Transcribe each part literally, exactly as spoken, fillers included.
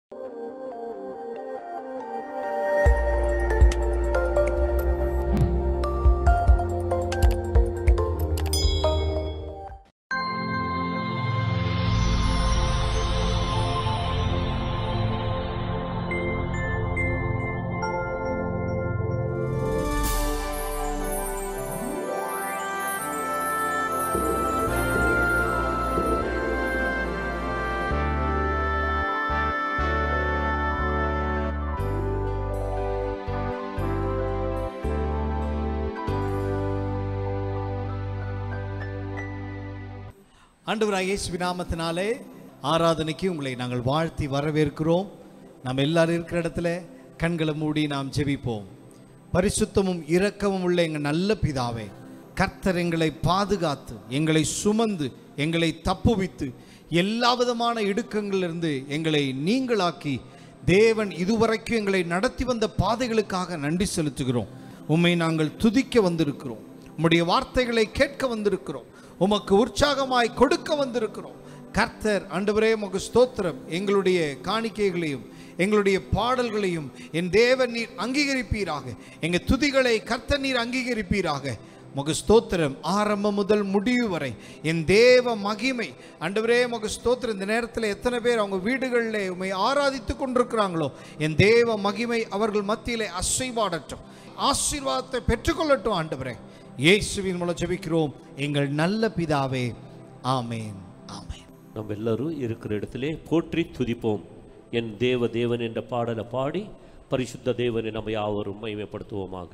ஆண்டவராகிய இயேசுவின் நாமத்தினாலே ஆராதனைக்கு உங்களை நாங்கள் வாழ்த்தி வரவேற்கிறோம். நாம் எல்லாரும் இருக்கிற இடத்துல கண்களை மூடி நாம் ஜெபிப்போம். பரிசுத்தமும் இரக்கமும் உள்ள எங்கள் நல்ல பிதாவே, கர்த்தர் எங்களை பாதுகாத்து எங்களை சுமந்து எங்களை தப்புவித்து எல்லா விதமான இடுக்கங்களிலிருந்து எங்களை நீங்களாக்கி தேவன் இதுவரைக்கும் எங்களை நடத்தி வந்த பாதைகளுக்காக நன்றி செலுத்துகிறோம். உம்மை நாங்கள் துதிக்க வந்திருக்கிறோம். உம்முடைய வார்த்தைகளை கேட்க வந்திருக்கிறோம். உமக்கு உற்சாகமாய் கொடுக்க வந்திருக்கிறோம். கர்த்தர் ஆண்டவரே உமக்கு ஸ்தோத்திரம். எங்களுடைய காணிக்கைகளையும் எங்களுடைய பாடல்களையும் என் தேவன் நீர் அங்கீகரிப்பீராக. எங்கள் துதிகளை கர்த்தர் நீர் அங்கீகரிப்பீராக. உமக்கு ஸ்தோத்திரம். ஆரம்பம் முதல் முடிவு வரை என் தேவ மகிமை ஆண்டவரே உமக்கு ஸ்தோத்திரம். இந்த நேரத்தில் எத்தனை பேர் அவங்க வீடுகளில் உம்மை ஆராதித்து கொண்டிருக்கிறாங்களோ என் தேவ மகிமை அவர்கள் மத்தியிலே அசைவாடட்டும், ஆசீர்வாதத்தை பெற்றுக்கொள்ளட்டும். ஆண்டவரே இயேசுவின் மூலம் ஜெபிக்கிறோம் எங்கள் நல்ல பிதாவே, ஆமேன், ஆமேன். நம்ம எல்லாரும் இருக்கிற இடத்திலே போற்றி துதிப்போம். என் தேவ தேவன் என்ற பாடலை பாடி பரிசுத்த தேவனை நம்ம யாவரும் மகிமைப்படுத்துவோமாக.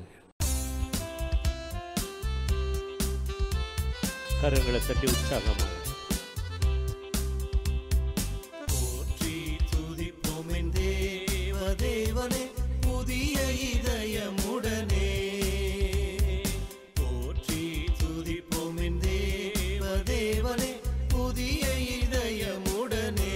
கரங்களை தட்டி உற்சாகமாக போற்றி துதிப்போம் என் தேவ தேவனே புதிய இதயமுடனே. போற்றி துதிப்போம் என் தேவ தேவனே புதிய இதயமுடனே.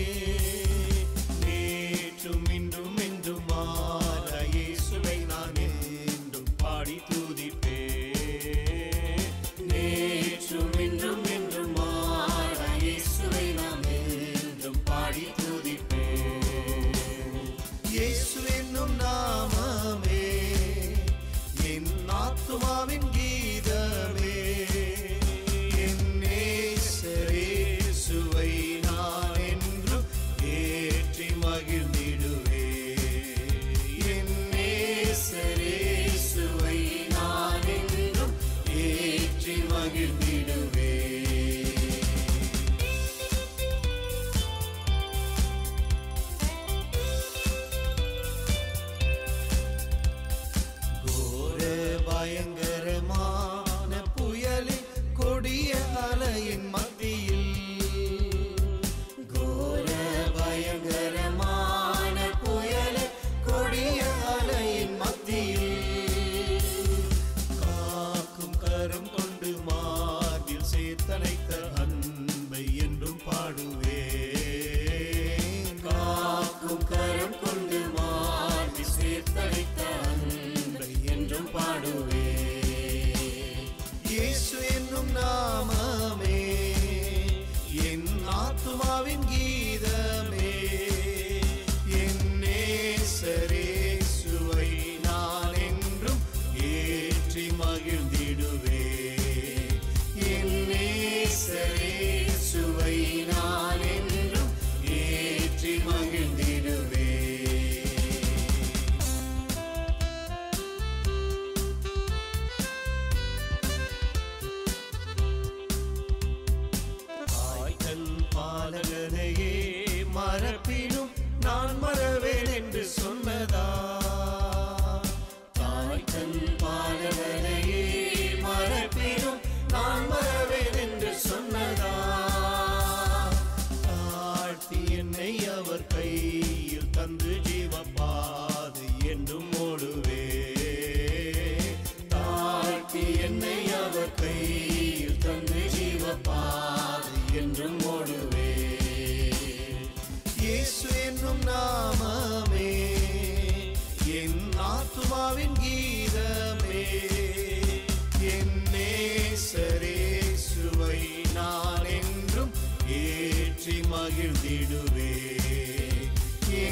நேற்றும் இன்றும் என்றும் மாற இயேசுவை நான் என்றும் பாடி துதிப்பேன். நேற்றும் இன்றும் என்றும் மாற இயேசுவை நான் என்றும் பாடி துதிப்பேன். இயேசு என்னும் நாமமே என் ஆத்துமாவின் கீதமே. என் நேசரேசுவை நான் என்றும் ஏற்றி மகிழ்ந்திடுவேன். என் நேசரேசுவை நான் என்றும் ஏற்றி மகிழ்ந்திடுவேன். கோர பயங்கரமான புயலில் கொடிய அலையின் மத்தியில், கோர பயங்கரமான புயலில் கொடிய அலையின் மத்தியில் காக்கும் கரம் கொண்டு மார்பில் சேர்த்தணைத்த அன்பை என்றும் பாடுவேன். காக்கும் கரம் கொண்டு மார்பில் சேர்த்தணைத்த அன்பை என்றும் பாடுவேன். இயேசு என்னும் நாமமே என் ஆத்துமாவின் கீதமே. என் நேசரேசுவை நான் என்றும் ஏற்றி மகிழ்ந்திடுவேன். என் நேசரேசுவை நான் என்றும் ஏற்றி மகிழ்ந்திடுவேன். தாய்தன் பாலகனையே மறப்பினும் நான் மறவேன் என்று சொன்னதா. தாய்தன் பாலகனையே மறப்பினும் நான் மறவேன் என்று சொன்னதா. தாழ்த்தி என்னை அவர் கையில் தந்து ஜீவபாதை என்றும் ஓடுவே. தாழ்த்தி என்னை அவர் கையில் தந்து ஜீவபாதை என்றும் ஓடுவே. இயேசு என்னும் நாமமே என் ஆத்துமாவின் கீதமே. என் நேசரேசுவை நான் என்றும் ஏற்றி மகிழ்ந்திடுவே.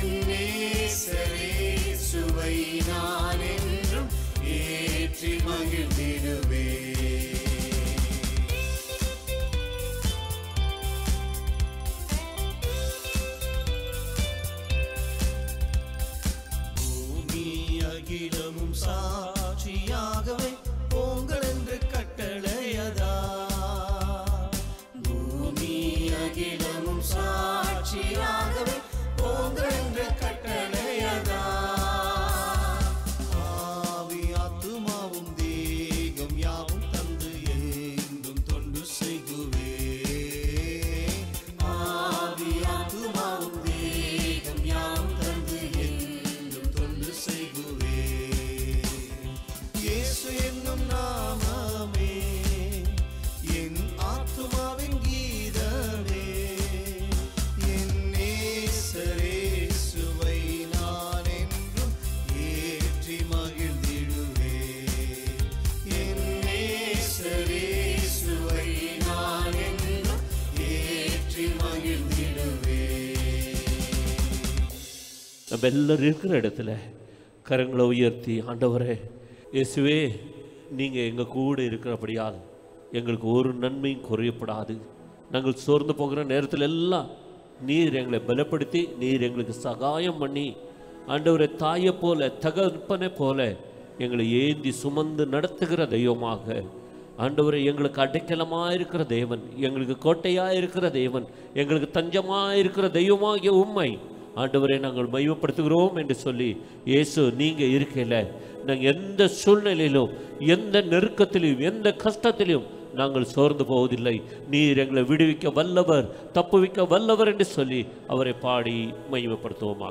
நம்ம எல்லாரும் இருக்கிற இடத்துல கரங்களை உயர்த்தி, ஆண்டவரே இயேசுவே, நீங்கள் எங்கள் கூட இருக்கிறபடியால் எங்களுக்கு ஒரு நன்மையும் குறையப்படாது. நாங்கள் சோர்ந்து போகிற நேரத்தில் எல்லாம் நீர் எங்களை பலப்படுத்தி, நீர் எங்களுக்கு சகாயம் பண்ணி, ஆண்டவரை தாயை போல தகப்பனை போல எங்களை ஏந்தி சுமந்து நடத்துகிற தெய்வமாக, ஆண்டவரை எங்களுக்கு அடைக்கலமாக இருக்கிற தேவன், எங்களுக்கு கோட்டையாக இருக்கிற தேவன், எங்களுக்கு தஞ்சமாக இருக்கிற தெய்வமாகிய உம்மை ஆண்டவரை நாங்கள் மகிமைப்படுத்துகிறோம் என்று சொல்லி, இயேசு நீங்கள் இருக்கையில் நாங்கள் எந்த சூழ்நிலையிலும், எந்த நெருக்கத்திலும், எந்த கஷ்டத்திலும் நாங்கள் சோர்ந்து போவதில்லை. நீர் எங்களை விடுவிக்க வல்லவர், தப்புவிக்க வல்லவர் என்று சொல்லி அவரை பாடி மகிமைப்படுத்துவோமாக.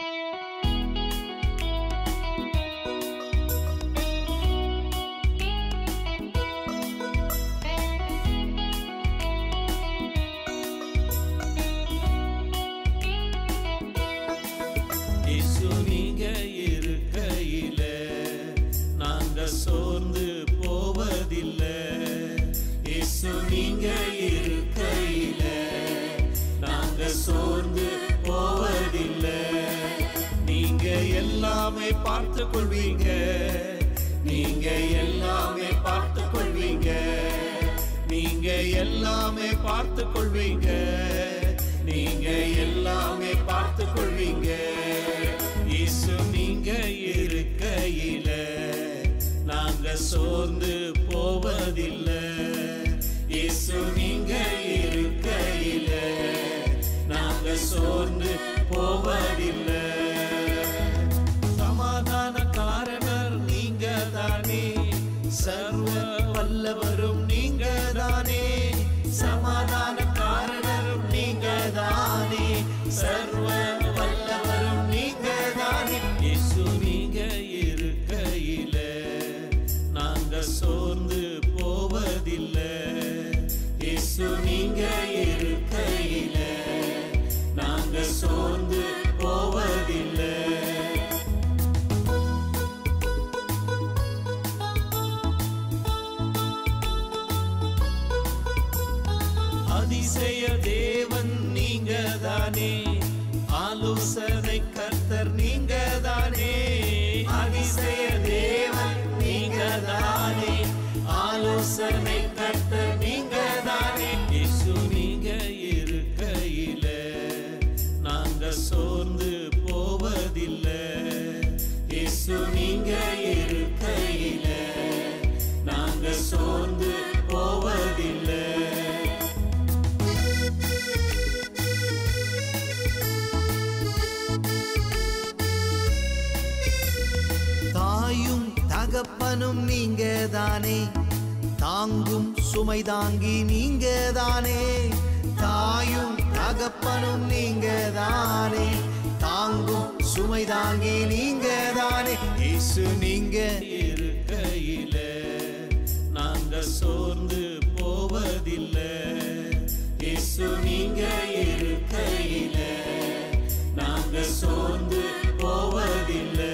சோர்ந்து போவதில்லை. இயேசு நீங்க இருக்கையில நாங்க சோர்ந்து போவதில்லை. நீங்க எல்லாமே பார்த்து கொள்வீங்க, நீங்க எல்லாமே பார்த்து கொள்வீங்க, நீங்க எல்லாமே பார்த்து கொள்வீங்க, நீங்க எல்லாமே பார்த்து கொள்வீங்க. இயேசு நீங்க இருக்கையில நாங்க சோர்ந்து போவதில்லை. இயேசு நீங்க இருக்கையில நாங்க சோர்ந்து போவதில்லை. சமாதான காரணர் நீங்க தானே, சர்வ வல்லவரும் நீங்க தானே. சமாதான காரணரும் நீங்க தானே, சர்வ வல்லவரும் நீங்க தானே. இயேசு நீங்க இருக்கையில நாங்க சோர்ந்து போவதில்லை. இயேசு நீங்க இருக்கையில நாங்க சோர்ந்து போவதில்லை. அதிசய தேவன் நீங்க தானே, ஆலோசனை கர்த்தர் நீங்க தானே. அதிசய தேவன் நீங்க தானே, ஆலோசனை கர்த்தர் நீங்க தானே. இயேசு நீங்க இருக்கையில நாங்க சோர்ந்து போவதில்லை. இயேசு நீங்க இருக்கையில நாங்க சோர்ந்து போவதில்லை. தாயும் தகப்பனும் நீங்க தானே, தாங்கும் சுமை தாங்கி நீங்க தானே. தாயும் தகப்பனும் நீங்க தானே, தாங்கும் சுமை தாங்கி நீங்க தானே. இயேசு நீங்க இருக்கையில நாங்க சோர்ந்து போவதில்லை. இயேசு நீங்க இருக்கையில நாங்க சோர்ந்து போவதில்லை.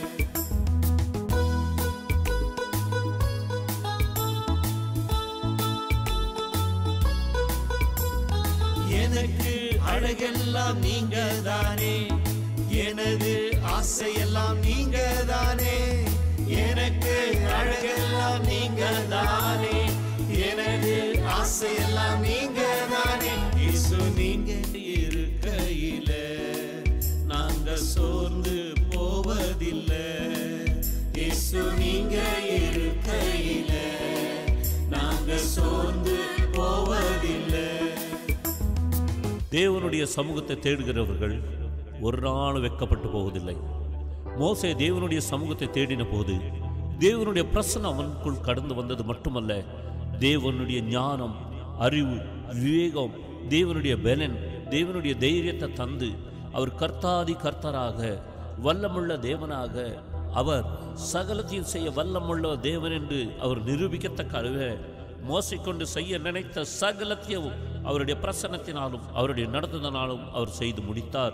எனக்கு அழகெல்லாம் நீங்க தானே, எனது ஆசையெல்லாம் நீங்க தானே. எனக்கு அழகெல்லாம் நீங்க தானே, எனது ஆசையெல்லாம் நீங்க தானே. இயேசு நீங்க இருக்கையில நாங்க சோர்ந்து போவதில்லை. இயேசு நீங்க இருக்கையில நாங்க சோர்ந்து போவதில்லை. தேவனுடைய சமூகத்தை தேடுகிறவர்கள் ஒரு நாள் வெட்கப்பட்டு போவதில்லை. மோசே தேவனுடைய சமூகத்தை தேடின போது தேவனுடைய பிரசன்னம் அவனுக்குள் கடந்து வந்தது மட்டுமல்ல, தேவனுடைய ஞானம், அறிவு, விவேகம், தேவனுடைய பலன், தேவனுடைய தைரியத்தை தந்து அவர் கர்த்தாதி கர்த்தராக, வல்லமுள்ள தேவனாக, அவர் சகலத்தையும் செய்ய வல்லமுள்ள தேவன் என்று அவர் நிரூபிக்கத்தக்க மோசை கொண்டு செய்ய நினைத்த சகலத்தையும் அவருடைய பிரசன்னத்தினாலும் அவருடைய நடத்துதனாலும் அவர் செய்து முடித்தார்.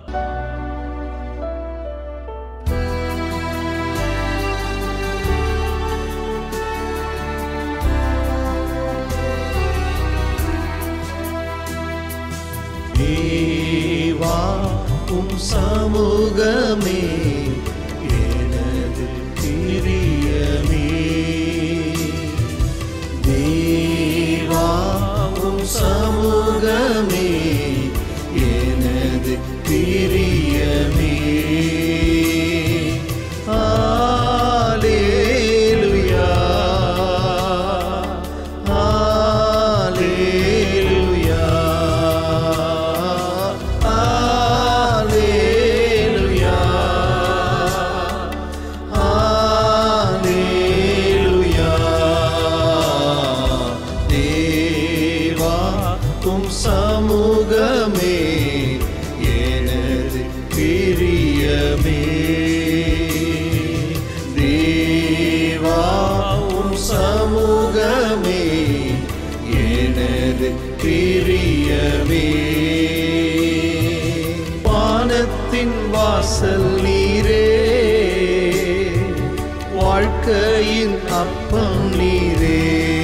தேவா உம் சமூகமே எனது பிரியமே. தேவா உம் சமூகமே எனது பிரியமே. ஹல்லேலூயா ஹல்லேலூயா ஹல்லேலூயா ஹல்லேலூயா. தேவா உம் சமூகமே எனது பிரியமே. தேவா உம் சமூகமே எனது பிரியமே. வானத்தின் வாசல் நீரே, வாழ்க்கையின் அப்பம் நீரே.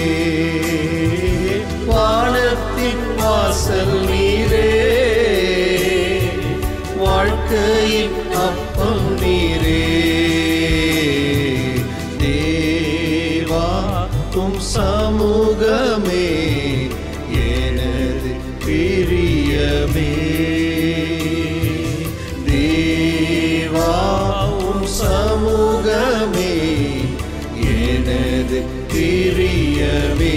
வானத்தின் வாசல் நீரே, வாழ்க்கையின் அப்பம் நீரே. தேவா உம் சமூகமே எனது பிரியமே. தேவா உம் சமூகமே எனது பிரியமே.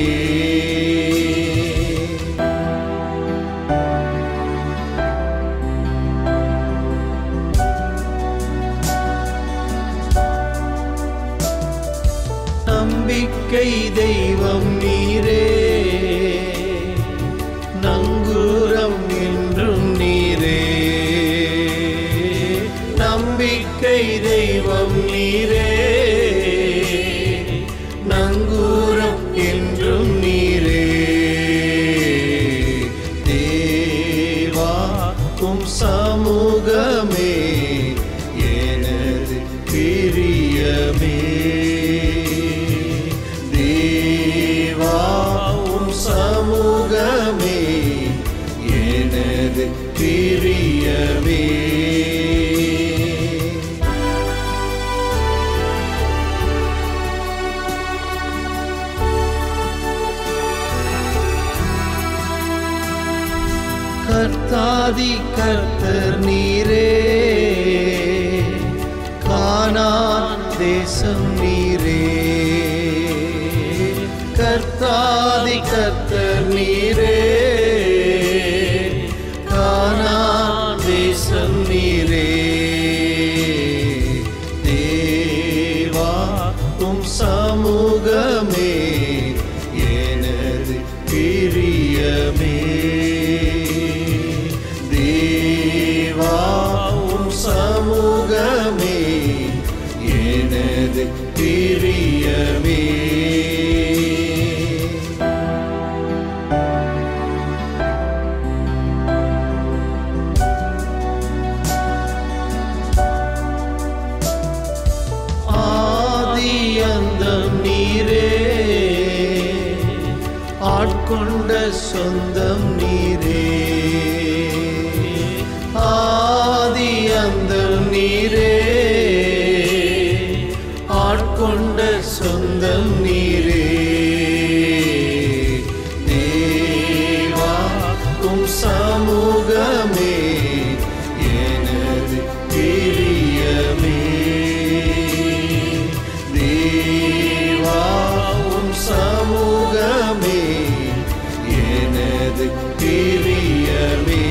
நம்பிக்கை தெய்வம் நீரே, நங்கூரம் என்றும் நீரே. நம்பிக்கை தெய்வம் நீரே, நங்கூரம் என்றும் நீரே. தேவா உம் சமூகமே எனது பிரியமே. தேவா உம் சமூகமே எனது பிரியமே. கர்த்தாதி கர்த்தர் நீரே, கானான் தேசம் நீரே. கர்த்தாதி கர்த்தர் நீரே, கானான் தேசம் நீரே. தேவா உம் சமூகமே எனது பிரியமே. தேவா உம் சமூகமே எனது பிரியமே. ஆதி அந்தம் நீரே, ஆட்கொண்ட சொந்தம் நீரே. ஆதி அந்தம் நீரே, ஆட்கொண்ட சொந்தம் நீரே. தேவா உம் சமூகமே எனது பிரியமே. தேவா உம் சமூகமே எனது பிரியமே.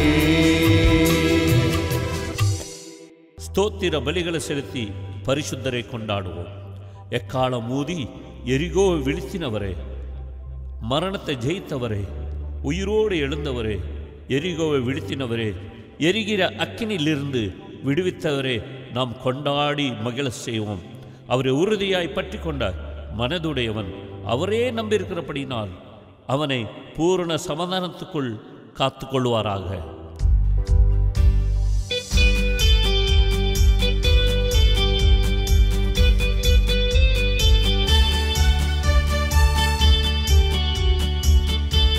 ஸ்தோத்திர பலிகளை செலுத்தி பரிசுத்தரை கொண்டாடுவோம். எக்காலம் ஊதி எரிகோவை வீழ்த்தினவரே, மரணத்தை ஜெயித்தவரே, உயிரோடு எழுந்தவரே, எரிகோவை வீழ்த்தினவரே, எரிகிற அக்கினியிலிருந்து விடுவித்தவரே, நாம் கொண்டாடி மகிழ செய்வோம். அவரை உறுதியாய் பற்றி கொண்ட மனதுடையவன் அவரே நம்பியிருக்கிறபடினால் அவனை பூரண சமாதானத்துக்குள் காத்து கொள்வாராக.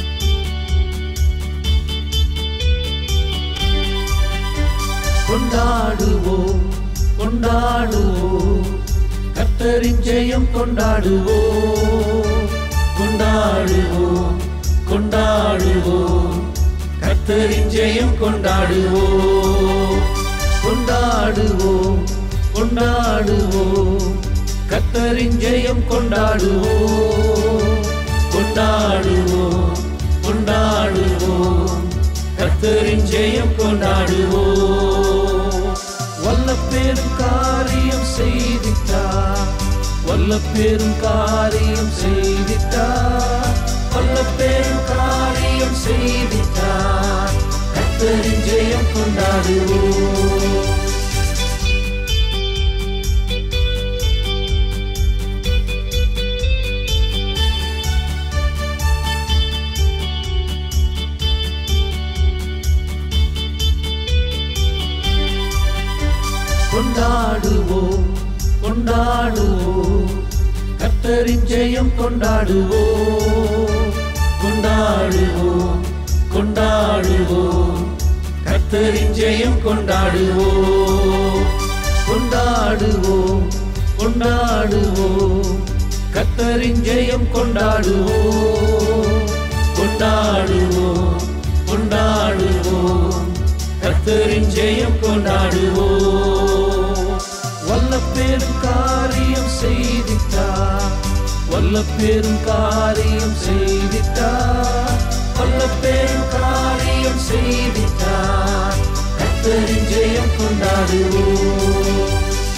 கொண்டா கொண்டாடுவோம் கொண்டாடுவோம் கர்த்தரின் ஜெயம் கொண்டாடுவோம் கொண்டாடுவோம் கொண்டாடுவோம் கர்த்தரின் ஜெயம் கொண்டாடுவோம் கொண்டாடுவோம் கொண்டாடுவோம் கர்த்தரின் ஜெயம் கொண்டாடுவோம் கொண்டாடுவோம் கொண்டாடுவோம் கர்த்தரின் ஜெயம் கொண்டாடுவோம் வல்ல பெரும் காரியம் செய்திட்டார் வல்ல பெரும் காரியம் செய்திட்டார் வல்ல பெரும் காரியம் செய்திட்டார் கர்த்தரின் ஜெயம் கொண்டாடுவோம் கொண்டாடுவோம் கொண்டாடுவோம் கர்த்தரின் ஜெயம் கொண்டாடுவோம் கொண்டாடுவோம் கொண்டாடுவோம் கர்த்தரின் ஜெயம் கொண்டாடுவோம் கொண்டாடுவோம் கொண்டாடுவோம் கர்த்தரின் ஜெயம் கொண்டாடுவோம் கொண்டாடுவோம் கொண்டாடுவோம் கர்த்தரின் ஜெயம் கொண்டாடுவோம் வல்ல பெரும் காரியம் செய்திட்டார் வல்ல பெரும் காரியம் செய்திட்டார் வல்ல பெரும் காரியம் செய்திட்டார் கர்த்தரின் ஜெயம் கொண்டாடுவோம்.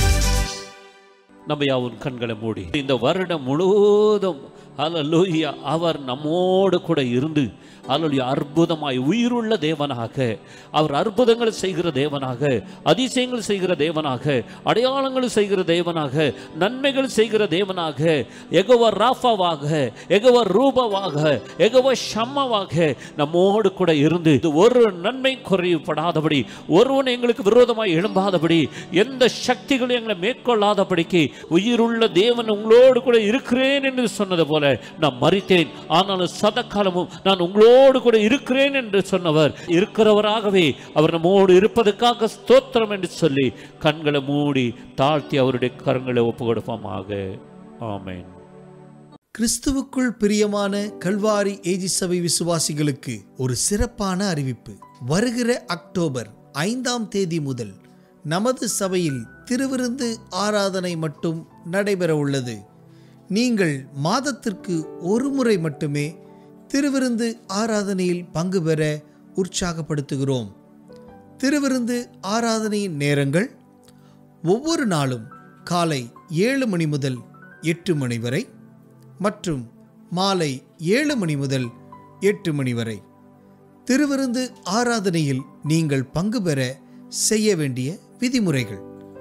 நம்ம யாவும் கண்களை மூடி இந்த வருடம் முழுவதும் அல்லேலூயா அவர் நம்மோடு கூட இருந்து அல்லேலூயா அற்புதமாய் உயிருள்ள தேவனாக அவர் அற்புதங்கள் செய்கிற தேவனாக அதிசயங்கள் செய்கிற தேவனாக அடையாளங்கள் செய்கிற தேவனாக நன்மைகள் செய்கிற தேவனாக யெகோவா ராஃபாவாக யெகோவா ரூபவாக யெகோவா ஷம்மவாக நம்மோடு கூட இருந்து ஒரு நன்மை குறைவுபடாதபடி ஒருவன் எங்களுக்கு விரோதமாய் எழும்பாதபடி எந்த சக்திகளும் எங்களை மேற்கொள்ளாதபடிக்கு உயிருள்ள தேவன் உங்களோடு கூட இருக்கிறேன் என்று சொன்னது போல நான் மரித்தேன் ஆனாலும் சதகாலமும் நான் உங்களோடு கூட இருக்கிறேன் என்று சொன்னவர் இருக்கிறவராகவே அவர் நம்மோடு இருப்பதற்காக ஸ்தோத்திரம் என்று சொல்லி கண்களை மூடி தாழ்த்தி அவருடைய கரங்களை ஒப்பு கொடுப்போமாக. ஆமென். கிறிஸ்துவுக்குள் பிரியமான கல்வாரி ஏஜி சபை விசுவாசிகளுக்கு ஒரு சிறப்பான அறிவிப்பு. வருகிற அக்டோபர் ஐந்தாம் தேதி முதல் நமது சபையில் திருவிருந்து ஆராதனை மட்டும் நடைபெற உள்ளது. நீங்கள் மாதத்திற்கு ஒரு முறை மட்டுமே திருவிருந்து ஆராதனையில் பங்கு பெற உற்சாகப்படுத்துகிறோம். திருவிருந்து ஆராதனையின் நேரங்கள் ஒவ்வொரு நாளும் காலை ஏழு மணி முதல் எட்டு மணி வரை மற்றும் மாலை ஏழு மணி முதல் எட்டு மணி வரை. திருவிருந்து ஆராதனையில் நீங்கள் பங்கு பெற செய்ய வேண்டிய விதிமுறைகள்.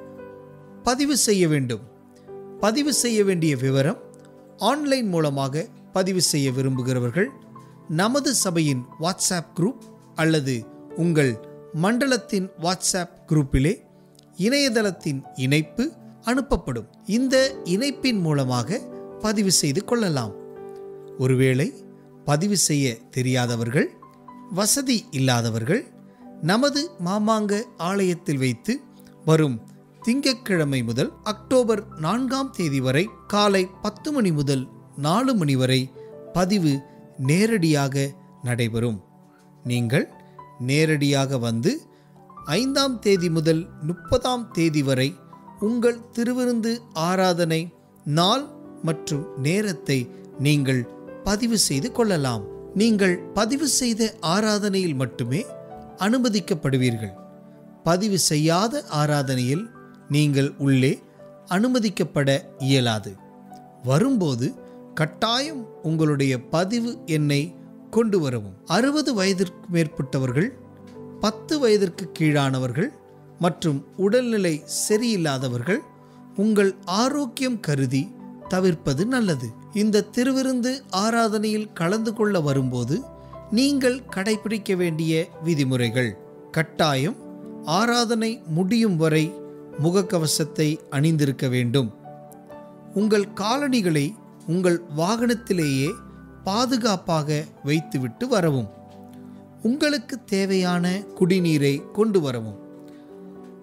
பதிவு செய்ய வேண்டும். பதிவு செய்ய வேண்டிய விவரம், ஆன்லைன் மூலமாக பதிவு செய்ய விரும்புகிறவர்கள் நமது சபையின் வாட்ஸ்அப் குரூப் அல்லது உங்கள் மண்டலத்தின் வாட்ஸ்அப் குரூப்பிலே இணையதளத்தின் இணைப்பு அனுப்பப்படும். இந்த இணைப்பின் மூலமாக பதிவு செய்து கொள்ளலாம். ஒருவேளை பதிவு செய்ய தெரியாதவர்கள், வசதி இல்லாதவர்கள் நமது மாமாங்க ஆலயத்தில் வைத்து வரும் திங்கட்கிழமை முதல் அக்டோபர் நான்காம் தேதி வரை காலை பத்து மணி முதல் நாலு மணி வரை பதிவு நேரடியாக நடைபெறும். நீங்கள் நேரடியாக வந்து ஐந்தாம் தேதி முதல் முப்பதாம் தேதி வரை உங்கள் திருவிருந்து ஆராதனை நாள் மற்றும் நேரத்தை நீங்கள் பதிவு செய்து கொள்ளலாம். நீங்கள் பதிவு செய்த ஆராதனையில் மட்டுமே அனுமதிக்கப்படுவீர்கள். பதிவு செய்யாத ஆராதனையில் நீங்கள் உள்ளே அனுமதிக்கப்பட இயலாது. வரும்போது கட்டாயம் உங்களுடைய பதிவு எண்ணை கொண்டு வரவும். அறுபது வயதிற்கு மேற்பட்டவர்கள், பத்து வயதிற்கு கீழானவர்கள் மற்றும் உடல்நிலை சரியில்லாதவர்கள் உங்கள் ஆரோக்கியம் கருதி தவிர்ப்பது நல்லது. இந்த திருவிருந்து ஆராதனையில் கலந்து கொள்ள வரும்போது நீங்கள் கடைபிடிக்க வேண்டிய விதிமுறைகள்: கட்டாயம் ஆராதனை முடியும் வரை முகக்கவசத்தை அணிந்திருக்க வேண்டும். உங்கள் காலணிகளை உங்கள் வாகனத்திலேயே பாதுகாப்பாக வைத்துவிட்டு வரவும். உங்களுக்கு தேவையான குடிநீரை கொண்டு வரவும்.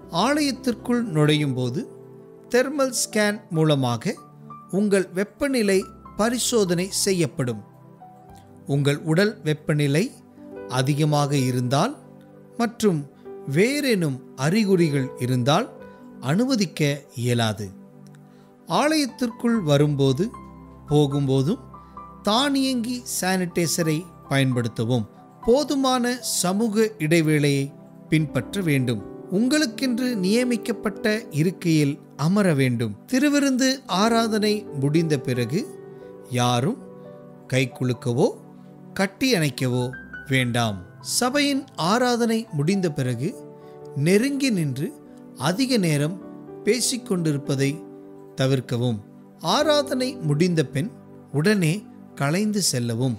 ஆலயத்திற்குள் நுழையும் போது தெர்மல் ஸ்கேன் மூலமாக உங்கள் வெப்பநிலை பரிசோதனை செய்யப்படும். உங்கள் உடல் வெப்பநிலை அதிகமாக இருந்தால் மற்றும் வேறேனும் அறிகுறிகள் இருந்தால் அனுமதிக்க இயலாது. ஆலயத்திற்குள் வரும்போது போகும்போதும் தானியங்கி சானிடைசரை பயன்படுத்தவும். போதுமான சமூக இடைவேளையை பின்பற்ற வேண்டும். உங்களுக்கென்று நியமிக்கப்பட்ட இருக்கையில் அமர வேண்டும். திருவிருந்து ஆராதனை முடிந்த பிறகு யாரும் கை குலுக்கவோ கட்டி அணைக்கவோ வேண்டாம். சபையின் ஆராதனை முடிந்த பிறகு நெருங்கி நின்று அதிக நேரம் பேசிக்கொண்டிருப்பதை தவிர்க்கவும். ஆராதனை முடிந்த பின் உடனே கலைந்து செல்லவும்.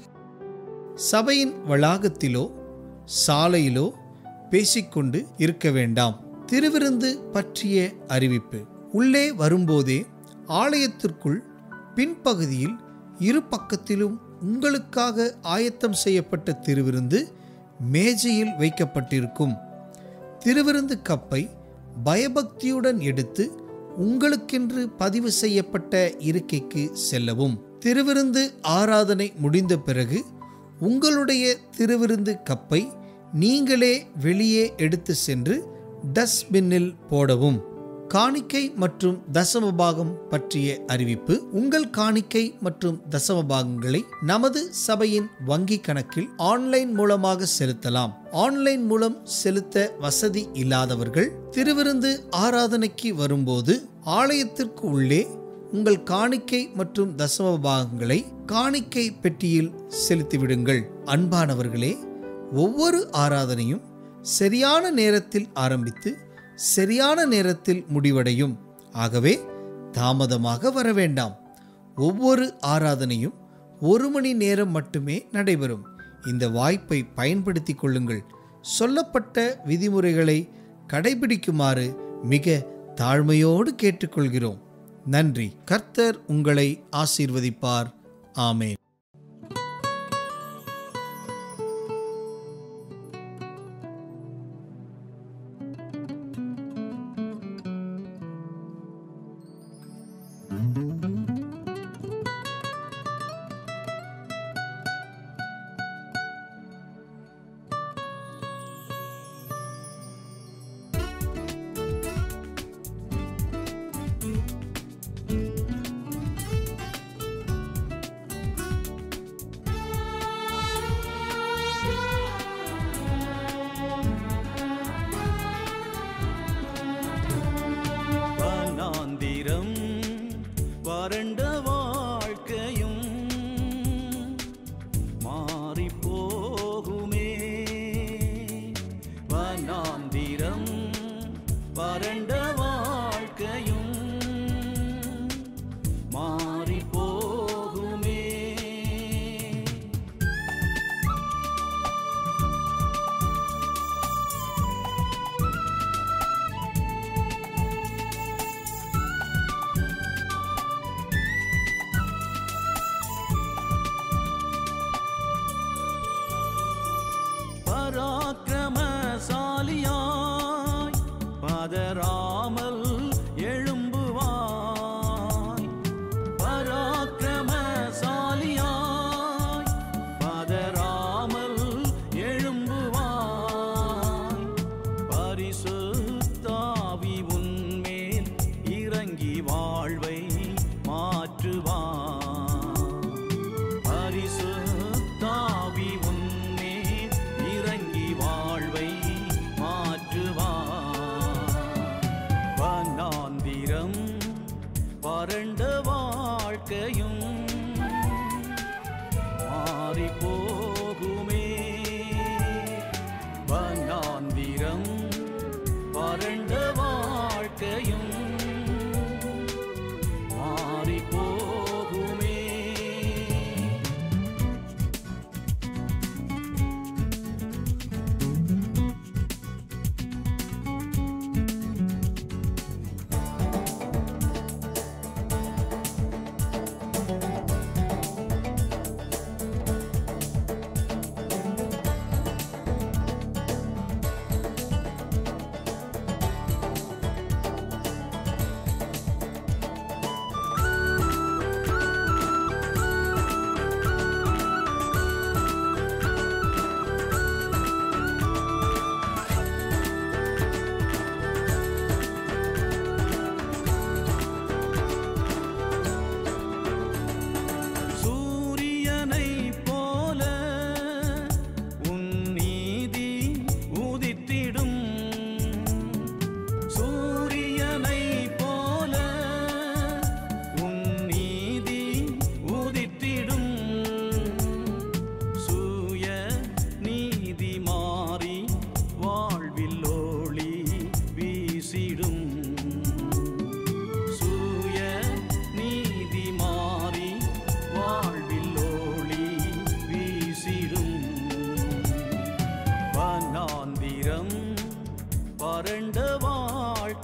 சபையின் வளாகத்திலோ சாலையிலோ பேசிக்கொண்டு இருக்க வேண்டாம். திருவிருந்து பற்றிய அறிவிப்பு. உள்ளே வரும்போதே ஆலயத்திற்குள் பின்பகுதியில் இரு பக்கத்திலும் உங்களுக்காக ஆயத்தம் செய்யப்பட்ட திருவிருந்து மேஜையில் வைக்கப்பட்டிருக்கும். திருவிருந்து கப்பை பயபக்தியுடன் எடுத்து உங்களுக்கென்று பதிவு செய்யப்பட்ட இருக்கைக்கு செல்லவும். திருவிருந்து ஆராதனை முடிந்த பிறகு உங்களுடைய திருவிருந்து கப்பை நீங்களே வெளியே எடுத்து சென்று டஸ்ட்பின்னில் போடவும். காணிக்கை மற்றும் தசமபாகம் பற்றிய அறிவிப்பு. உங்கள் காணிக்கை மற்றும் தசமபாகங்களை நமது சபையின் வங்கி கணக்கில் ஆன்லைன் மூலமாக செலுத்தலாம். ஆன்லைன் மூலம் செலுத்த வசதி இல்லாதவர்கள் திருவிருந்து ஆராதனைக்கு வரும்போது ஆலயத்திற்கு உள்ளே உங்கள் காணிக்கை மற்றும் தசமபாகங்களை காணிக்கை பெட்டியில் செலுத்திவிடுங்கள். அன்பானவர்களே, ஒவ்வொரு ஆராதனையும் சரியான நேரத்தில் ஆரம்பித்து சரியான நேரத்தில் முடிவடையும். ஆகவே தாமதமாக வர வேண்டாம். ஒவ்வொரு ஆராதனையும் ஒரு மணி நேரம் மட்டுமே நடைபெறும். இந்த வாய்ப்பை பயன்படுத்திக் கொள்ளுங்கள். சொல்லப்பட்ட விதிமுறைகளை கடைபிடிக்குமாறு மிக தாழ்மையோடு கேட்டுக்கொள்கிறோம். நன்றி. கர்த்தர் உங்களை ஆசீர்வதிப்பார். ஆமென். வறண்ட வாழ்க்கையும் மாறி போகுமே. வனாந்திரம் வறண்ட வாழ்க்கையும் மாறி போகுமே. பராக்கிரமசாலியாய் பதறாமல் எழும்புவாய். பராக்கிரமசாலியாய் பதறாமல் எழும்புவாய். பரிசுத்தாவி உன்மேல் இறங்கி வாழ்வை மாற்றுவாய். பரிசுத்தாவி உன்மேல் இறங்கி வாழ்வை மாற்றுவார். வனாந்திரம் வறண்ட வாழ்க்கையும் மாறி போகுமே. வனாந்திரம் வறண்ட வாழ்க்கையும் மாறி போகுமே.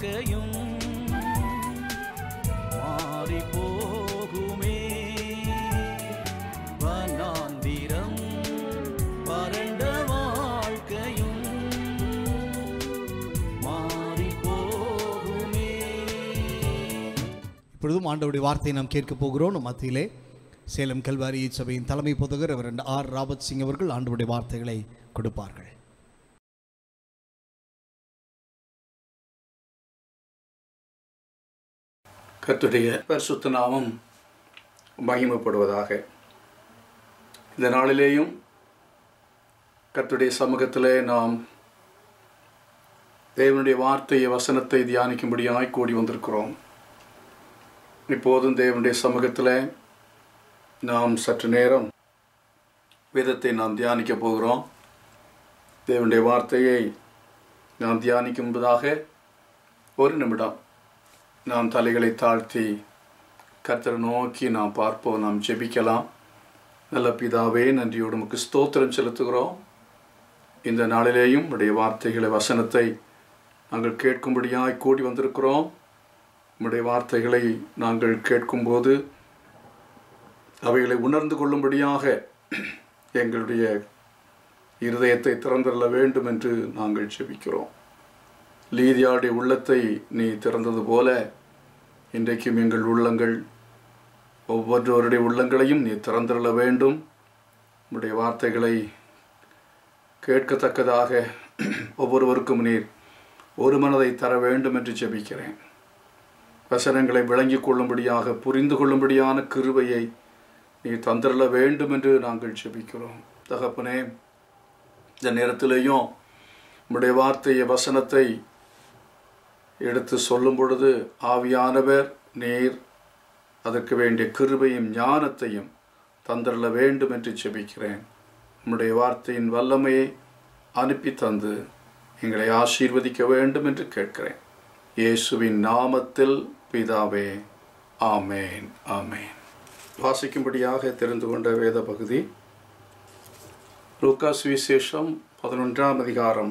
வாழ்க்கையும் மாறி போகுமே. வனாந்திரம் வறண்ட வாழ்க்கையும் மாறி போகுமே. இப்பொழுதும் ஆண்டவருடைய வார்த்தையை நாம் கேட்க போகிறோம். நம் மத்தியிலே சேலம் கல்வாரி சபையின் தலைமை போதகர் ரெவரண்ட் ஆர் ராபர்ட் சிங் அவர்கள் ஆண்டவருடைய வார்த்தைகளை கொடுப்பார்கள். கர்த்தருடைய பரிசுத்த நாமம் மகிமைப்படுவதாக. இந்த நாளிலேயும் கர்த்தருடைய சமூகத்திலே நாம் தேவனுடைய வார்த்தையை வசனத்தை தியானிக்கும்படியாய் கூடி வந்திருக்கிறோம். இப்போதும் தேவனுடைய சமூகத்தில் நாம் சற்று நேரம் வேதத்தை நாம் தியானிக்க போகிறோம். தேவனுடைய வார்த்தையை நாம் தியானிக்கும்பதாக ஒரு நிமிடம் நாம் தலைகளை தாழ்த்தி கர்த்தரை நோக்கி நாம் பார்ப்போம். நாம் ஜெபிக்கலாம். நல்ல பிதாவே, நன்றியோடு உமக்கு ஸ்தோத்திரம் செலுத்துகிறோம். இந்த நாளிலேயும் உடைய வார்த்தைகளை வசனத்தை நாங்கள் கேட்கும்படியாய் கூடி வந்திருக்கிறோம். உடைய வார்த்தைகளை நாங்கள் கேட்கும்போது அவைகளை உணர்ந்து கொள்ளும்படியாக எங்களுடைய இருதயத்தை திறந்துள்ள வேண்டும் என்று நாங்கள் ஜெபிக்கிறோம். லீதியாவுடைய உள்ளத்தை நீ திறந்தது போல இன்றைக்கும் எங்கள் உள்ளங்கள் ஒவ்வொருவருடைய உள்ளங்களையும் நீ திறந்துள்ள வேண்டும். உடைய வார்த்தைகளை கேட்கத்தக்கதாக ஒவ்வொருவருக்கும் நீர் ஒரு மனதை தர வேண்டும் என்று ஜெபிக்கிறேன். வசனங்களை விளங்கிக் கொள்ளும்படியாக புரிந்து கொள்ளும்படியான கிருபையை நீ தந்துள்ள வேண்டும் என்று நாங்கள் ஜெபிக்கிறோம். தகப்பனே, இந்த நேரத்திலேயும் உம்முடைய வார்த்தையை வசனத்தை எடுத்து சொல்லும் பொழுது ஆவியானவர் நீர் அதற்கு வேண்டிய கிருபையும் ஞானத்தையும் தந்துள்ள வேண்டும் என்று ஜெபிக்கிறேன். உம்முடைய வார்த்தையின் வல்லமையை அனுப்பி தந்து எங்களை ஆசீர்வதிக்க வேண்டும் என்று கேட்கிறேன். இயேசுவின் நாமத்தில் பிதாவே, ஆமேன், ஆமேன். வாசிக்கும்படியாக தெரிந்து கொண்ட வேத பகுதி லூக்கா சுவிசேஷம் பதினொன்றாம் அதிகாரம்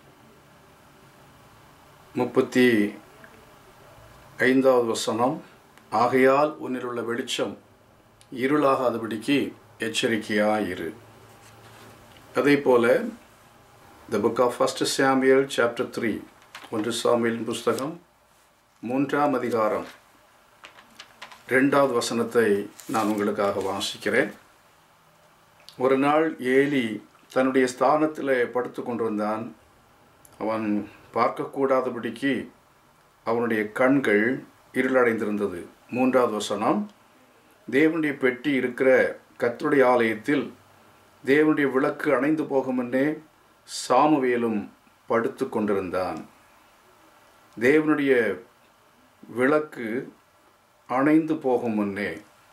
முப்பத்தி ஐந்தாவது வசனம். ஆகையால் உன்னில் உள்ள வெளிச்சம் இருளாகாதபடிக்கு எச்சரிக்கையாயிரு. அதே போல the book of first Samuel chapter three, ஒன்று சாமுவேலின் புஸ்தகம் மூன்றாம் அதிகாரம் ரெண்டாவது வசனத்தை நான் உங்களுக்காக வாசிக்கிறேன். ஒரு நாள் ஏலி தன்னுடைய ஸ்தானத்தில் படுத்து கொண்டிருந்தான். அவன் பார்க்கக்கூடாதபடிக்கு அவனுடைய கண்கள் இருளடைந்திருந்தது. மூன்றாவது வசனம். தேவனுடைய பெட்டி இருக்கிற கர்த்தருடைய ஆலயத்தில் தேவனுடைய விளக்கு அணைந்து போகும் முன்னே சாமுவேலும் படுத்து கொண்டிருந்தான். தேவனுடைய விளக்கு அணைந்து போகும் முன்னே,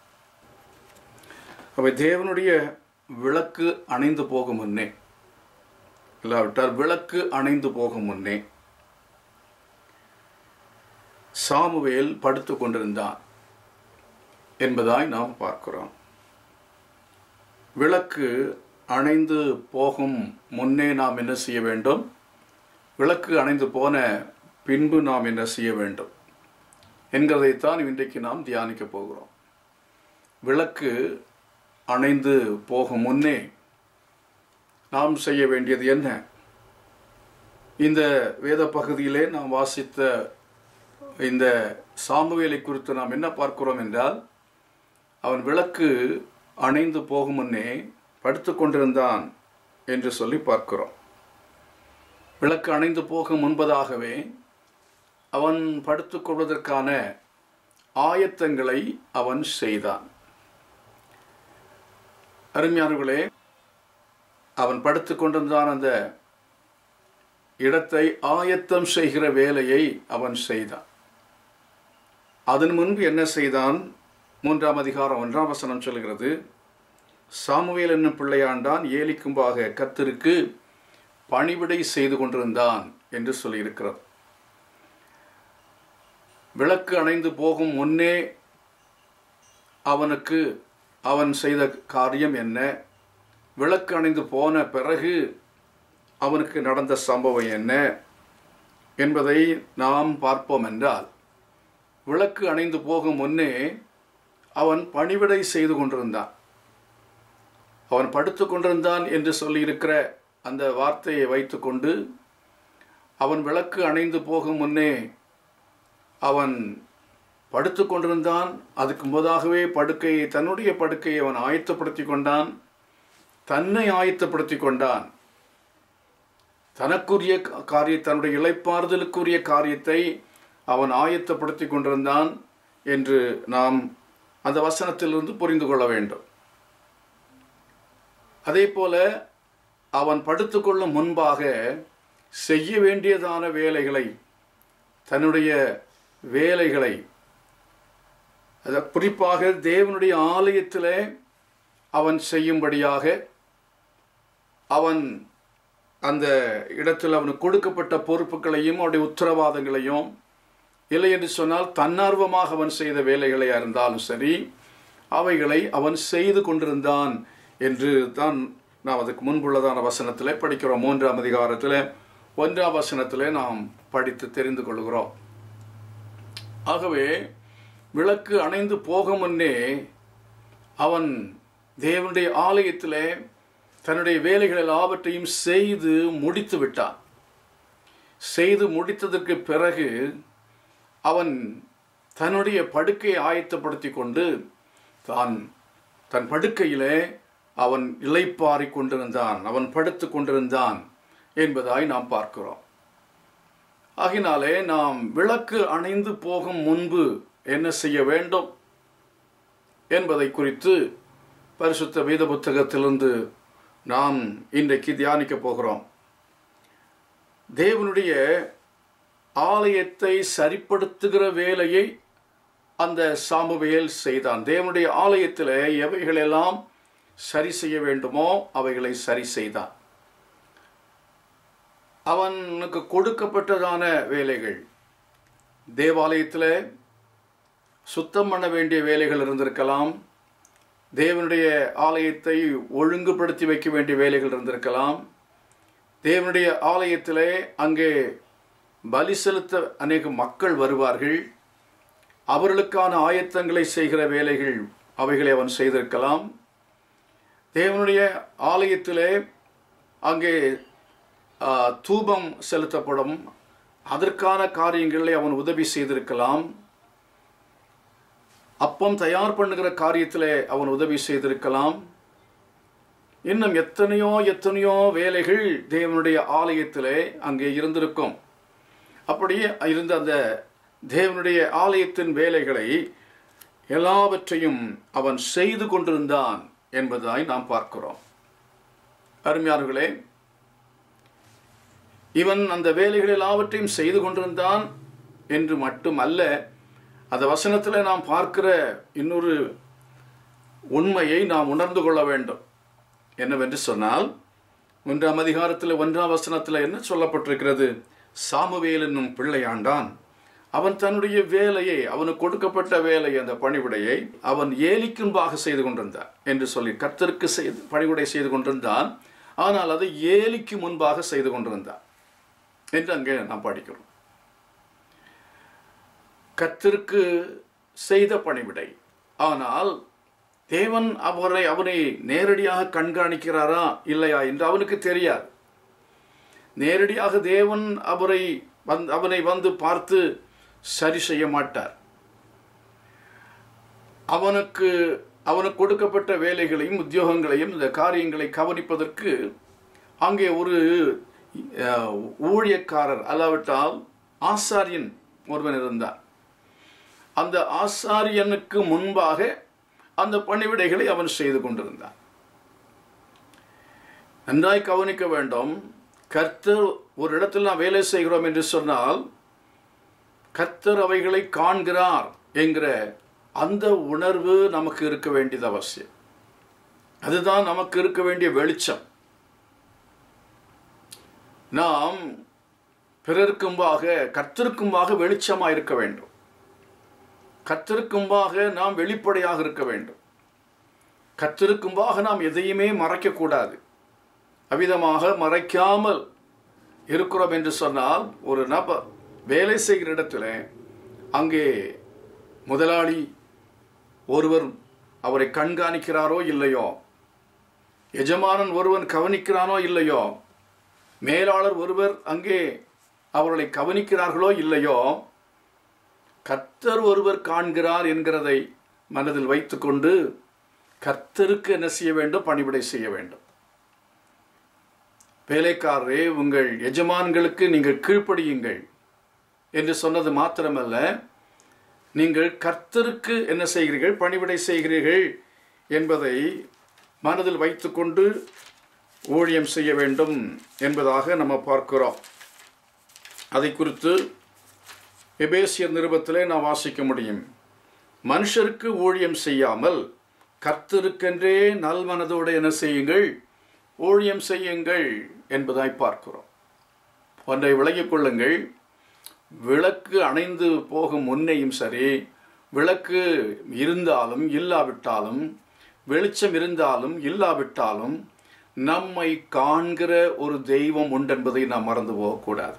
அவை தேவனுடைய விளக்கு அணைந்து போகும் முன்னே, இல்லாவிட்டால் விளக்கு அணைந்து போகும் முன்னே சாமுவேல் படுத்து கொண்டிருந்தான் என்பதாய் நாம் பார்க்கிறோம். விளக்கு அணைந்து போகும் முன்னே நாம் என்ன செய்ய வேண்டும்? விளக்கு அணைந்து போன பின்பு நாம் என்ன செய்ய வேண்டும் என்கிறதைத்தான் இன்றைக்கு நாம் தியானிக்க போகிறோம். விளக்கு அணைந்து போகும் முன்னே நாம் செய்ய வேண்டியது என்ன? இந்த வேத பகுதியிலே நாம் வாசித்த இந்த சாமுவேலை குறித்து நாம் என்ன பார்க்கிறோம் என்றால், அவன் விளக்கு அணைந்து போகும் முன்னே படுத்து கொண்டிருந்தான் என்று சொல்லி பார்க்கிறோம். விளக்கு அணைந்து போகும் முன்பதாகவே அவன் படுத்துக் கொள்வதற்கான ஆயத்தங்களை அவன் செய்தான். அருமையானவர்களே, அவன் படுத்து கொண்டிருந்தான். அந்த இடத்தை ஆயத்தம் செய்கிற வேலையை அவன் செய்தான். அதன் முன்பு என்ன செய்தான்? மூன்றாம் அதிகாரம் ஒன்றாம் வசனம் சொல்கிறது, சாமுவேல் என்னும் பிள்ளையாண்டான் ஏலிக்கும்பாக கர்த்தருக்கு பணிவிடை செய்து கொண்டிருந்தான் என்று சொல்லியிருக்கிறார். விளக்கு அணைந்து போகும் முன்னே அவனுக்கு அவன் செய்த காரியம் என்ன? விளக்கு அணைந்து போன பிறகு அவனுக்கு நடந்த சம்பவம் என்ன? என்பதை நாம் பார்ப்போம் என்றால், விளக்கு அணைந்து போகும் முன்னே அவன் பணிவிடை செய்து கொண்டிருந்தான். அவன் படுத்து கொண்டிருந்தான் என்று சொல்லியிருக்கிற அந்த வார்த்தையை வைத்துக்கொண்டு, அவன் விளக்கு அணைந்து போகும் முன்னே அவன் படுத்து கொண்டிருந்தான். அதுக்கு முதலாகவே படுக்கையை தன்னுடைய படுக்கையை அவன் ஆயத்தப்படுத்தி கொண்டான், தன்னை ஆயத்தப்படுத்தி கொண்டான். தனக்குரிய காரிய தன்னுடைய இளைப்பாறுதலுக்குரிய காரியத்தை அவன் ஆயத்தப்படுத்தி கொண்டிருந்தான் என்று நாம் அந்த வசனத்திலிருந்து புரிந்து கொள்ள வேண்டும். அதே போல அவன் படுத்துக்கொள்ளும் முன்பாக செய்ய வேண்டியதான வேலைகளை, தன்னுடைய வேலைகளை, அது குறிப்பாக தேவனுடைய ஆலயத்திலே அவன் செய்யும்படியாக அவன் அந்த இடத்தில் அவனுக்கு கொடுக்கப்பட்ட பொறுப்புகளையும் அவனுடைய உத்தரவாதங்களையும், இல்லை என்று சொன்னால் தன்னார்வமாக அவன் செய்த வேலைகளையாக இருந்தாலும் சரி, அவைகளை அவன் செய்து கொண்டிருந்தான் என்று தான் நாம் அதுக்கு முன்புள்ளதான வசனத்தில் படிக்கிறோம். மூன்றாம் அதிகாரத்தில் ஒன்றாம் வசனத்தில் நாம் படித்து தெரிந்து கொள்கிறோம். ஆகவே விளக்கு அணைந்து போக முன்னே அவன் தேவனுடைய ஆலயத்திலே தன்னுடைய வேலைகள் எல்லாவற்றையும் செய்து முடித்து விட்டான். செய்து முடித்ததற்கு பிறகு அவன் தன்னுடைய படுக்கையை ஆயத்தப்படுத்தி கொண்டு தான் தன் படுக்கையிலே அவன் இளைப்பாறி கொண்டிருந்தான், அவன் படுத்து கொண்டிருந்தான் என்பதாய் நாம் பார்க்கிறோம். ஆகினாலே நாம் விளக்கு அணைந்து போகும் முன்பு என்ன செய்ய வேண்டும் என்பதை குறித்து பரிசுத்த வேத புத்தகத்திலிருந்து நாம் இன்றைக்கு தியானிக்க போகிறோம். தேவனுடைய ஆலயத்தை சரிப்படுத்துகிற வேலையை அந்த சாமுவேல் செய்தான். தேவனுடைய ஆலயத்தில் எவைகளெல்லாம் சரி செய்ய வேண்டுமோ அவைகளை சரி செய்தான். அவனுக்கு கொடுக்கப்பட்டதான வேலைகள், தேவாலயத்தில் சுத்தம் பண்ண வேண்டிய வேலைகள் இருந்திருக்கலாம், தேவனுடைய ஆலயத்தை ஒழுங்குபடுத்தி வைக்க வேண்டிய வேலைகள் இருந்திருக்கலாம், தேவனுடைய ஆலயத்திலே அங்கே பலி செலுத்த அநேக மக்கள் வருவார்கள், அவர்களுக்கான ஆயத்தங்களை செய்கிற வேலைகள் அவைகளை அவன் செய்திருக்கலாம். தேவனுடைய ஆலயத்திலே அங்கே தூபம் செலுத்தப்படும், அதற்கான காரியங்களை அவன் உதவி செய்திருக்கலாம். அப்பம் தயார் பண்ணுகிற காரியத்தில் அவன் உதவி செய்திருக்கலாம். இன்னும் எத்தனையோ எத்தனையோ வேலைகள் தேவனுடைய ஆலயத்திலே அங்கே இருந்திருக்கும். அப்படியே இருந்த அந்த தேவனுடைய ஆலயத்தின் வேலைகளை எல்லாவற்றையும் அவன் செய்து கொண்டிருந்தான் என்பதாய் நாம் பார்க்கிறோம். அருமையானவர்களே, இவன் அந்த வேலைகள் எல்லாவற்றையும் செய்து கொண்டிருந்தான் என்று மட்டுமல்ல, அந்த வசனத்தில் நாம் பார்க்கிற இன்னொரு உண்மையை நாம் உணர்ந்து கொள்ள வேண்டும். என்னவென்று சொன்னால், ஒன்றாம் அதிகாரத்தில் ஒன்றாம் வசனத்தில் என்ன சொல்லப்பட்டிருக்கிறது? சாமுவேல் என்னும் பிள்ளையாண்டான், அவன் தன்னுடைய வேலையை, அவனுக்கு கொடுக்கப்பட்ட வேலையை, அந்த பணிவிடையை அவன் ஏலிக்கு முன்பாக செய்து கொண்டிருந்தான் என்று சொல்லி, கர்த்தருக்கு செய்து பணிவிடை செய்து கொண்டிருந்தான், ஆனால் அதை ஏலிக்கு முன்பாக செய்து கொண்டிருந்தான் என்று அங்கே நாம் படிக்கிறோம். கர்த்தருக்கு செய்த பணிவிடை, ஆனால் தேவன் அவரை அவனை நேரடியாக கண்காணிக்கிறாரா இல்லையா என்று அவனுக்கு தெரியாது. நேரடியாக தேவன் அவரை வந்து அவனை வந்து பார்த்து சரி செய்ய மாட்டார். அவனுக்கு அவனுக்கு கொடுக்கப்பட்ட வேலைகளையும் உத்தியோகங்களையும் இந்த காரியங்களை கவனிப்பதற்கு அங்கே ஒரு ஊழியக்காரர் அல்லாவிட்டால் ஆசாரியன் ஒருவன் இருந்தார். அந்த ஆசாரியனுக்கு முன்பாக அந்த பணிவிடைகளை அவன் செய்து கொண்டிருந்தான். நன்றாய் கவனிக்க வேண்டும். கர்த்தர் ஒரு இடத்தில் நாம் வேலை செய்கிறோம் என்று சொன்னால் கர்த்தர் அவைகளை காண்கிறார் என்கிற அந்த உணர்வு நமக்கு இருக்க வேண்டியது அவசியம். அதுதான் நமக்கு இருக்க வேண்டிய வெளிச்சம். நாம் பிறருக்கும்பாக கர்த்தருக்கும்பாக வெளிச்சமாக இருக்க வேண்டும். கர்த்தருக்கும்பாக நாம் வெளிப்படையாக இருக்க வேண்டும். கர்த்தருக்கும்பாக நாம் எதையுமே மறைக்கக்கூடாது. அவ்விதமாக மறைக்காமல் இருக்கிறோம் என்று சொன்னால், ஒரு நபர் வேலை செய்கிற இடத்துல அங்கே முதலாளி ஒருவர் அவரை கண்காணிக்கிறாரோ இல்லையோ, எஜமானன் ஒருவன் கவனிக்கிறானோ இல்லையோ, மேலாளர் ஒருவர் அங்கே அவர்களை கவனிக்கிறார்களோ இல்லையோ, கர்த்தர் ஒருவர் காண்கிறார் என்கிறதை மனதில் வைத்துக்கொண்டு கர்த்தருக்கு என்ன செய்ய வேண்டும்? பணிவிடை செய்ய வேண்டும். வேலைக்காரரே, உங்கள் எஜமான்களுக்கு நீங்கள் கீழ்ப்படியுங்கள் என்று சொன்னது மாத்திரமல்ல, நீங்கள் கர்த்தருக்கு என்ன செய்கிறீர்கள்? பணிவிடை செய்கிறீர்கள் என்பதை மனதில் வைத்துக்கொண்டு ஊழியம் செய்ய வேண்டும் என்பதாக நம்ம பார்க்கிறோம். அதை குறித்து எபேசியர் நிருபத்திலே நாம் வாசிக்க முடியும். மனுஷருக்கு ஊழியம் செய்யாமல் கர்த்தருக்கென்றே நல்மனதோடு என்ன செய்யுங்கள்? ஊழியம் செய்யுங்கள் என்பதாய் பார்க்கிறோம். ஒன்றை விளங்கிக் கொள்ளுங்கள். விளக்கு அணைந்து போகும் முன்னையும் சரி, விளக்கு இருந்தாலும் இல்லாவிட்டாலும், வெளிச்சம் இருந்தாலும் இல்லாவிட்டாலும், நம்மை காண்கிற ஒரு தெய்வம் உண்டென்பதை நாம் மறந்து போகக்கூடாது.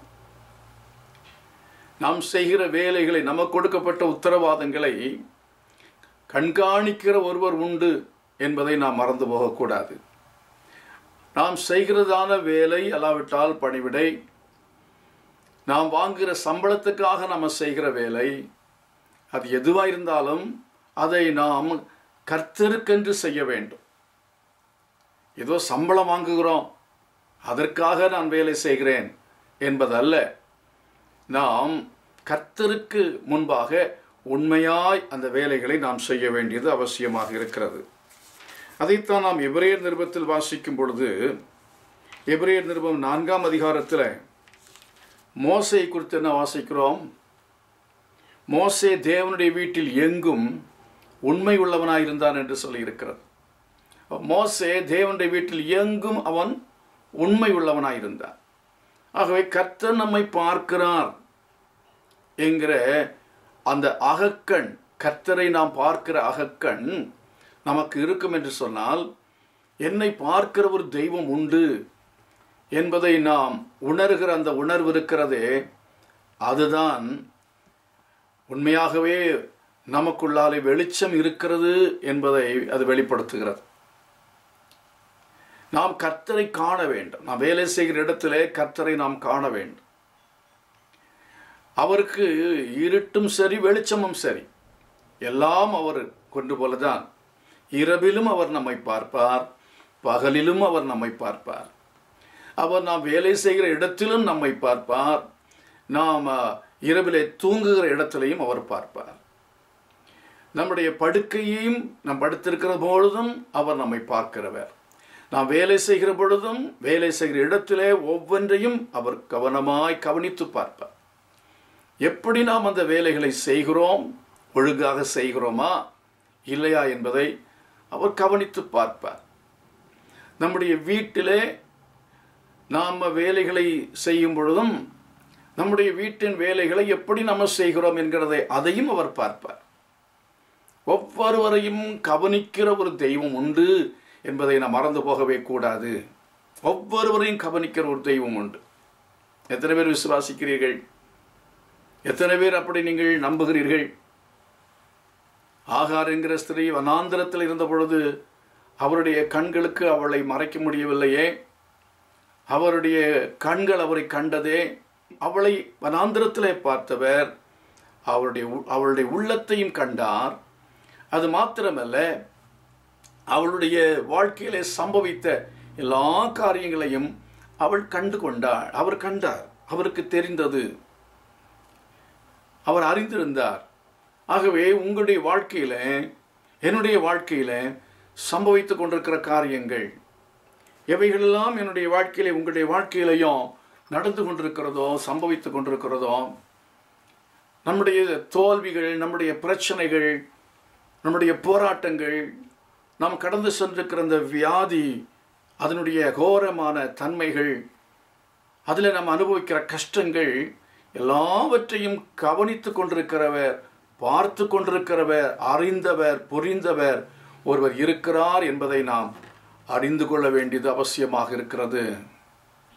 நாம் செய்கிற வேலைகளை, நமக்கு கொடுக்கப்பட்ட உத்தரவாதங்களை கண்காணிக்கிற ஒருவர் உண்டு என்பதை நாம் மறந்து போகக்கூடாது. நாம் செய்கிறதான வேலை அல்லாவிட்டால் பணிவிடை, நாம் வாங்குகிற சம்பளத்துக்காக நம்ம செய்கிற வேலை, அது எதுவாக இருந்தாலும் அதை நாம் கர்த்தருக்கென்று செய்ய வேண்டும். ஏதோ சம்பளம் வாங்குகிறோம், அதற்காக நான் வேலை செய்கிறேன் என்பதல்ல. நாம் கர்த்தருக்கு முன்பாக உண்மையாய் அந்த வேலைகளை நாம் செய்ய வேண்டியது அவசியமாக இருக்கிறது. அதைத்தான் நாம் எபிரேயர் நிருபத்தில் வாசிக்கும் பொழுது, எபிரேயர் நிருபம் நான்காம் அதிகாரத்தில் மோசே குறித்து என்ன வாசிக்கிறோம்? மோசே தேவனுடைய வீட்டில் எங்கும் உண்மை உள்ளவனாயிருந்தான் என்று சொல்லியிருக்கிறது. மோசே தேவனுடைய வீட்டில் எங்கும் அவன் உண்மை உள்ளவனாயிருந்தான். ஆகவே கர்த்தர் நம்மை பார்க்கிறார் என்கிற அந்த அகக்கண், கர்த்தரை நாம் பார்க்கிற அகக்கண் நமக்கு இருக்கும் என்று சொன்னால், என்னை பார்க்கிற ஒரு தெய்வம் உண்டு என்பதை நாம் உணர்கிற அந்த உணர்வு இருக்கிறதே, அதுதான் உண்மையாகவே நமக்குள்ளாலே வெளிச்சம் இருக்கிறது என்பதை அது வெளிப்படுத்துகிறது. நாம் கர்த்தரை காண வேண்டும். நாம் வேலை செய்கிற இடத்திலே கர்த்தரை நாம் காண வேண்டும். அவருக்கு இருட்டும் சரி, வெளிச்சமும் சரி, எல்லாம் அவர் கொண்டு போலதான். இரவிலும் அவர் நம்மை பார்ப்பார், பகலிலும் அவர் நம்மை பார்ப்பார். அவர் நாம் வேலை செய்கிற இடத்திலும் நம்மை பார்ப்பார், நாம் இரவிலே தூங்குகிற இடத்திலையும் அவர் பார்ப்பார். நம்முடைய படுக்கையையும் நாம் படுத்திருக்கிற பொழுதும் அவர் நம்மை பார்க்கிறவர். நாம் வேலை செய்கிற பொழுதும் வேலை செய்கிற இடத்திலே ஒவ்வொன்றையும் அவர் கவனமாய் கவனித்து பார்ப்பார். எப்படி நாம் அந்த வேலைகளை செய்கிறோம், ஒழுங்காக செய்கிறோமா இல்லையா என்பதை அவர் கவனித்து பார்ப்பார். நம்முடைய வீட்டிலே நாம் வேலைகளை செய்யும் பொழுதும் நம்முடைய வீட்டின் வேலைகளை எப்படி நாம் செய்கிறோம் என்கிறதை அதையும் அவர் பார்ப்பார். ஒவ்வொருவரையும் கவனிக்கிற ஒரு தெய்வம் உண்டு என்பதை நாம் மறந்து போகவே கூடாது. ஒவ்வொருவரையும் கவனிக்கிற ஒரு தெய்வம் உண்டு. எத்தனை பேர் விசுவாசிக்கிறீர்கள்? எத்தனை பேர் அப்படி நீங்கள் நம்புகிறீர்கள்? ஆகார் என்கிற ஸ்திரீ வனாந்திரத்தில் இருந்த பொழுது அவருடைய கண்களுக்கு அவளை மறைக்க முடியவில்லையே, அவருடைய கண்கள் அவரை கண்டதே. அவளை வனாந்திரத்திலே பார்த்தவர் அவருடைய அவளுடைய உள்ளத்தையும் கண்டார். அது மாத்திரமல்ல, அவளுடைய வாழ்க்கையிலே சம்பவித்த எல்லா காரியங்களையும் அவள் கண்டு கொண்டாள். அவர் கண்டார், அவருக்கு தெரிந்தது, அவர் அறிந்திருந்தார். ஆகவே உங்களுடைய வாழ்க்கையில, என்னுடைய வாழ்க்கையில சம்பவித்து கொண்டிருக்கிற காரியங்கள் எவைகளெல்லாம் என்னுடைய வாழ்க்கையில உங்களுடைய வாழ்க்கையிலையும் நடந்து கொண்டிருக்கிறதோ, சம்பவித்து கொண்டிருக்கிறதோ, நம்முடைய தோல்விகள், நம்முடைய பிரச்சனைகள், நம்முடைய போராட்டங்கள், நாம் கடந்து சென்றிருக்கிற அந்த வியாதி, அதனுடைய கோரமான தன்மைகள், அதில் நாம் அனுபவிக்கிற கஷ்டங்கள் எல்லாவற்றையும் கவனித்து கொண்டிருக்கிறவர், பார்த்து கொண்டிருக்கிறவர், அறிந்தவர், புரிந்தவர் ஒருவர் இருக்கிறார் என்பதை நாம் அறிந்து கொள்ள வேண்டியது அவசியமாக இருக்கிறது.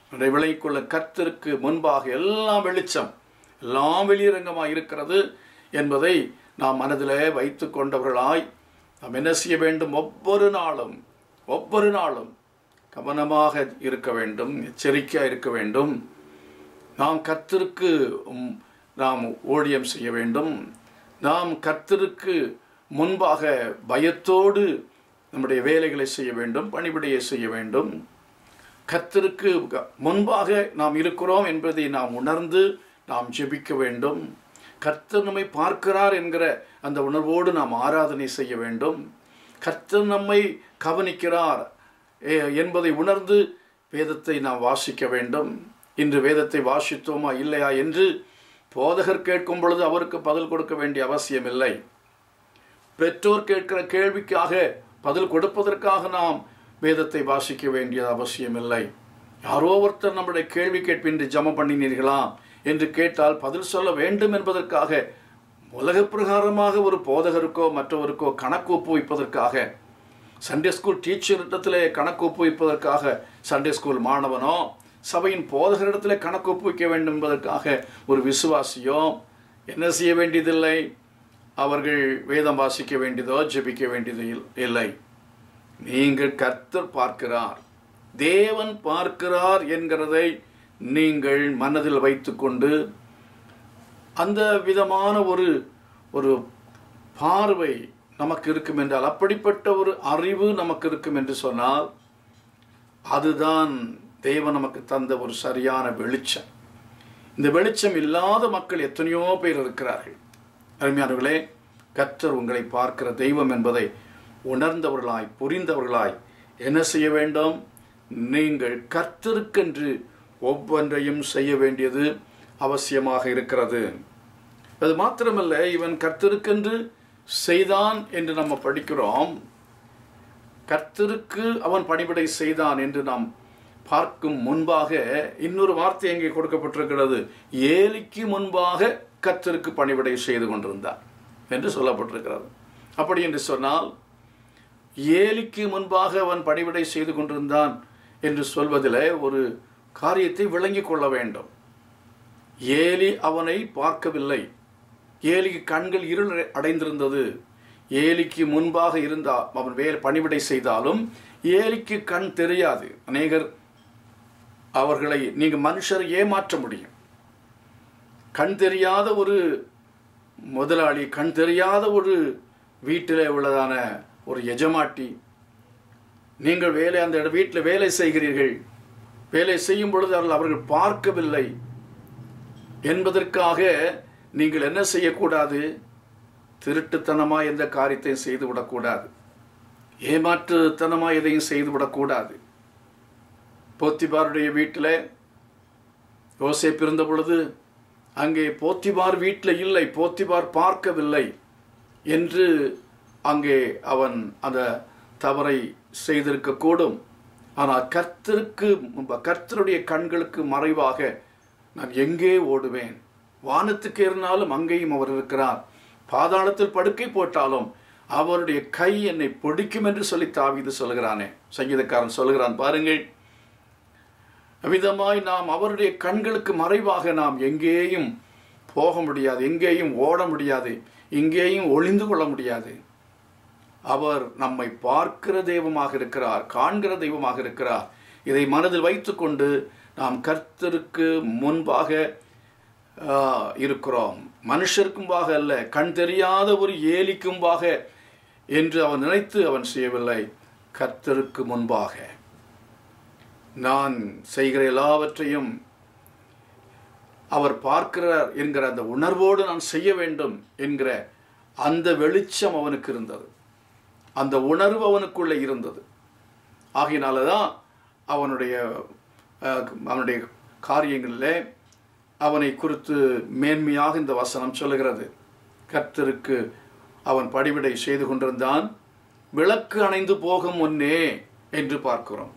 அதை விளைக்குள்ள கர்த்தருக்கு முன்பாக எல்லாம் வெளிச்சம், எல்லாம் வெளியரங்கமாக இருக்கிறது என்பதை நாம் மனதிலே வைத்து கொண்டவர்களாய் நாம் என்ன செய்ய வேண்டும்? ஒவ்வொரு நாளும் ஒவ்வொரு நாளும் கவனமாக இருக்க வேண்டும், எச்சரிக்கையாக இருக்க வேண்டும். நாம் கர்த்தருக்கு நாம் ஊழியம் செய்ய வேண்டும். நாம் கர்த்தருக்கு முன்பாக பயத்தோடு நம்முடைய வேலைகளை செய்ய வேண்டும், பணிவிடையை செய்ய வேண்டும். கர்த்தருக்கு முன்பாக நாம் இருக்கிறோம் என்பதை நாம் உணர்ந்து நாம் ஜெபிக்க வேண்டும். கர்த்தர் நம்மை பார்க்கிறார் என்கிற அந்த உணர்வோடு நாம் ஆராதனை செய்ய வேண்டும். கர்த்தர் நம்மை கவனிக்கிறார் என்பதை உணர்ந்து வேதத்தை நாம் வாசிக்க வேண்டும். இன்று வேதத்தை வாசித்தோமா இல்லையா என்று போதகர் கேட்கும் பொழுது அவருக்கு பதில் கொடுக்க வேண்டிய அவசியம் இல்லை. பெற்றோர் கேட்கிற கேள்விக்காக பதில் கொடுப்பதற்காக நாம் வேதத்தை வாசிக்க வேண்டிய அவசியம் இல்லை. யாரோ ஒருத்தர் நம்முடைய கேள்வி கேட்பின்றி ஜெபம் பண்ணினீர்களா என்று கேட்டால் பதில் சொல்ல வேண்டும் என்பதற்காக உலக பிரகாரமாக ஒரு போதகருக்கோ மற்றவருக்கோ கணக்கு ஒப்புவிப்பதற்காக, சண்டே ஸ்கூல் டீச்சரிடத்திலே கணக்கு ஒப்புவிப்பதற்காக சண்டே ஸ்கூல் மாணவனோ சபையின் போதகரிடத்திலே கணக்கு ஒப்புவிக்க வேண்டும் என்பதற்காக ஒரு விசுவாசியோ என்ன செய்ய வேண்டியதில்லை. அவர்கள் வேதம் வாசிக்க வேண்டியதோ ஜெபிக்க வேண்டியது இல்லை. நீங்கள் கர்த்தர் பார்க்கிறார், தேவன் பார்க்கிறார் என்கிறதை நீங்கள் மனதில் வைத்துக்கொண்டு அந்த விதமான ஒரு ஒரு பார்வை நமக்கு இருக்கும் என்றால், அப்படிப்பட்ட ஒரு அறிவு நமக்கு இருக்கும் என்று சொன்னால், அதுதான் தேவன் நமக்கு தந்த ஒரு சரியான வெளிச்சம். இந்த வெளிச்சம் இல்லாத மக்கள் எத்தனையோ பேர் இருக்கிறார்கள். அருமையானவர்களே, கர்த்தர் உங்களை பார்க்கிற தெய்வம் என்பதை உணர்ந்தவர்களாய் புரிந்தவர்களாய் என்ன செய்ய வேண்டும்? நீங்கள் கர்த்தருக்கென்று ஒவ்வொன்றையும் செய்ய வேண்டியது அவசியமாக இருக்கிறது. அது மாத்திரமல்ல, இவன் கர்த்தருக்கென்று செய்தான் என்று நம்ம படிக்கிறோம். கர்த்தருக்கு அவன் பணிவிடை செய்தான் என்று நாம் பார்க்கும் முன்பாக இன்னொரு வார்த்தை எங்கே கொடுக்கப்பட்டிருக்கிறது. ஏலிக்கு முன்பாக கர்த்தருக்கு பணிவிடை செய்து கொண்டிருந்தான் என்று சொல்லப்பட்டிருக்கிறது. அப்படி என்று சொன்னால், ஏலிக்கு முன்பாக அவன் பணிவிடை செய்து கொண்டிருந்தான் என்று சொல்வதில் ஒரு காரியத்தை விளங்கிக் கொள்ள வேண்டும். ஏலி அவனை பார்க்கவில்லை. ஏலிக்கு கண்கள் இருள் அடைந்திருந்தது. ஏலிக்கு முன்பாக இருந்தால் அவன் வேறு பணிவிடை செய்தாலும் ஏலிக்கு கண் தெரியாது. அநேகர் அவர்களை நீங்கள் மனுஷரை ஏமாற்ற முடியும். கண் தெரியாத ஒரு முதலாளி, கண் தெரியாத ஒரு வீட்டில் உள்ளதான ஒரு எஜமாட்டி, நீங்கள் வேலை அந்த வீட்டில் வேலை செய்கிறீர்கள். வேலை செய்யும் பொழுது அவர்கள் அவர்கள் பார்க்கவில்லை என்பதற்காக நீங்கள் என்ன செய்யக்கூடாது? திருட்டுத்தனமாக எந்த காரியத்தையும் செய்துவிடக்கூடாது. ஏமாற்றுத்தனமாக எதையும் செய்துவிடக்கூடாது. போத்திபாருடைய வீட்டில் யோசேப்பு இருந்த பொழுது அங்கே போத்திபார் வீட்டில் இல்லை, போத்திபார் பார்க்கவில்லை என்று அங்கே அவன் அந்த தவறை செய்திருக்கக்கூடும். ஆனால் கர்த்தருக்கு கர்த்தருடைய கண்களுக்கு மறைவாக நான் எங்கே ஓடுவேன்? வானத்துக்கு ஏறினாலும் அங்கேயும் அவர் இருக்கிறார். பாதாளத்தில் படுக்கை போட்டாலும் அவருடைய கை என்னை பிடிக்கும் என்று சொல்லி தாவீது சொல்கிறானே, சங்கீதக்காரன் சொல்கிறான் பாருங்கள். அவ்விதமாய் நாம் அவருடைய கண்களுக்கு மறைவாக நாம் எங்கேயும் போக முடியாது, எங்கேயும் ஓட முடியாது, எங்கேயும் ஒளிந்து கொள்ள முடியாது. அவர் நம்மை பார்க்கிற தெய்வமாக இருக்கிறார், காண்கிற தெய்வமாக இருக்கிறார். இதை மனதில் வைத்துக்கொண்டு நாம் கர்த்தருக்கு முன்பாக இருக்கிறோம். மனுஷருக்கும்பாக அல்ல, கண் தெரியாத ஒரு ஏலிக்கும்பாக என்று அவன் நினைத்து அவன் செய்யவில்லை. கர்த்தருக்கு முன்பாக நான் செய்கிற எல்லாவற்றையும் அவர் பார்க்கிறார் என்கிற அந்த உணர்வோடு நான் செய்ய வேண்டும் என்கிற அந்த வெளிச்சம் அவனுக்கு இருந்தது. அந்த உணர்வு அவனுக்குள்ளே இருந்தது. ஆகையினால தான் அவனுடைய அவனுடைய காரியங்களில் அவனை குறித்து மேன்மையாக இந்த வசனம் சொல்லுகிறது. கர்த்தருக்கு அவன் பணிவிடை செய்து கொண்டிருந்தான், விளக்கு அணைந்து போகும் முன்னே என்று பார்க்கிறோம்.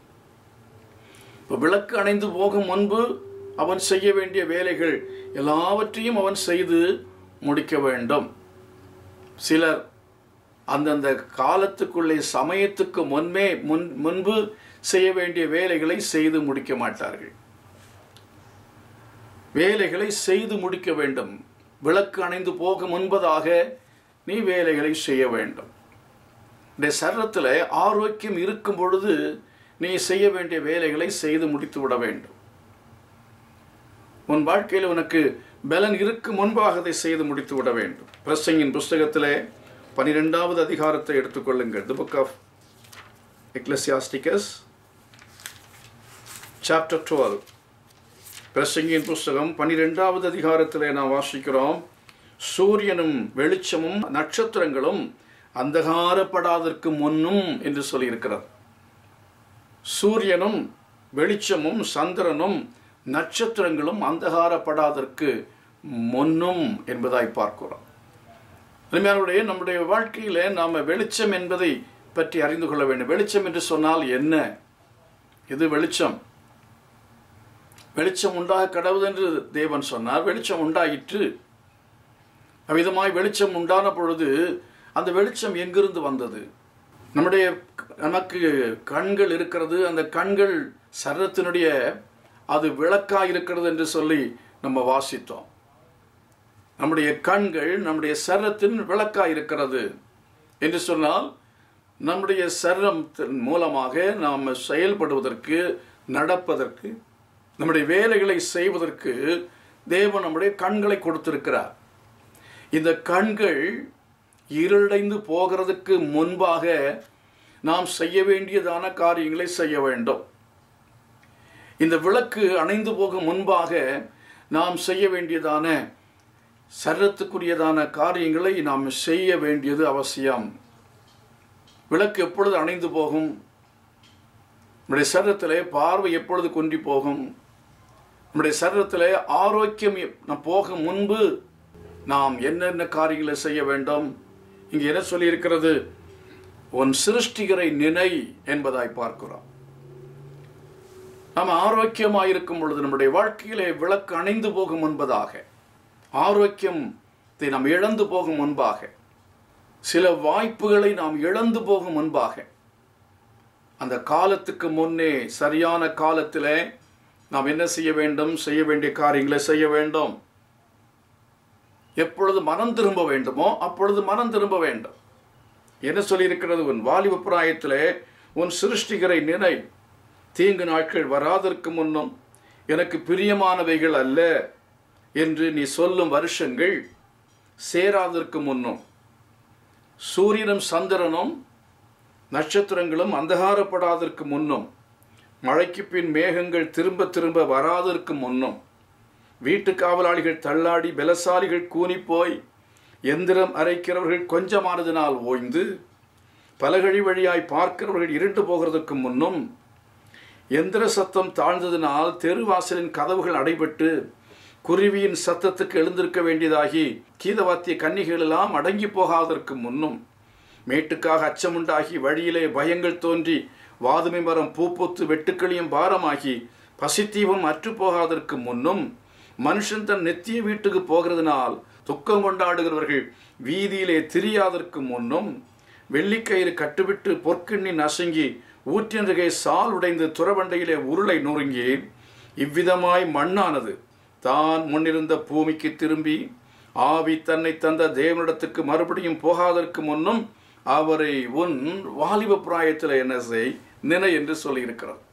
விளக்கு அணைந்து போகும் முன்பு அவன் செய்ய வேண்டிய வேலைகள் எல்லாவற்றையும் அவன் செய்து முடிக்க வேண்டும். சிலர் அந்தந்த காலத்துக்குள்ளே சமயத்துக்கு முன்பே முன் முன்பு செய்ய வேண்டிய வேலைகளை செய்து முடிக்க மாட்டார்கள். வேலைகளை செய்து முடிக்க வேண்டும். விளக்கு அணைந்து போக முன்பதாக நீ வேலைகளை செய்ய வேண்டும். இந்த சரீரத்தில் ஆரோக்கியம் இருக்கும் பொழுது நீ செய்ய வேண்டிய வேலைகளை செய்து முடித்து விட வேண்டும். உன் வாழ்க்கையில் உனக்கு பலன் இருக்கும் முன்பாக அதை செய்து முடித்து விட வேண்டும். பிரசங்கின் புஸ்தகத்திலே பனிரெண்டாவது அதிகாரத்தை எடுத்துக்கொள்ளுங்கள். The book of Ecclesiasticus chapter twelve. பிரசங்கின் புஸ்தகம் பனிரெண்டாவது அதிகாரத்திலே நாம் வாசிக்கிறோம், சூரியனும் வெளிச்சமும் நட்சத்திரங்களும் அந்தகாரப்படாதற்கு முன்னும் என்று சொல்லியிருக்கிறார். சூரியனும் வெளிச்சமும் சந்திரனும் நட்சத்திரங்களும் அந்தகாரப்படாதற்கு முன்னும் என்பதாய் பார்க்கிறோம். அருமையானவர்களே, நம்முடைய வாழ்க்கையில நாம் வெளிச்சம் என்பதை பற்றி அறிந்து கொள்ள வேண்டும். வெளிச்சம் என்று சொன்னால் என்ன? இது வெளிச்சம். வெளிச்சம் உண்டாக கடவுள் என்று தேவன் சொன்னார். வெளிச்சம் உண்டாயிற்று. அவ்விதமாய் வெளிச்சம் உண்டான பொழுது அந்த வெளிச்சம் எங்கிருந்து வந்தது? நம்முடைய நமக்கு கண்கள் இருக்கிறது. அந்த கண்கள் சரீரத்தினுடைய அது விளக்காய் இருக்கிறது என்று சொல்லி நம்ம வாசித்தோம். நம்முடைய கண்கள் நம்முடைய சரீரத்தின் விளக்காய் இருக்கிறது என்று சொன்னால், நம்முடைய சரீரத்தின் மூலமாக நாம் செயல்படுவதற்கு, நடப்பதற்கு, நம்முடைய வேலைகளை செய்வதற்கு தேவன் நம்முடைய கண்களை கொடுத்திருக்கிறார். இந்த கண்கள் இருளடைந்து போகிறதுக்கு முன்பாக நாம் செய்ய வேண்டியதான காரியங்களை செய்ய வேண்டும். இந்த விளக்கு அணைந்து போக முன்பாக நாம் செய்ய வேண்டியதான சரீரத்துக்குரியதான காரியங்களை நாம் செய்ய வேண்டியது அவசியம். விளக்கு எப்பொழுது அணைந்து போகும்? நம்முடைய சரீரத்திலே பார்வை எப்பொழுது குன்றி போகும்? நம்முடைய சரீரத்திலே ஆரோக்கியம் நாம் போக முன்பு நாம் என்னென்ன காரியங்களை செய்ய வேண்டும்? இங்கே என்ன சொல்லியிருக்கிறது? உன் சிருஷ்டிகரை நினை என்பதாய் பார்க்கிறோம். நாம் ஆரோக்கியமாயிருக்கும் பொழுது நம்முடைய வாழ்க்கையிலே விளக்கு அணைந்து போகும் முன்பதாக, ஆரோக்கியத்தை நாம் இழந்து போகும் முன்பாக, சில வாய்ப்புகளை நாம் இழந்து போகும் முன்பாக, அந்த காலத்துக்கு முன்னே சரியான காலத்திலே நாம் என்ன செய்ய வேண்டும்? செய்ய வேண்டிய காரியங்களை செய்ய வேண்டும். எப்பொழுது மனம் திரும்ப வேண்டுமோ அப்பொழுது மனம் திரும்ப வேண்டும். என்ன சொல்லியிருக்கிறது? உன் வாலிப பிராயத்திலே உன் சிருஷ்டிகரை நினை, தீங்கு நாட்கள் வராதற்கு முன்னும் எனக்கு பிரியமானவைகள் அல்ல என்று நீ சொல்லும் வருஷங்கள் சேராதற்கு முன்னும், சூரியனும் சந்திரனும் நட்சத்திரங்களும் அந்தகாரப்படாதற்கு முன்னும், மழைக்கு பின் மேகங்கள் திரும்ப திரும்ப வராதற்கு முன்னும், வீட்டு காவலாளிகள் தள்ளாடி பலசாலிகள் கூனிப்போய் எந்திரம் அரைக்கிறவர்கள் கொஞ்சமானதினால் ஓய்ந்து பலகழி வழியாய் பார்க்கிறவர்கள் இருண்டு போகிறதுக்கு முன்னும், எந்திர சத்தம் தாழ்ந்ததினால் தெருவாசலின் கதவுகள் அடைபட்டு குருவியின் சத்தத்துக்கு எழுந்திருக்க வேண்டியதாகி கீதவாத்திய கன்னிகள் எல்லாம் அடங்கி போகாதற்கு முன்னும், மேட்டுக்காக அச்சமுண்டாகி வழியிலே பயங்கள் தோன்றி வாதுமை மரம் பூப்பொத்து வெட்டுக்கிளியும் பாரமாகி பசித்தீபம் அற்று போகாதற்கு முன்னும், மனுஷன் தன் நெத்திய வீட்டுக்கு போகிறதுனால் துக்கம் கொண்டாடுகிறவர்கள் வீதியிலே திரியாதற்கு முன்னும், வெள்ளிக்கயிறு கட்டுவிட்டு பொற்கிண்ணி நசுங்கி ஊற்றியன்றுகை சால் உடைந்து துறவண்டையிலே உருளை நொறுங்கி இவ்விதமாய் மண்ணானது தான் முன்னிருந்த பூமிக்கு திரும்பி ஆவி தன்னை தந்த தேவனிடத்துக்கு மறுபடியும் போகாதற்கு முன்னும் அவரை உன் வாலிப பிராயத்தில் என்ன செய் நினை என்று சொல்லியிருக்கிறார்.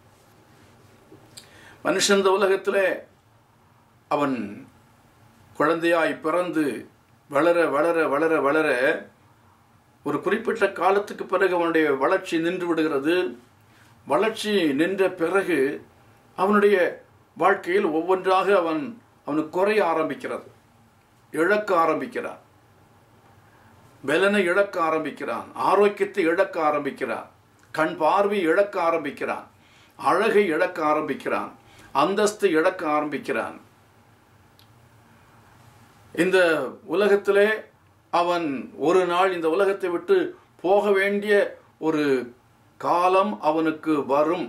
மனுஷன் இந்த உலகத்தில் அவன் குழந்தையாய் பிறந்து வளர வளர வளர வளர ஒரு குறிப்பிட்ட காலத்துக்கு பிறகு அவனுடைய வளர்ச்சி நின்று விடுகிறது. வளர்ச்சி நின்ற பிறகு அவனுடைய வாழ்க்கையில் ஒவ்வொன்றாக அவன் அவனுக்கு குறைய ஆரம்பிக்கிறது, இழக்க ஆரம்பிக்கிறான், பலனை இழக்க ஆரம்பிக்கிறான், ஆரோக்கியத்தை இழக்க ஆரம்பிக்கிறான், கண் பார்வை இழக்க ஆரம்பிக்கிறான், அழகை இழக்க ஆரம்பிக்கிறான், அந்தஸ்தை இழக்க ஆரம்பிக்கிறான். இந்த உலகத்திலே அவன் ஒரு நாள் இந்த உலகத்தை விட்டு போக வேண்டிய ஒரு காலம் அவனுக்கு வரும்.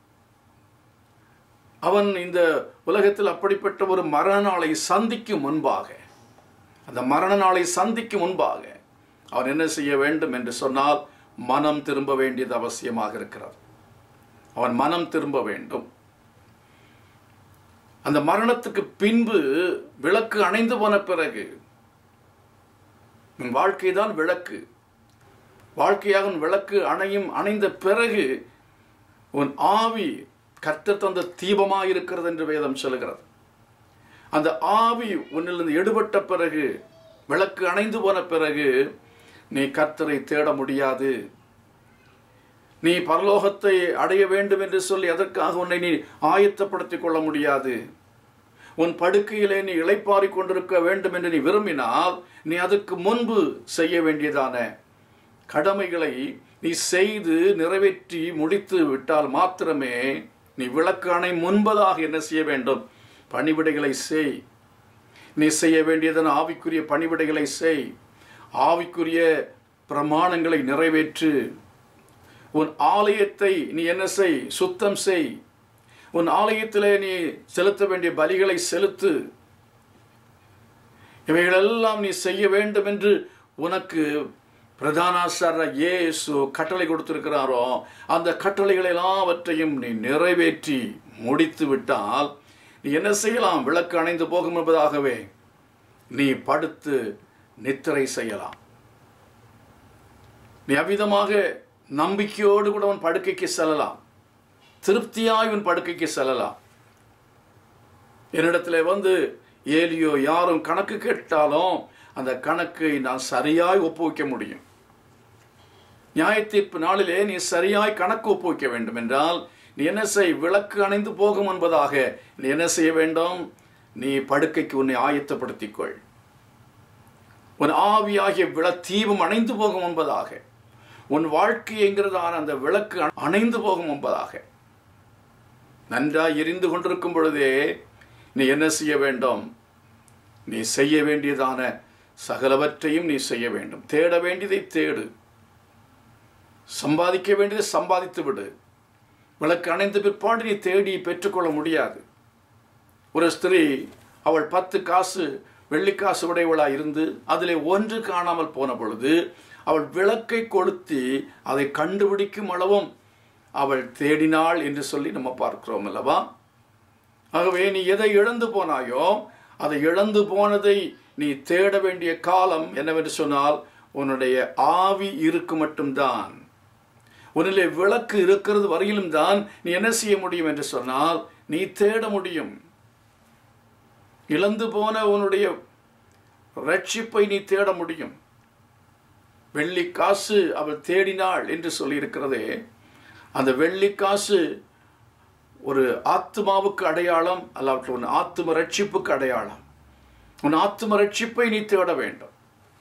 அவன் இந்த உலகத்தில் அப்படிப்பட்ட ஒரு மரண நாளை சந்திக்கும் முன்பாக, அந்த மரண நாளை சந்திக்கும் முன்பாக அவன் என்ன செய்ய வேண்டும் என்று சொன்னால் மனம் திரும்ப வேண்டியது அவசியமாக இருக்கிறது. அவன் மனம் திரும்ப வேண்டும். அந்த மரணத்துக்கு பின்பு விளக்கு அணைந்து போன பிறகு, உன் வாழ்க்கை தான் விளக்கு, வாழ்க்கையாக உன் விளக்கு அணையும் அணைந்த பிறகு உன் ஆவி கர்த்தர் தந்த தீபமாக இருக்கிறது என்று வேதம் சொல்கிறது. அந்த ஆவி உன்னிலிருந்து எடுபட்ட பிறகு, விளக்கு அணைந்து போன பிறகு நீ கர்த்தரை தேட முடியாது. நீ பரலோகத்தை அடைய வேண்டும் என்று சொல்லி அதற்காக உன்னை நீ ஆயத்தப்படுத்திக் கொள்ள முடியாது. உன் படுக்கையிலே நீ இளைப்பாறிக் கொண்டிருக்க வேண்டும் என்று நீ விரும்பினால் நீ அதற்கு முன்பு செய்ய வேண்டியதான கடமைகளை நீ செய்து நிறைவேற்றி முடித்து விட்டால் மாத்திரமே நீ விளக்கு அணை முன்பதாக என்ன செய்ய வேண்டும்? பணிவிடைகளை செய். நீ செய்ய வேண்டியதான ஆவிக்குரிய பணிவிடைகளை செய். ஆவிக்குரிய பிரமாணங்களை நிறைவேற்று. உன் ஆலயத்தை நீ என்ன செய்? சுத்தம் செய். உன் ஆலயத்திலே நீ செலுத்த வேண்டிய பலிகளை செலுத்து. இவைகளெல்லாம் நீ செய்ய வேண்டும் என்று உனக்கு பிரதான ஆசாரியர் இயேசு கட்டளை கொடுத்திருக்கிறாரோ, அந்த கட்டளைகள் எல்லாவற்றையும் நீ நிறைவேற்றி முடித்து விட்டால் நீ என்ன செய்யலாம்? விளக்கு அணைந்து போகும் என்பதாகவே நீ படுத்து நித்திரை செய்யலாம். நீ அவ்விதமாக நம்பிக்கையோடு கூட உன் படுக்கைக்கு செல்லலாம். திருப்தியாய் உன் படுக்கைக்கு செல்லலாம். என்னிடத்தில் வந்து ஏலியோ யாரும் கணக்கு கேட்டாலும் அந்த கணக்கை நான் சரியாய் ஒப்புவிக்க முடியும். நியாயத்தீர்ப்பு நாளிலே நீ சரியாய் கணக்கு ஒப்புவிக்க வேண்டும் என்றால் நீ என்ன செய்? விளக்கு அணைந்து போகும் என்பதாக நீ என்ன செய்ய வேண்டும்? நீ படுக்கைக்கு உன்னை ஆயத்தப்படுத்திக் கொள். உன் ஆவியாகிய விள தீபம் அணைந்து போகும் என்பதாக, உன் வாழ்க்கை என்கிறதான அந்த விளக்கு அணைந்து போகும் என்பதாக நன்றாய் எரிந்து கொண்டிருக்கும் பொழுதே நீ என்ன செய்ய வேண்டும்? நீ செய்ய வேண்டியதான சகலவற்றையும் நீ செய்ய வேண்டும். தேட வேண்டியதை தேடு. சம்பாதிக்க வேண்டியதை சம்பாதித்து விடு. விளக்கு அணைந்த பிற்பாடு நீ தேடி பெற்றுக்கொள்ள முடியாது. ஒரு ஸ்திரீ அவள் பத்து காசு வெள்ளிக்காசு உடையவளாக இருந்து அதிலே ஒன்று காணாமல் போன பொழுது அவள் விளக்கை கொளுத்தி அதை கண்டுபிடிக்கும் அளவும் அவள் தேடினாள் என்று சொல்லி நம்ம பார்க்கிறோம் அல்லவா? ஆகவே நீ எதை இழந்து போனாயோ அதை இழந்து போனதை நீ தேட வேண்டிய காலம் என்னவென்று சொன்னால் உன்னுடைய ஆவி இருக்கு மட்டும்தான். உன்னிலே விளக்கு இருக்கிறது வரையிலும் தான் நீ என்ன செய்ய முடியும் என்று சொன்னால் நீ தேட முடியும். இழந்து போன உன்னுடைய ரட்சிப்பை நீ தேட முடியும். வெள்ளி காசு அவள் தேடினாள் என்று சொல்லி இருக்கிறதே, அந்த வெள்ளி காசு ஒரு ஆத்மாவுக்கு அடையாளம், அல்லாவிட்டு உன் ஆத்ம ரட்சிப்புக்கு அடையாளம். உன் ஆத்ம ரட்சிப்பை நீ தேட வேண்டும்.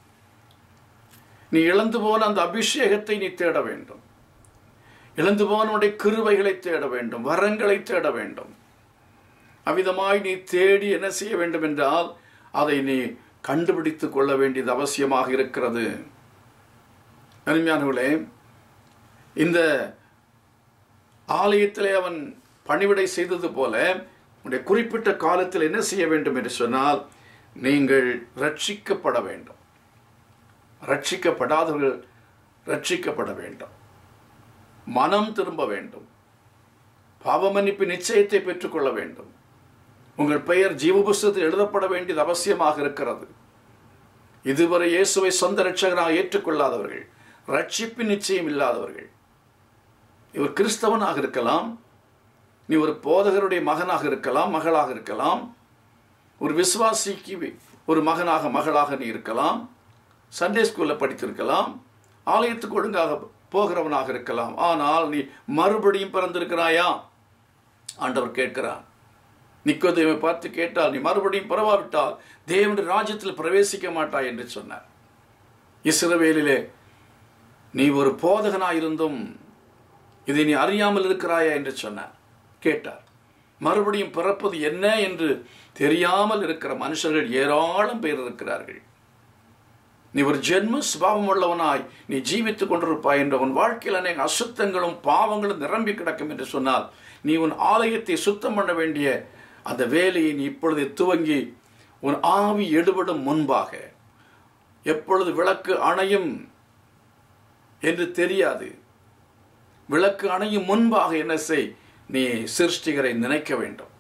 நீ இழந்து போன அந்த அபிஷேகத்தை நீ தேட வேண்டும். இழந்து போனவனுடைய கிருபைகளை தேட வேண்டும், வரங்களை தேட வேண்டும். அவ்விதமாய் நீ தேடி என்ன செய்ய வேண்டும் என்றால் அதை நீ கண்டுபிடித்துக் கொள்ள வேண்டியது அவசியமாக இருக்கிறது. அருமையானவர்களே, இந்த ஆலயத்திலே அவன் பணிவிடை செய்தது போல உடைய குறிப்பிட்ட காலத்தில் என்ன செய்ய வேண்டும் என்று சொன்னால் நீங்கள் ரட்சிக்கப்பட வேண்டும். ரட்சிக்கப்படாதவர்கள் ரட்சிக்கப்பட வேண்டும். மனம் திரும்ப வேண்டும். பாவமன்னிப்பு நிச்சயத்தை பெற்றுக்கொள்ள வேண்டும். உங்கள் பெயர் ஜீவ புஸ்தகத்தில் எழுதப்பட வேண்டியது அவசியமாக இருக்கிறது. இதுவரை இயேசுவை சொந்த இரட்சகராக ஏற்றுக்கொள்ளாதவர்கள், ரட்சிப்பின் நிச்சயம் இல்லாதவர்கள், இவர் கிறிஸ்தவனாக இருக்கலாம், நீ ஒரு போதகருடைய மகனாக இருக்கலாம், மகளாக இருக்கலாம், ஒரு விசுவாசிக்கு ஒரு மகனாக மகளாக நீ இருக்கலாம், சண்டே ஸ்கூலில் படித்திருக்கலாம், ஆலயத்துக்கு ஒழுங்காக போகிறவனாக இருக்கலாம். ஆனால் நீ மறுபடியும் பிறந்திருக்கிறாயா? ஆண்டவர் கேட்கிறார். நிக்கோதேமை பார்த்து கேட்டால், நீ மறுபடியும் பிறவாவிட்டால் தேவனுடைய ராஜ்யத்தில் பிரவேசிக்க மாட்டாய் என்று சொன்னார். இஸ்ரவேலிலே நீ ஒரு போதகனாயிருந்தும் இதை நீ அறியாமல் இருக்கிறாயா என்று சொன்னார். கேட்டார். மறுபடியும் பிறப்பது என்ன என்று தெரியாமல் இருக்கிற மனுஷர்கள் ஏராளம் பேர் இருக்கிறார்கள். நீ ஒரு ஜென்ம சுபாவம் உள்ளவனாய் நீ ஜீவித்துக் கொண்டிருப்பாய் என்ற உன் வாழ்க்கையில் அநேக அசுத்தங்களும் பாவங்களும் நிரம்பி கிடக்கும் என்று சொன்னால் நீ உன் ஆலயத்தை சுத்தம் பண்ண வேண்டிய அந்த வேலையை நீ இப்பொழுது துவங்கி உன் ஆவி எடுபடும் முன்பாக, எப்பொழுது விளக்கு அணையும் என்று தெரியாது, விளக்கு அணையும் முன்பாக என்ன செய்? நீ சிருஷ்டிகரை நினைக்க வேண்டும்.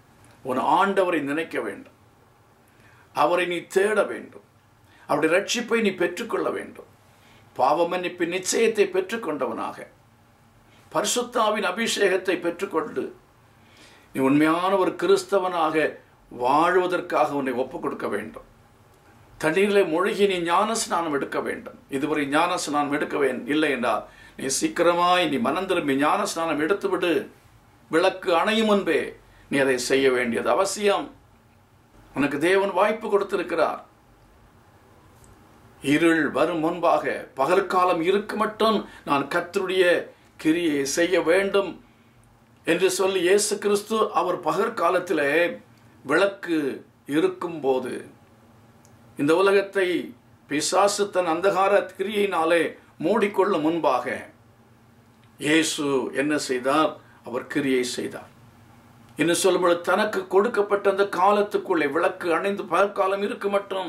உன் ஆண்டவரை நினைக்க வேண்டும், அவரை நீ தேட வேண்டும், அவருடைய ரட்சிப்பை நீ பெற்றுக்கொள்ள வேண்டும். பாவ மன்னிப்பின் நிச்சயத்தை பெற்றுக்கொண்டவனாக பரிசுத்தாவின் அபிஷேகத்தை பெற்றுக்கொண்டு நீ உண்மையான ஒரு கிறிஸ்தவனாக வாழ்வதற்காக உன்னை ஒப்புக் கொடுக்க வேண்டும். தண்ணீரில் மூழ்கி நீ ஞான ஸ்நானம் எடுக்க வேண்டும். இதுவரை ஞான ஸ்நானம் எடுக்க வேண்டும் இல்லை என்றால் நீ சீக்கிரமாய் நீ மனம் திரும்பி ஞான ஸ்நானம் எடுத்துவிடு. விளக்கு அணையும் முன்பே நீ அதை செய்ய வேண்டியது அவசியம். உனக்கு தேவன் வாய்ப்பு கொடுத்திருக்கிறார். இருள் வரும் முன்பாக பகற்காலம் இருக்கு மட்டும் நான் கர்த்தருடைய கிரியை செய்ய வேண்டும் என்று சொல்லி இயேசு கிறிஸ்து அவர் பகற்காலத்திலே விளக்கு இருக்கும் போது இந்த உலகத்தை பிசாசு தன் அந்தகார கிரியினாலே மூடிக்கொள்ளும் முன்பாக இயேசு என்ன செய்தார்? அவர் கிரியை செய்தார். இன்னும் சொல்லும்போது தனக்கு கொடுக்கப்பட்ட அந்த காலத்துக்குள்ளே விளக்கு அணைந்து பகற்காலம் இருக்கு மட்டும்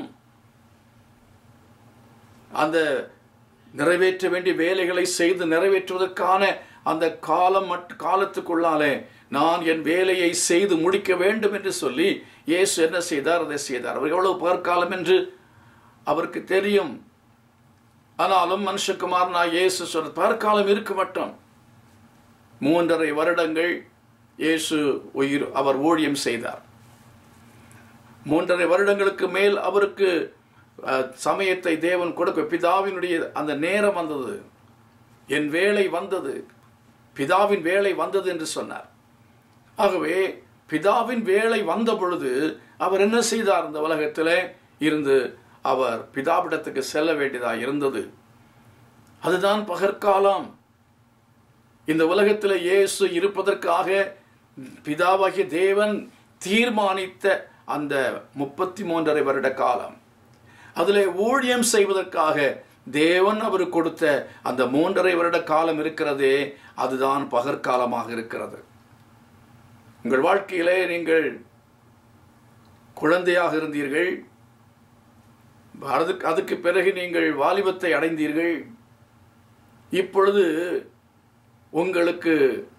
அந்த நிறைவேற்ற வேண்டிய வேலைகளை செய்து நிறைவேற்றுவதற்கான அந்த காலம் காலத்துக்குள்ளாலே நான் என் வேலையை செய்து முடிக்க வேண்டும் என்று சொல்லி இயேசு என்ன செய்தார்? அதை செய்தார். அவர் எவ்வளவு பகற்காலம் என்று அவருக்கு தெரியும். ஆனாலும் மனுஷகுமார் நான் இயேசு சொன்ன பகற்காலம் இருக்கு மட்டும் மூன்றரை வருடங்கள் இயேசு உயிர் அவர் ஊழியம் செய்தார். மூன்றரை வருடங்களுக்கு மேல் அவருக்கு சமயத்தை தேவன் கொடுக்க பிதாவினுடைய அந்த நேரம் வந்தது, என் வேலை வந்தது, பிதாவின் வேலை வந்தது என்று சொன்னார். ஆகவே பிதாவின் வேலை வந்த பொழுது அவர் என்ன செய்தார்? இந்த உலகத்திலே இருந்து அவர் பிதாவிடத்துக்கு செல்ல வேண்டியதாக இருந்தது. அதுதான் பகற்காலம். இந்த உலகத்தில் இயேசு இருப்பதற்காக பிதாவாகிய தேவன் தீர்மானித்த அந்த முப்பத்தி மூன்றரை வருட காலம், அதில் ஊழியம் செய்வதற்காக தேவன் அவர் கொடுத்த அந்த மூன்றரை வருட காலம் இருக்கிறதே, அதுதான் பகற்காலமாக இருக்கிறது. உங்கள் வாழ்க்கையிலே நீங்கள் குழந்தையாக இருந்தீர்கள், அதுக்கு அதுக்கு பிறகு நீங்கள் வாலிபத்தை அடைந்தீர்கள். இப்பொழுது உங்களுக்கு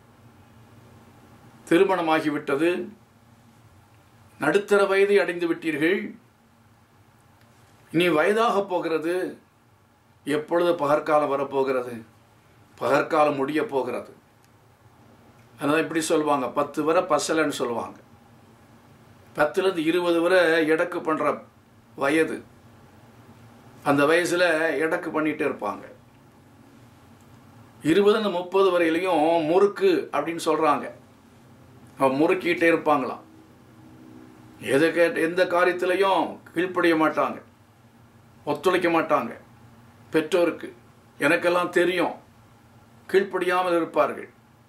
திருமணமாகிவிட்டது, நடுத்தர வயதை அடைந்து விட்டீர்கள். இனி வயதாக போகிறது. எப்பொழுது பகற்காலம் வரப்போகிறது? பகற்காலம் முடிய போகிறது. அதனால் இப்படி சொல்லுவாங்க, பத்து வரை பசலன்னு சொல்லுவாங்க. பத்துலேருந்து இருபது வரை எடக்கு பண்ணுற வயது. அந்த வயசில் எடக்கு பண்ணிகிட்டே இருப்பாங்க. இருபதுன்னு முப்பது வரையிலையும் முறுக்கு அப்படின்னு சொல்கிறாங்க. முறுக்கிட்டே இருப்பாங்களாம். எதை கேட்ட எந்த காரியத்திலையும் கீழ்ப்படிய மாட்டாங்க, ஒத்துழைக்க மாட்டாங்க. பெற்றோருக்கு எனக்கெல்லாம் தெரியும் கீழ்ப்படியாமல் இருப்பார்கள்.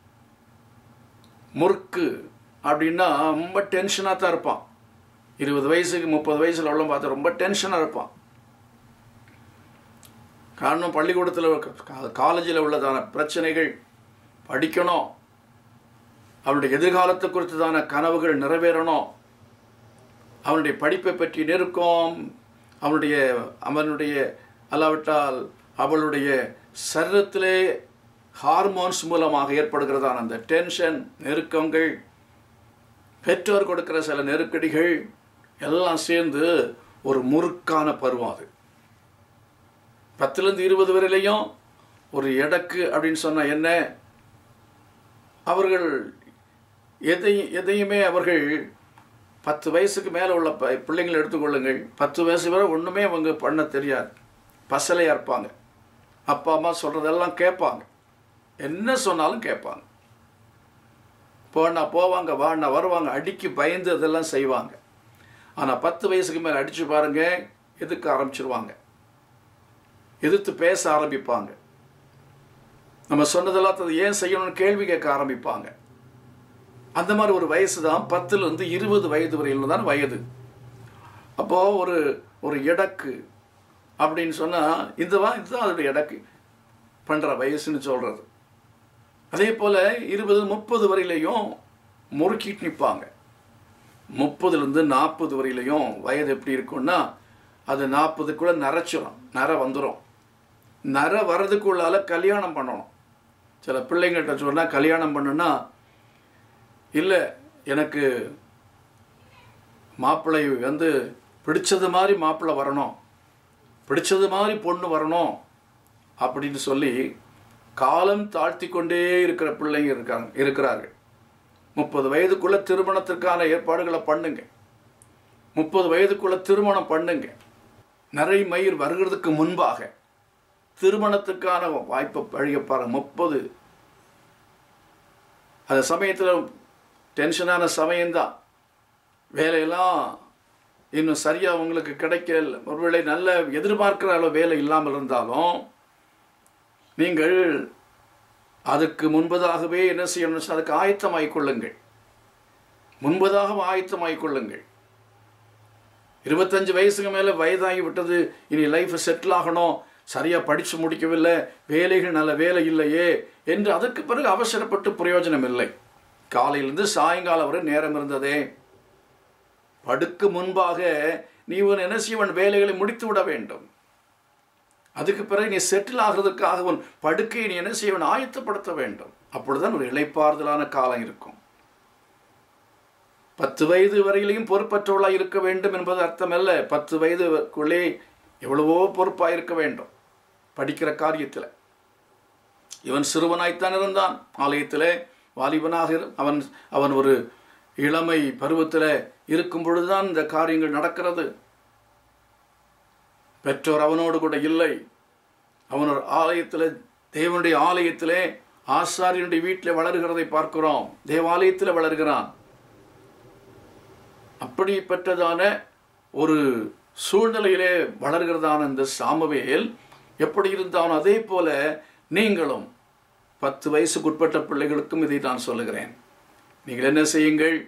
முறுக்கு அப்படின்னா ரொம்ப டென்ஷனாக தான் இருப்பான். இருபது வயசுக்கு முப்பது வயசில் உள்ள பார்த்தா ரொம்ப டென்ஷனாக இருப்பான். காரணம் பள்ளிக்கூடத்தில் காலேஜில் உள்ளதான பிரச்சனைகள், படிக்கணும், அவனுடைய எதிர்காலத்தை குறித்ததான கனவுகள் நிறைவேறணும், அவனுடைய படிப்பை பற்றி நெருக்கம், அவனுடைய அவனுடைய அல்லாவிட்டால் அவளுடைய சரீரத்திலே ஹார்மோன்ஸ் மூலமாக ஏற்படுகிறதான அந்த டென்ஷன், நெருக்கங்கள், பெற்றோர் கொடுக்கிற சில நெருக்கடிகள் எல்லாம் சேர்ந்து ஒரு முறுக்கான பருவம். அது பத்துலேருந்து இருபது வரையிலையும் ஒரு எடக்கு அப்படின்னு சொன்னால் என்ன, அவர்கள் எதை எதையுமே அவர்கள் பத்து வயசுக்கு மேலே உள்ள ப பிள்ளைங்களை எடுத்துக்கொள்ளுங்கள். பத்து வயசு வரை ஒன்றுமே அவங்க பண்ண தெரியாது, பசலையாக இருப்பாங்க. அப்பா அம்மா சொல்கிறதெல்லாம் கேட்பாங்க, என்ன சொன்னாலும் கேட்பாங்க. போனா போவாங்க, வாண்ணா வருவாங்க, அடிக்கு பயந்து அதெல்லாம் செய்வாங்க. ஆனால் பத்து வயசுக்கு மேலே அடித்து பாருங்க, எதுக்க ஆரம்பிச்சிருவாங்க, எதிர்த்து பேச ஆரம்பிப்பாங்க. நம்ம சொன்னதெல்லாம் ஏன் செய்யணும்னு கேள்வி கேட்க ஆரம்பிப்பாங்க. அந்த மாதிரி ஒரு வயசு தான் பத்துலேருந்து இருபது வயது வரையில் தான் வயது. அப்போது ஒரு ஒரு எடக்கு அப்படின்னு சொன்னால் இதுதான் இதுதான் அதோடைய எடக்கு பண்ணுற வயசுன்னு சொல்கிறது. அதே போல் இருபது முப்பது வரையிலையும் முறுக்கிட்டு நிற்பாங்க. முப்பதுலேருந்து நாற்பது வரையிலையும் வயது எப்படி இருக்குன்னா, அது நாற்பதுக்குள்ளே நரைச்சிடும், நரை வந்துடும். நரை வர்றதுக்குள்ளால கல்யாணம் பண்ணணும். சில பிள்ளைங்கள்ட்ட சொன்னால் கல்யாணம் பண்ணுன்னா, இல்லை எனக்கு மாப்பிள்ளை வந்து பிடிச்சது மாதிரி மாப்பிள்ளை வரணும், பிடிச்சது மாதிரி பொண்ணு வரணும் அப்படின்னு சொல்லி காலம் தாழ்த்தி கொண்டே இருக்கிற பிள்ளைங்க இருக்காங்க இருக்கிறார்கள். முப்பது வயதுக்குள்ள திருமணத்திற்கான ஏற்பாடுகளை பண்ணுங்க. முப்பது வயதுக்குள்ள திருமணம் பண்ணுங்க. நிறை மயிர் வருகிறதுக்கு முன்பாக திருமணத்துக்கான வாய்ப்பை பழக பாருங்க. முப்பது அந்த சமயத்தில் டென்ஷனான சமயம்தான். வேலையெல்லாம் இன்னும் சரியாக உங்களுக்கு கிடைக்கல, ஒருவேளை நல்ல எதிர்பார்க்கிற அளவு வேலை இல்லாமல் இருந்தாலும் நீங்கள் அதுக்கு முன்பதாகவே என்ன செய்யணும், அதுக்கு ஆயத்தமாகிக் கொள்ளுங்கள். முன்பதாக ஆயத்தமாகிக் கொள்ளுங்கள். இருபத்தஞ்சு வயசுக்கு மேலே வயதாகி விட்டது, இனி லைஃப் செட்டில் ஆகணும், சரியாக படித்து முடிக்கவில்லை, வேலைகள் நல்ல வேலை இல்லையே என்று அதற்கு பிறகு அவசரப்பட்டு பிரயோஜனம் இல்லை. காலையிலிருந்து சாயங்காலம் வரை நேரம் இருந்ததே, படுக்கு முன்பாக நீ உன் என்ன செய்வன் வேலைகளை முடித்து விட வேண்டும். அதுக்கு பிறகு நீ செட்டில் ஆகிறதுக்காக உன் படுக்கையை நீ என்ன செய்வன் ஆயத்தப்படுத்த வேண்டும். அப்பொழுதுதான் ஒரு இளைப்பாறுதலான காலம் இருக்கும். பத்து வயது வரையிலையும் பொறுப்பற்றவளாக இருக்க வேண்டும் என்பது அர்த்தமல்ல. பத்து வயதுக்குள்ளே எவ்வளவோ பொறுப்பாக இருக்க வேண்டும் படிக்கிற காரியத்தில். இவன் சிறுவனாய்த்தான் இருந்தான், ஆலயத்தில் வாலிபனாக அவன் அவன் ஒரு இளமை பருவத்தில் இருக்கும் பொழுதுதான் இந்த காரியங்கள் நடக்கிறது. பெற்றோர் அவனோடு கூட இல்லை. அவன் ஒரு ஆலயத்தில், தேவனுடைய ஆலயத்திலே ஆசாரியனுடைய வீட்டில் வளர்கிறதை பார்க்கிறோம். தேவாலயத்தில் வளர்கிறான். அப்படிப்பட்டதான ஒரு சூழ்நிலையிலே வளர்கிறதான இந்த சாமுவேல் எப்படி இருந்தானோ அதே போல நீங்களும் பத்து வயசுக்கு உட்பட்ட பிள்ளைகளுக்கும் இதை நான் சொல்லுகிறேன். நீங்கள் என்ன செய்யுங்கள்,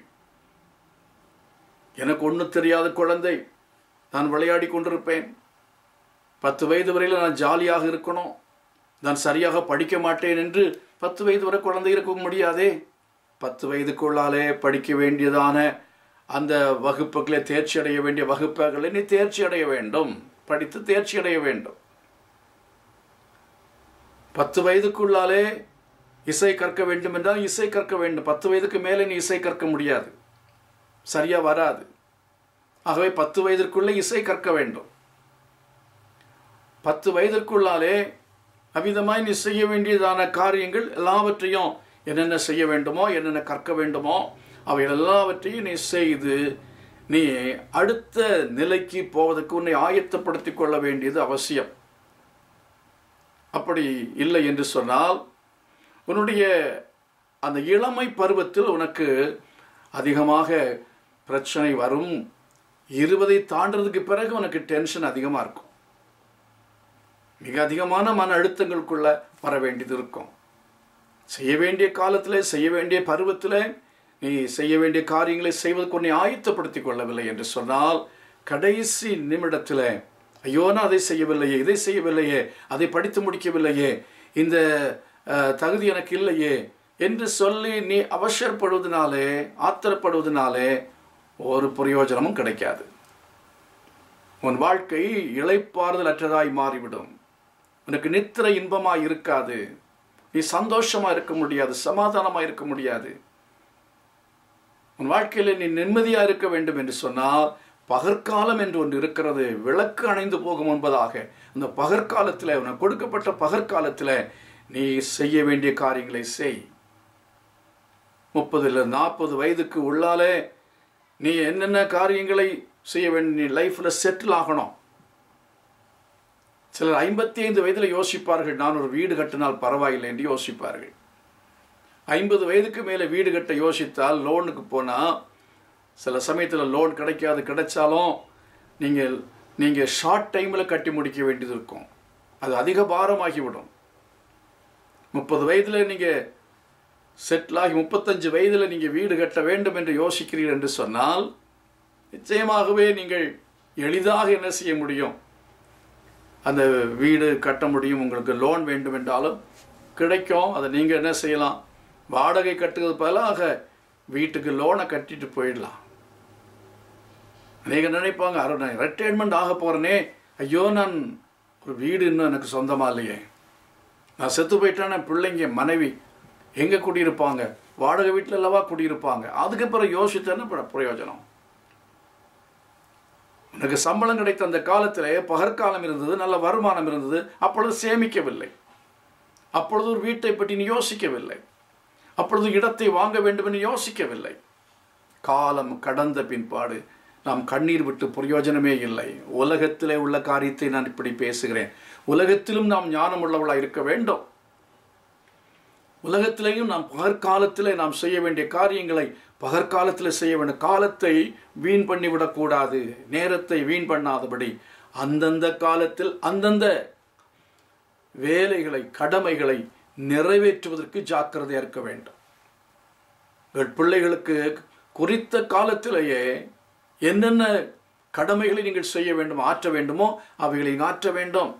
எனக்கு ஒன்றும் தெரியாத குழந்தை, நான் விளையாடி கொண்டிருப்பேன், பத்து வயது வரையில் நான் ஜாலியாக இருக்கணும், நான் சரியாக படிக்க மாட்டேன் என்று பத்து வயது வரை குழந்தை இருக்க முடியாதே. பத்து வயதுக்குள்ளாலே படிக்க வேண்டியதான அந்த வகுப்புகளை தேர்ச்சி அடைய வேண்டிய வகுப்புகளை நீ தேர்ச்சி அடைய வேண்டும், படித்து தேர்ச்சி அடைய வேண்டும். பத்து வயதுக்குள்ளாலே இசை கற்க வேண்டும் என்றால் இசை கற்க வேண்டும். பத்து வயதுக்கு மேலே நீ இசை கற்க முடியாது, சரியா வராது. ஆகவே பத்து வயதிற்குள்ளே இசை கற்க வேண்டும். பத்து வயதிற்குள்ளாலே அவ்விதமாய் நீ செய்ய வேண்டியதான காரியங்கள் எல்லாவற்றையும் என்னென்ன செய்ய வேண்டுமோ, என்னென்ன கற்க வேண்டுமோ அவை எல்லாவற்றையும் நீ செய்து நீ அடுத்த நிலைக்கு போவதற்கு உன்னை ஆயத்தப்படுத்திக் கொள்ள வேண்டியது அவசியம். அப்படி இல்லை என்று சொன்னால் உன்னுடைய அந்த இளமை பருவத்தில் உனக்கு அதிகமாக பிரச்சனை வரும். இருபதை தாண்டதுக்கு பிறகு உனக்கு டென்ஷன் அதிகமாக இருக்கும், மிக அதிகமான மன அழுத்தங்களுக்குள்ள வர வேண்டியது இருக்கும். செய்ய வேண்டிய காலத்தில், செய்ய வேண்டிய பருவத்தில் நீ செய்ய வேண்டிய காரியங்களை செய்வதற்கு உன்னை ஆயத்தப்படுத்திக் கொள்ளவில்லை என்று சொன்னால் கடைசி நிமிடத்தில் ஐயோ நான் அதை செய்யவில்லையே, இதை செய்யவில்லையே, அதை படித்து முடிக்கவில்லையே, இந்த தகுதி எனக்கு இல்லையே என்று சொல்லி நீ அவசரப்படுவதனாலே, ஆத்திரப்படுவதனாலே ஒரு பிரயோஜனமும் கிடைக்காது. உன் வாழ்க்கை இளைப்பாறுதல் அற்றதாய் மாறிவிடும். உனக்கு நித்திரை இன்பமாய் இருக்காது, நீ சந்தோஷமாக இருக்க முடியாது, சமாதானமாக இருக்க முடியாது. உன் வாழ்க்கையில் நீ நிம்மதியாக இருக்க வேண்டும் என்று சொன்னால் பகற்காலம் என்று ஒன்று இருக்கிறது. விளக்கு அணைந்து போகும் என்பதாக அந்த பகற்காலத்தில், உனக்கு கொடுக்கப்பட்ட பகற்காலத்தில் நீ செய்ய வேண்டிய காரியங்களை செய். முப்பதுல நாற்பது வயதுக்கு உள்ளாலே நீ என்னென்ன காரியங்களை செய்ய வேண்டிய, நீ லைஃப்பில் செட்டில் ஆகணும். சிலர் ஐம்பத்தி ஐந்து வயதில் யோசிப்பார்கள், நான் ஒரு வீடு கட்டினால் பரவாயில்லை என்று யோசிப்பார்கள். ஐம்பது வயதுக்கு மேலே வீடு கட்ட யோசித்தால் லோனுக்கு போனால் சில சமயத்தில் லோன் கிடைக்காது, கிடைச்சாலும் நீங்கள் நீங்கள் ஷார்ட் டைமில் கட்டி முடிக்க வேண்டியது இருக்கும். அது அதிக பாரமாகிவிடும். முப்பது வயதில் நீங்கள் செட்டில் ஆகி முப்பத்தஞ்சு வயதில் நீங்கள் வீடு கட்ட வேண்டும் என்று யோசிக்கிறீர்கள் என்று சொன்னால் நிச்சயமாகவே நீங்கள் எளிதாக என்ன செய்ய முடியும், அந்த வீடு கட்ட முடியும். உங்களுக்கு லோன் வேண்டும் என்றாலும் கிடைக்கும். அதை நீங்கள் என்ன செய்யலாம், வாடகை கட்டுறது பதிலாக வீட்டுக்கு லோனை கட்டிட்டு போயிடலாம். நீங்கள் நினைப்பாங்க, அரை நான் ரிட்டையர்மெண்ட் ஆக போகிறேனே, ஐயோ நான் ஒரு வீடு இன்னும் எனக்கு சொந்தமாக இல்லையே, நான் செத்து போயிட்டேன்னா பிள்ளைங்க மனைவி எங்கே குடியிருப்பாங்க, வாடகை வீட்டில் அல்லவா குடியிருப்பாங்க. அதுக்கப்புறம் யோசித்தேன்னா பிரயோஜனம். உனக்கு சம்பளம் கிடைத்த அந்த காலத்திலே பகற்காலம் இருந்தது, நல்ல வருமானம் இருந்தது, அப்பொழுது சேமிக்கவில்லை, அப்பொழுது ஒரு வீட்டை பற்றி நீ யோசிக்கவில்லை, அப்பொழுது இடத்தை வாங்க வேண்டும் என்று யோசிக்கவில்லை. காலம் கடந்த பின்பாடு நாம் கண்ணீர் விட்டு பிரயோஜனமே இல்லை. உலகத்திலே உள்ள காரியத்தை நான் இப்படி பேசுகிறேன். உலகத்திலும் நாம் ஞானம் உள்ளவளாக இருக்க வேண்டும். உலகத்திலேயும் நாம் பகற்காலத்திலே நாம் செய்ய வேண்டிய காரியங்களை பகற்காலத்தில் செய்ய வேண்டும். காலத்தை வீண் பண்ணிவிடக்கூடாது, நேரத்தை வீண் பண்ணாதபடி அந்தந்த காலத்தில் அந்தந்த வேலைகளை கடமைகளை நிறைவேற்றுவதற்கு ஜாக்கிரதையாக இருக்க வேண்டும். உங்கள் பிள்ளைகளுக்கு குறித்த காலத்திலேயே என்னென்ன கடமைகளை நீங்கள் செய்ய வேண்டும், ஆற்ற வேண்டுமோ அவைகளை ஆற்ற வேண்டும்.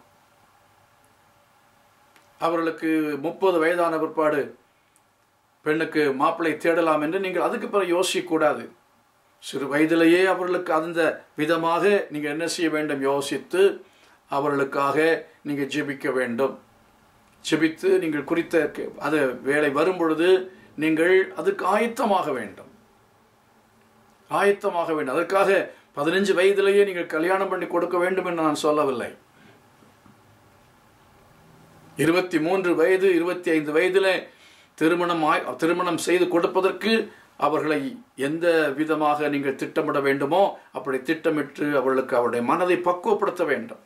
அவர்களுக்கு முப்பது வயதான பிற்பாடு பெண்ணுக்கு மாப்பிள்ளை தேடலாம் என்று நீங்கள் அதுக்கு பிறகு யோசிக்கக்கூடாது. சிறு வயதிலேயே அவர்களுக்கு அந்த விதமாக நீங்கள் என்ன செய்ய வேண்டும், யோசித்து அவர்களுக்காக நீங்கள் ஜெபிக்க வேண்டும். ஜெபித்து நீங்கள் குறித்த அது வேலை வரும் பொழுது நீங்கள் அதுக்கு ஆயத்தமாக வேண்டும், ஆயத்தமாக வேண்டும். அதற்காக பதினஞ்சு வயதிலேயே நீங்கள் கல்யாணம் பண்ணி கொடுக்க வேண்டும் என்று நான் சொல்லவில்லை. இருபத்தி மூன்று வயது இருபத்தி ஐந்து வயதில் திருமணம் திருமணம் செய்து கொடுப்பதற்கு அவர்களை எந்த விதமாக நீங்கள் திட்டமிட வேண்டுமோ அப்படி திட்டமிட்டு அவர்களுக்கு அவருடைய மனதை பக்குவப்படுத்த வேண்டும்.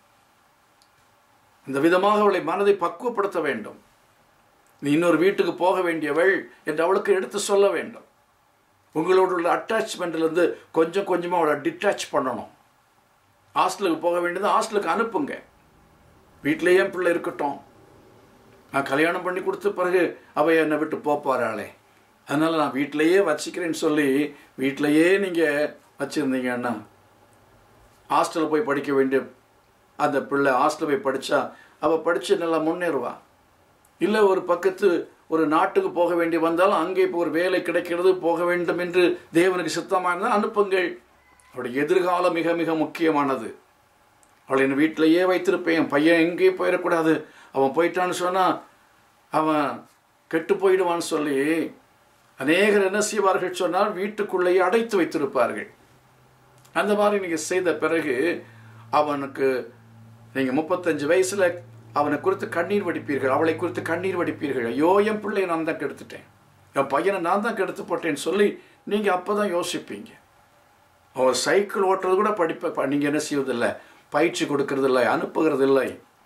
இந்த விதமாக அவளை மனதை பக்குவப்படுத்த வேண்டும். நீ இன்னொரு வீட்டுக்கு போக வேண்டியவள் என்று அவளுக்கு எடுத்து சொல்ல வேண்டும். உங்களோட உள்ள அட்டாச்மெண்ட்லேருந்து கொஞ்சம் கொஞ்சமாக அவளை டிட்டாச் பண்ணணும். ஹாஸ்டலுக்கு போக வேண்டியது ஹாஸ்டலுக்கு அனுப்புங்க. வீட்டிலேயே பிள்ளை இருக்கட்டும், நான் கல்யாணம் பண்ணி கொடுத்த பிறகு அவள் என்னை விட்டு போப்பாராளே, அதனால் நான் வீட்டிலையே வச்சுக்கிறேன்னு சொல்லி வீட்டிலையே நீங்கள் வச்சுருந்தீங்கன்னா ஹாஸ்டலில் போய் படிக்க வேண்டிய அந்த பிள்ளை ஹாஸ்டலில் போய் படித்தா அவள் படித்து நல்லா முன்னேறுவா. இல்லை ஒரு பக்கத்து ஒரு நாட்டுக்கு போக வேண்டி வந்தாலும் அங்கே இப்போ ஒரு வேலை கிடைக்கிறது, போக வேண்டும் என்று தேவனுக்கு சித்தமாக இருந்தால் அனுப்புங்கள். அவருடைய எதிர்காலம் மிக மிக முக்கியமானது. அவளை என் வீட்டிலையே வைத்திருப்பேன், பையன் எங்கேயும் போயிடக்கூடாது, அவன் போயிட்டான்னு சொன்னால் அவன் கெட்டு போயிடுவான்னு சொல்லி அநேகர் என்ன செய்வார்கள் சொன்னால் வீட்டுக்குள்ளேயே அடைத்து வைத்திருப்பார்கள். அந்த மாதிரி நீங்கள் செய்த பிறகு அவனுக்கு நீங்கள் முப்பத்தஞ்சு வயசில் அவனை குறித்து கண்ணீர் வடிப்பீர்கள், அவளை குறித்து கண்ணீர் வடிப்பீர்கள். ஐயோ என் பிள்ளையை நான் தான் கெடுத்துட்டேன், என் பையனை நான் தான் கெடுத்து போட்டேன்னு சொல்லி நீங்கள் அப்போ தான் யோசிப்பீங்க. அவன் சைக்கிள் ஓட்டுறது கூட படிப்ப நீங்கள் என்ன செய்வதில்லை, பயிற்சி கொடுக்கறதில்லை, அனுப்புகிறதில்லை.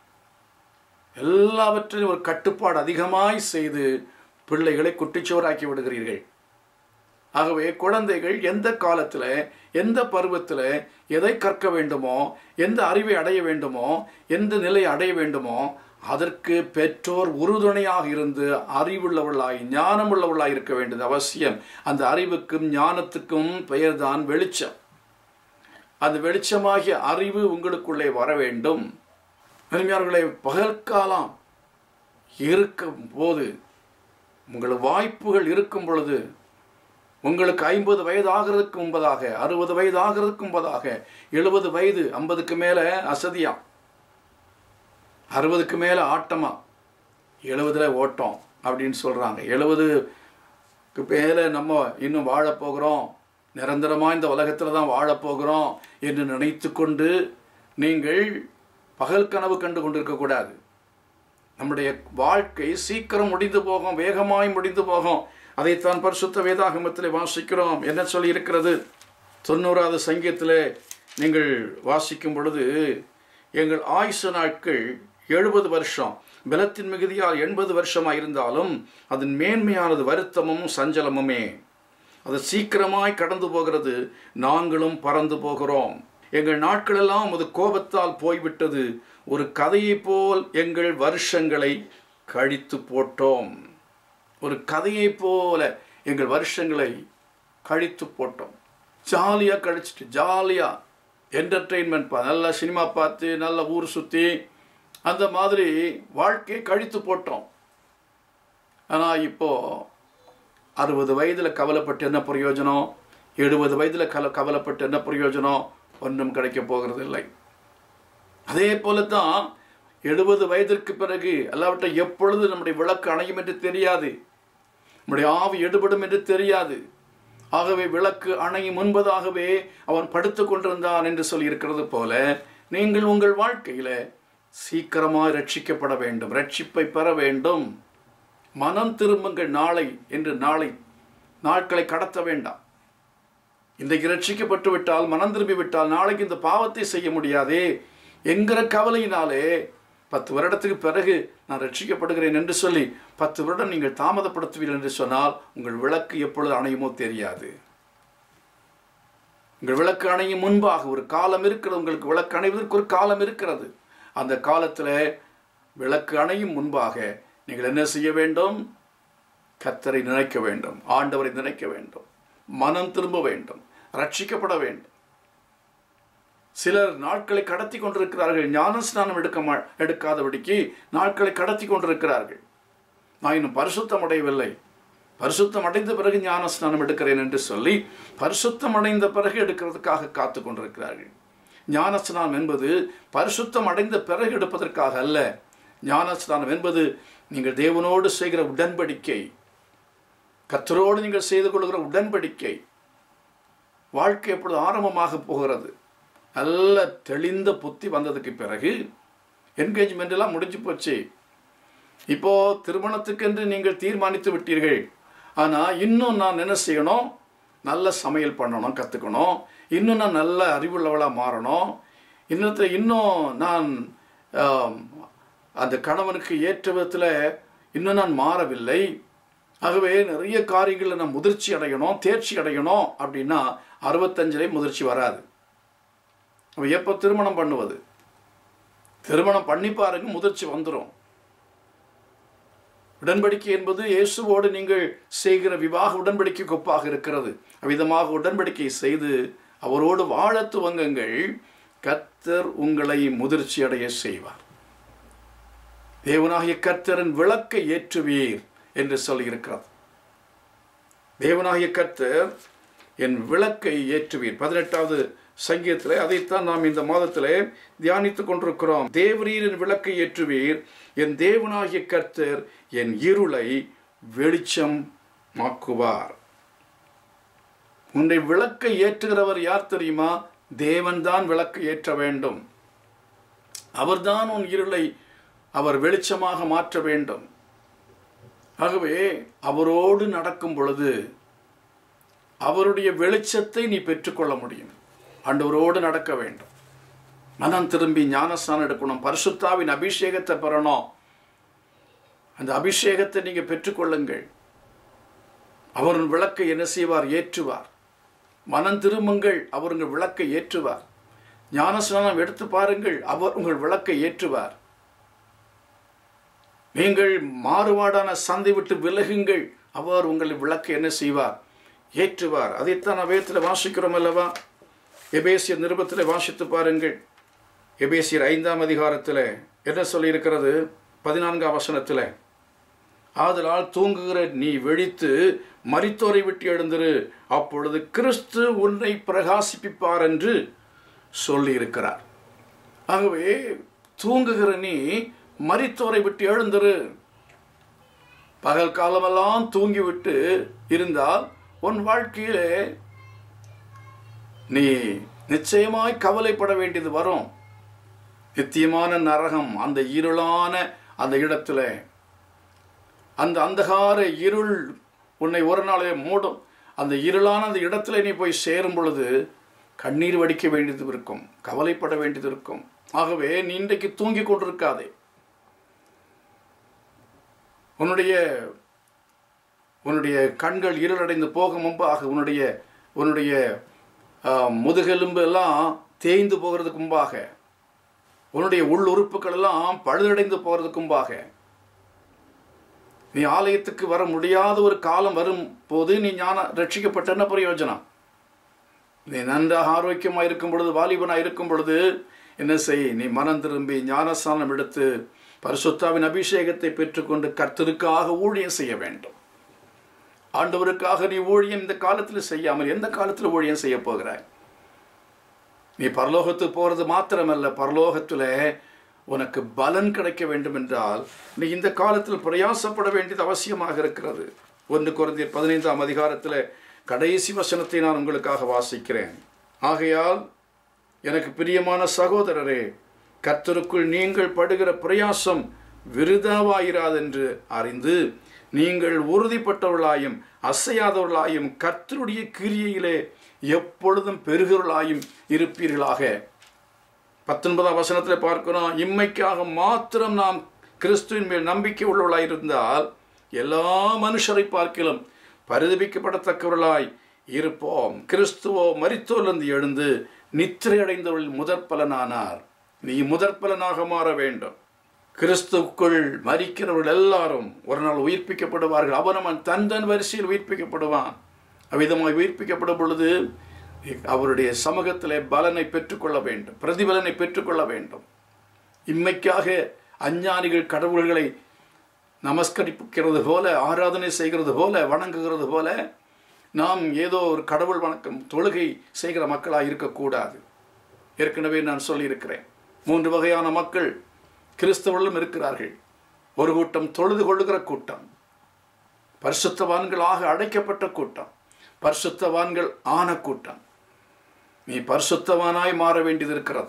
எல்லாவற்றையும் ஒரு கட்டுப்பாடு அதிகமாய் செய்து பிள்ளைகளை குட்டிச்சோராக்கி விடுகிறீர்கள். ஆகவே குழந்தைகள் எந்த காலத்தில் எந்த பருவத்தில் எதை கற்க வேண்டுமோ, எந்த அறிவை அடைய வேண்டுமோ, எந்த நிலையை அடைய வேண்டுமோ அதற்கு பெற்றோர் உறுதுணையாக இருந்து அறிவுள்ளவர்களாய் ஞானமுள்ளவர்களாய் இருக்க வேண்டியது அவசியம். அந்த அறிவுக்கும் ஞானத்துக்கும் பெயர்தான் வெளிச்சம். அந்த வெளிச்சமாகிய அறிவு உங்களுக்குள்ளே வர வேண்டும். அருமையானவர்களே, பகல்காலம் இருக்கும் போது உங்களுக்கு வாய்ப்புகள் இருக்கும் பொழுது, உங்களுக்கு ஐம்பது வயது ஆகிறதுக்கு முன்பதாக, அறுபது வயது ஆகிறதுக்கு முன்பதாக, எழுபது வயது ஐம்பதுக்கு மேலே அசதியா, அறுபதுக்கு மேலே ஆட்டமா, எழுபதுல ஓட்டம் அப்படின்னு சொல்கிறாங்க. எழுபதுக்கு மேலே நம்ம இன்னும் வாழப்போகிறோம், நிரந்தரமாக இந்த உலகத்தில் தான் வாழப்போகிறோம் என்று நினைத்து கொண்டு நீங்கள் பகல் கனவு கண்டு கொண்டிருக்கக்கூடாது. நம்முடைய வாழ்க்கை சீக்கிரம் முடிந்து போகும், வேகமாய் முடிந்து போகும். அதைத்தான் பரிசுத்த வேதாகமத்தில் வாசிக்கிறோம். என்ன சொல்லி இருக்கிறது? தொண்ணூறாவது சங்கீதத்தில் நீங்கள் வாசிக்கும் பொழுது, எங்கள் ஆயுசு நாட்கள் எழுபது வருஷம், பலத்தின் மிகுதியால் எண்பது வருஷமாக இருந்தாலும் அதன் மேன்மையானது வருத்தமும் சஞ்சலமுமே. அது சீக்கிரமாய் கடந்து போகிறது, நாங்களும் பறந்து போகிறோம். எங்கள் நாட்களெல்லாம் அது கோபத்தால் போய்விட்டது, ஒரு கதையை போல் எங்கள் வருஷங்களை கழித்து போட்டோம். ஒரு கதையை போல எங்கள் வருஷங்களை கழித்து போட்டோம். ஜாலியாக கழிச்சிட்டு ஜாலியாக என்டர்டெயின்மெண்ட், நல்ல சினிமா பார்த்து நல்ல ஊர் சுற்றி அந்த மாதிரி வாழ்க்கையை கழித்து போட்டோம். ஆனால் இப்போது அறுபது வயதில் கவலைப்பட்டு என்ன பிரயோஜனம், எழுபது வயதில் கல கவலைப்பட்டு என்ன பிரயோஜனம், ஒன்றும் கிடைக்க போகிறது இல்லை. அதே போல தான் எழுபது வயதிற்கு பிறகு எல்லாவற்றை எப்பொழுது நம்முடைய விளக்கு அணையும் என்று தெரியாது, நம்முடைய ஆவி எடுபடும் என்று தெரியாது. ஆகவே விளக்கு அணையும் முன்பதாகவே அவன் படுத்து கொண்டிருந்தான் என்று சொல்லி இருக்கிறது போல நீங்கள் உங்கள் வாழ்க்கையில சீக்கிரமாக ரட்சிக்கப்பட வேண்டும், ரட்சிப்பை பெற வேண்டும். மனம் திரும்புங்கள் நாளை என்று நாளை நாட்களை கடத்த வேண்டாம். இன்றைக்கு ரட்சிக்கப்பட்டு விட்டால், மனம் திரும்பி விட்டால் நாளைக்கு இந்த பாவத்தை செய்ய முடியாதே என்கிற கவலையினாலே பத்து வருடத்துக்கு பிறகு நான் ரட்சிக்கப்படுகிறேன் என்று சொல்லி பத்து வருடம் நீங்கள் தாமதப்படுத்துவீர்கள் என்று சொன்னால் உங்கள் விளக்கு எப்பொழுது அணையுமோ தெரியாது. உங்கள் விளக்கு அணையும் முன்பாக ஒரு காலம் இருக்கிறது. உங்களுக்கு விளக்கு அணைவதற்கு ஒரு காலம் இருக்கிறது. அந்த காலத்தில் விளக்கு அணையும் முன்பாக நீங்கள் என்ன செய்ய வேண்டும்? கர்த்தரை நினைக்க வேண்டும், ஆண்டவரை நினைக்க வேண்டும், மனம் திரும்ப வேண்டும், ரட்சிக்கப்பட வேண்டும். சிலர் நாட்களை கடத்தி கொண்டிருக்கிறார்கள். ஞானஸ்நானம் எடுக்க எடுக்காதபடிக்கு நாட்களை கடத்தி கொண்டிருக்கிறார்கள். நான் இன்னும் பரிசுத்தம் அடையவில்லை, பரிசுத்தம் அடைந்த பிறகு ஞானஸ்நானம் எடுக்கிறேன் என்று சொல்லி பரிசுத்தம் அடைந்த பிறகு எடுக்கிறதுக்காக காத்து கொண்டிருக்கிறார்கள். ஞானஸ்நானம் என்பது பரிசுத்தம் அடைந்த பிறகு எடுப்பதற்காக அல்ல. ஞானஸ்நானம் என்பது நீங்கள் தேவனோடு செய்கிற உடன்படிக்கை, கர்த்தரோடு நீங்கள் செய்து கொள்கிற உடன்படிக்கை. வாழ்க்கை எப்பொழுது ஆரம்பமாக போகிறது? நல்ல தெளிந்த புத்தி வந்ததுக்கு பிறகு என்கேஜ்மெண்ட் எல்லாம் முடிஞ்சு போச்சு. இப்போ திருமணத்துக்கென்று நீங்கள் தீர்மானித்து விட்டீர்கள். ஆனால் இன்னும் நான் என்ன செய்யணும்? நல்ல சமையல் பண்ணணும், கற்றுக்கணும். இன்னும் நான் நல்ல அறிவுள்ளவளாக மாறணும். இன்னத்தை இன்னும் நான் அந்த கணவனுக்கு ஏற்ற விதத்தில் இன்னும் நான் மாறவில்லை. ஆகவே நிறைய காரியங்களில் நான் முதிர்ச்சி அடையணும், தேர்ச்சி அடையணும். அப்படின்னா அறுபத்தஞ்சிலே முதிர்ச்சி வராது. அப்போ எப்போ திருமணம் பண்ணுவது? திருமணம் பண்ணி பாருங்க, முதிர்ச்சி வந்துடும். உடன்படிக்கை என்பது இயேசுவோடு நீங்கள் செய்கிற விவாக உடன்படிக்கைக்கு ஒப்பாக இருக்கிறது. அவ்விதமாக உடன்படிக்கை செய்து அவரோடு வாழ துவங்குங்கள். கர்த்தர் உங்களை முதிர்ச்சி அடைய செய்வார். தேவனாகிய கர்த்தரின் விளக்கை ஏற்றுவீர் என்று சொல்லியிருக்கிறது. தேவனாகிய கர்த்தர் என் விளக்கை ஏற்றுவீர். பதினெட்டாவது சங்கீதத்தில் அதைத்தான் நாம் இந்த மாதத்திலே தியானித்துக் கொண்டிருக்கிறோம். தேவரீரின் விளக்கை ஏற்றுவீர், என் தேவனாகிய கர்த்தர் என் இருளை வெளிச்சம் மாக்குவார். உன்னை விளக்கை ஏற்றுகிறவர் யார் தெரியுமா? தேவன்தான் விளக்கை ஏற்ற வேண்டும். அவர்தான் உன் இருளை அவர் வெளிச்சமாக மாற்ற வேண்டும். ஆகவே அவரோடு நடக்கும் பொழுது அவருடைய வெளிச்சத்தை நீ பெற்றுக்கொள்ள முடியும். ஆண்டவரோடு நடக்க வேண்டும். மனம் திரும்பி ஞானஸ்நானம் எடுக்கணும், பரிசுத்தாவின் அபிஷேகத்தை பெறணும். அந்த அபிஷேகத்தை நீங்க பெற்றுக்கொள்ளுங்கள். அவர் விளக்கை என்ன செய்வார்? ஏற்றுவார். மனம் திரும்புங்கள், அவர் உங்கள் விளக்கை ஏற்றுவார். ஞானஸ்நானம் எடுத்து பாருங்கள், அவர் உங்கள் விளக்கை ஏற்றுவார். நீங்கள் மாறுபாடான சந்தை விட்டு விலகுங்கள், அவர் உங்கள் விளக்கை என்ன செய்வார்? ஏற்றுவார். அதைத்தான் நான் வேதத்தில் வாசிக்கிறோம் அல்லவா? எபேசியர் நிருபத்தில் வாசித்து பாருங்கள். எபேசியர் ஐந்தாம் அதிகாரத்தில் என்ன சொல்லியிருக்கிறது? பதினான்காம் வசனத்தில், ஆதலால் தூங்குகிற நீ விழித்து மரித்தோரை விட்டு எழுந்திரு, அப்பொழுது கிறிஸ்து உன்னை பிரகாசிப்பிப்பார் என்று சொல்லியிருக்கிறார். ஆகவே தூங்குகிற நீ மரித்தோரை விட்டு எழுந்திரு. பகல் காலமெல்லாம் தூங்கிவிட்டு இருந்தால் உன் வாழ்க்கையிலே நீ நிச்சயமாய் கவலைப்பட வேண்டியது வரும். நித்தியமான நரகம், அந்த இருளான அந்த இடத்துல, அந்த அந்தகார இருள் உன்னை ஒரு நாளே மூடும். அந்த இருளான அந்த இடத்துல நீ போய் சேரும் பொழுது கண்ணீர் வடிக்க வேண்டியது இருக்கும், கவலைப்பட வேண்டியது இருக்கும். ஆகவே நீ இன்றைக்கு தூங்கி கொண்டிருக்காதே. உன்னுடைய உன்னுடைய கண்கள் இருளடைந்து போக முன்பாக, உன்னுடைய உன்னுடைய முதுகெலும்பு எல்லாம் தேய்ந்து போகிறதுக்கு முன்பாக, உன்னுடைய உள் உறுப்புகள் எல்லாம் பழுதடைந்து போகிறதுக்கு முன்பாக, நீ ஆலயத்துக்கு வர முடியாத ஒரு காலம் வரும் போது நீ ஞான ரட்சிக்கப்பட்ட என்ன பிரயோஜனம்? நீ நன்றாக ஆரோக்கியமாக இருக்கும் பொழுது, வாலிபனாக இருக்கும் பொழுது என்ன செய்? நீ மனம் திரும்பி ஞானஸ்நானம் எடுத்து பரிசுத்தாவின் அபிஷேகத்தை பெற்றுக்கொண்டு கர்த்தருக்காக ஊழியம் செய்ய வேண்டும். ஆண்டவருக்காக நீ ஊழியம் இந்த காலத்தில் செய்யாமல் எந்த காலத்தில் ஊழியம் செய்ய போகிறாய்? நீ பரலோகத்துக்கு போகிறது மாத்திரமல்ல, பரலோகத்தில் உனக்கு பலன் கிடைக்க வேண்டும் என்றால் நீ இந்த காலத்தில் பிரயாசப்பட வேண்டியது அவசியமாக இருக்கிறது. ஒன்று கொரிந்தியர் பதினைந்தாம் அதிகாரத்தில் கடைசி வசனத்தை நான் உங்களுக்காக வாசிக்கிறேன். ஆகையால் எனக்கு பிரியமான சகோதரரே, கர்த்தருக்குள் நீங்கள் படுகிற பிரயாசம் விருதாவாயிராதென்று அறிந்து நீங்கள் உறுதிப்பட்டவர்களாயும் அசையாதவர்களாயும் கர்த்தருடைய கிரியையிலே எப்பொழுதும் பெருகிறவர்களாயும் இருப்பீர்களாக. பத்தொன்பதாம் வசனத்தில் பார்க்கிறோம், இம்மைக்காக மாத்திரம் நாம் கிறிஸ்துவின் மேல் நம்பிக்கை உள்ளவர்களாய் இருந்தால் எல்லா மனுஷரை பார்க்கிலும் பரிதபிக்கப்படத்தக்கவர்களாய் இருப்போம். கிறிஸ்துவோ மரித்தோரிலிருந்து எழுந்து நித்திரை அடைந்தவர்கள் முதற் பலனானார். நீ முதற் பலனாக மாற வேண்டும். கிறிஸ்துக்குள் மரிக்கிறவர்கள் எல்லாரும் ஒரு நாள் உயிர்ப்பிக்கப்படுவார்கள். அவன் தன் தன் வரிசையில் உயிர்ப்பிக்கப்படுவான். அவ்விதமாய் உயிர்ப்பிக்கப்படும் பொழுது அவருடைய சமூகத்திலே பலனை பெற்றுக்கொள்ள வேண்டும், பிரதிபலனை பெற்றுக்கொள்ள வேண்டும். இம்மைக்காக அஞ்ஞானிகள் கடவுள்களை நமஸ்கரிக்கிறது போல, ஆராதனை செய்கிறது போல, வணங்குகிறது போல நாம் ஏதோ ஒரு கடவுள் வணக்கம் தொழுகை செய்கிற மக்களாக இருக்கக்கூடாது. ஏற்கனவே நான் சொல்லியிருக்கிறேன், மூன்று வகையான மக்கள் கிறிஸ்தவர்களும் இருக்கிறார்கள். ஒரு கூட்டம் தொழுது கொள்ளுகிற கூட்டம், பரிசுத்தவான்களாக அழைக்கப்பட்ட கூட்டம், பரிசுத்தவான்கள் ஆன கூட்டம். நீ பரிசுத்தவானாய் மாற வேண்டியது இருக்கிறது.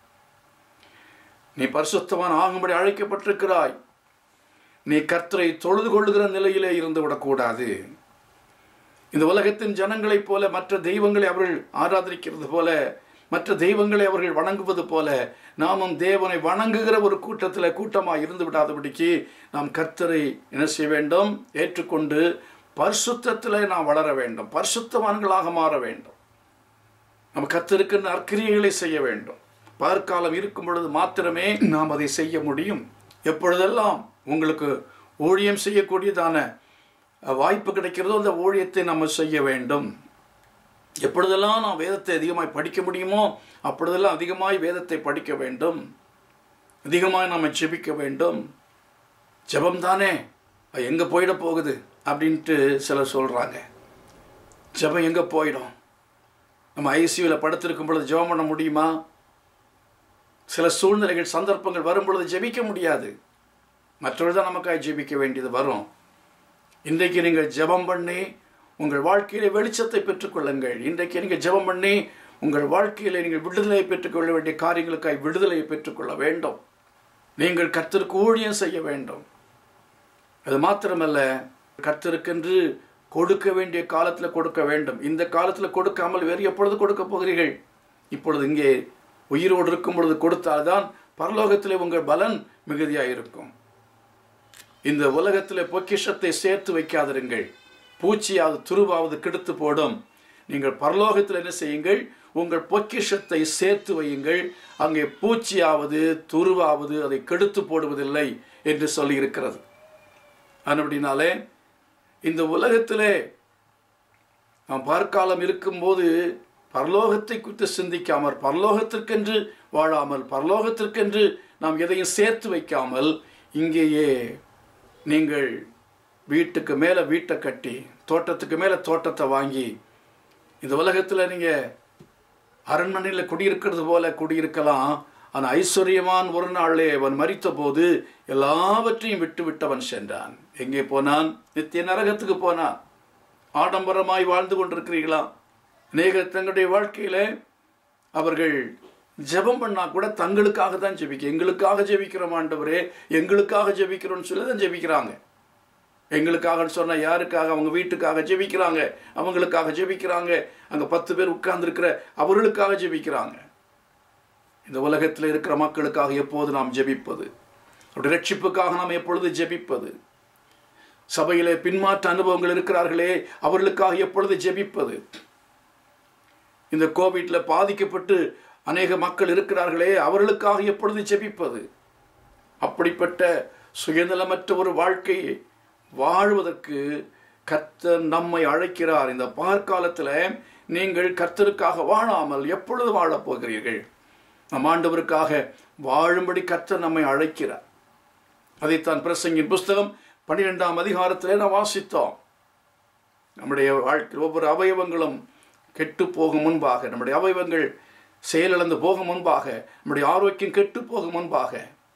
நீ பரிசுத்தவான் ஆகும்படி அழைக்கப்பட்டிருக்கிறாய். நீ கர்த்தரை தொழுது கொள்ளுகிற நிலையிலே இருந்து விடக்கூடாது. இந்த உலகத்தின் ஜனங்களைப் போல மற்ற தெய்வங்களை அவர்கள் ஆராதரிக்கிறது போல, மற்ற தெய்வங்களை அவர்கள் வணங்குவது போல நாமும் தேவனை வணங்குகிற ஒரு கூட்டத்தில் கூட்டமாக இருந்து விடாதபடிக்கு நாம் கர்த்தரை என்ன செய்ய வேண்டும்? ஏற்றுக்கொண்டு பரிசுத்தத்தில் நாம் வளர வேண்டும், பரிசுத்தவான்களாக மாற வேண்டும். நம்ம கர்த்தருக்கு நற்கிரியைகளை செய்ய வேண்டும். பார்க்காலம் இருக்கும் பொழுது மாத்திரமே நாம் அதை செய்ய முடியும். எப்பொழுதெல்லாம் உங்களுக்கு ஊழியம் செய்யக்கூடியதான வாய்ப்பு கிடைக்கிறதோ அந்த ஊழியத்தை நம்ம செய்ய வேண்டும். எப்பொழுதெல்லாம் நாம் வேதத்தை அதிகமாய் படிக்க முடியுமோ அப்பொழுதெல்லாம் அதிகமாய் வேதத்தை படிக்க வேண்டும். அதிகமாய் நாம் ஜெபிக்க வேண்டும். ஜெபம் தானே எங்கே போயிட போகுது அப்படின்ட்டு சிலர் சொல்கிறாங்க. ஜெபம் எங்கே போயிடும்? நம்ம ஐசியூவில் படுத்திருக்கும் பொழுது ஜெபம் பண்ண முடியுமா? சில சூழ்நிலைகள் சந்தர்ப்பங்கள் வரும் பொழுது ஜெபிக்க முடியாது. மற்றவர்கள் தான் நமக்காக ஜெபிக்க வேண்டியது வரும். இன்றைக்கு நீங்கள் ஜெபம் பண்ணி உங்கள் வாழ்க்கையிலே வெளிச்சத்தை பெற்றுக்கொள்ளுங்கள். இன்றைக்கு நீங்கள் ஜெபம் பண்ணி உங்கள் வாழ்க்கையிலே நீங்கள் விடுதலையை பெற்றுக்கொள்ள வேண்டிய காரியங்களுக்காக விடுதலையை பெற்றுக்கொள்ள வேண்டும். நீங்கள் கர்த்தருக்கு ஊழியம் செய்ய வேண்டும். அது மாத்திரமல்ல, கர்த்தருக்கென்று கொடுக்க வேண்டிய காலத்தில் கொடுக்க வேண்டும். இந்த காலத்தில் கொடுக்காமல் வேறு எப்பொழுது கொடுக்க போகிறீர்கள்? இப்பொழுது இங்கே உயிரோடு இருக்கும் பொழுது கொடுத்தால்தான் பரலோகத்திலே உங்கள் பலன் மிகுதியாக இருக்கும். இந்த உலகத்தில் பொக்கிஷத்தை சேர்த்து வைக்காதிருங்கள். பூச்சியாவது துருவாவது கெடுத்து போடும். நீங்கள் பரலோகத்தில் என்ன செய்யுங்கள்? உங்கள் பொக்கிஷத்தை சேர்த்து வையுங்கள். அங்கே பூச்சியாவது துருவாவது அதை கெடுத்து போடுவதில்லை என்று சொல்லி இருக்கிறது. அப்படினாலே இந்த உலகத்திலே நாம் பார்க்காலம் இருக்கும்போது பரலோகத்தை குறித்து சிந்திக்காமல், பரலோகத்திற்கென்று வாழாமல், பரலோகத்திற்கென்று நாம் எதையும் சேர்த்து வைக்காமல் இங்கேயே நீங்கள் வீட்டுக்கு மேலே வீட்டை கட்டி, தோட்டத்துக்கு மேலே தோட்டத்தை வாங்கி, இந்த உலகத்தில் நீங்கள் அரண்மனையில் குடியிருக்கிறது போல குடியிருக்கலாம். ஆனால் ஐஸ்வர்யவான் ஒரு நாளே அவன் மரித்த போது எல்லாவற்றையும் விட்டு விட்டவன் சென்றான். எங்கே போனான்? நித்திய நரகத்துக்கு போனான். ஆடம்பரமாய் வாழ்ந்து கொண்டிருக்கிறீர்களா? அநேக தங்களுடைய வாழ்க்கையில் அவர்கள் ஜெபம் பண்ணா கூட தங்களுக்காக தான் ஜெபிக்க, எங்களுக்காக ஜெபிக்கிறோம் ஆண்டவரே, எங்களுக்காக ஜெபிக்கிறோம்னு சொல்லி தான் ஜெபிக்கிறாங்க. எங்களுக்காக சொன்னால் யாருக்காக? அவங்க வீட்டுக்காக ஜெபிக்கிறாங்க, அவங்களுக்காக ஜெபிக்கிறாங்க, அங்கே பத்து பேர் உட்கார்ந்துருக்கிற அவர்களுக்காக ஜெபிக்கிறாங்க. இந்த உலகத்தில் இருக்கிற மக்களுக்காக எப்போது நாம் ஜெபிப்பது? அவருடைய ரட்சிப்புக்காக நாம் எப்பொழுது ஜெபிப்பது? சபையிலே பின்மாற்ற அனுபவங்கள் இருக்கிறார்களே, அவர்களுக்காக எப்பொழுது ஜெபிப்பது? இந்த கோவிட்ல பாதிக்கப்பட்டு அநேக மக்கள் இருக்கிறார்களே, அவர்களுக்காக எப்பொழுது ஜெபிப்பது? அப்படிப்பட்ட சுயநலமற்ற ஒரு வாழ்க்கையை வாழ்வதற்கு கர்த்தர் நம்மை அழைக்கிறார். இந்த பார்க்காலத்தில் நீங்கள் கர்த்தருக்காக வாழாமல் எப்பொழுது வாழப் போகிறீர்கள்? நம் ஆண்டவருக்காக வாழும்படி கர்த்தர் நம்மை அழைக்கிறார். அதைத்தான் பிரசங்கின் புஸ்தகம் பன்னிரெண்டாம் அதிகாரத்திலே நாம் வாசித்தோம். நம்முடைய வாழ்க்கை ஒவ்வொரு அவயவங்களும் கெட்டு போகும் முன்பாக, நம்முடைய அவயவங்கள் செயலிழந்து போகும் முன்பாக, நம்முடைய ஆரோக்கியம் கெட்டு போகும் முன்பாக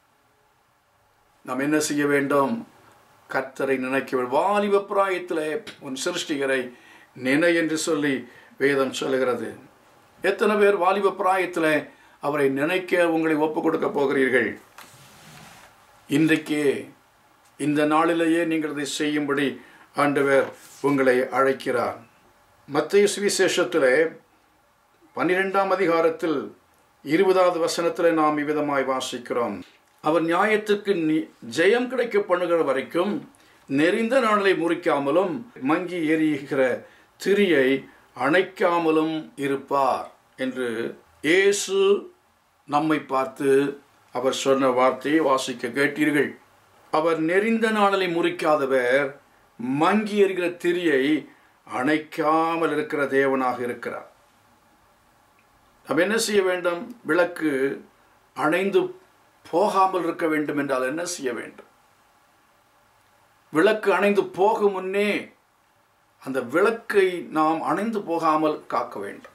நாம் என்ன செய்ய வேண்டும்? கர்த்தரை நினைக்க வேண்டும். வாலிப பிராயத்தில் உன் சிருஷ்டிகரை நினை என்று சொல்லி வேதம் சொல்லுகிறது. எத்தனை பேர் வாலிப பிராயத்தில் அவரை நினைக்க உங்களை ஒப்பு கொடுக்க போகிறீர்கள்? இன்றைக்கே இந்த நாளிலேயே நீங்கள் இதை செய்யும்படி ஆண்டவர் உங்களை அழைக்கிறார். மத்தேயு சுவிசேஷத்தில் பன்னிரெண்டாம் அதிகாரத்தில் இருபதாவது வசனத்தில் நாம் இவ்விதமாய் வாசிக்கிறோம். அவர் நியாயத்திற்கு ஜெயம் கிடைக்க பண்ணுகிற வரைக்கும் நெறிந்த நாளை முறிக்காமலும் மங்கி எரிகிற திரியை அணைக்காமலும் இருப்பார் என்று இயேசு நம்மை பார்த்து அவர் சொன்ன வார்த்தையை வாசிக்க கேட்டீர்கள். அவர் நெறிந்த நாளை முறிக்காதவர், மங்கி எரிகிற திரியை அணைக்காமல் இருக்கிற தேவனாக இருக்கிறார். நாம் என்ன செய்ய வேண்டும்? விளக்கு அணைந்து போகாமல் இருக்க வேண்டும் என்றால் என்ன செய்ய வேண்டும்? விளக்கு அணைந்து போகும் முன்னே அந்த விளக்கை நாம் அணைந்து போகாமல் காக்க வேண்டும்.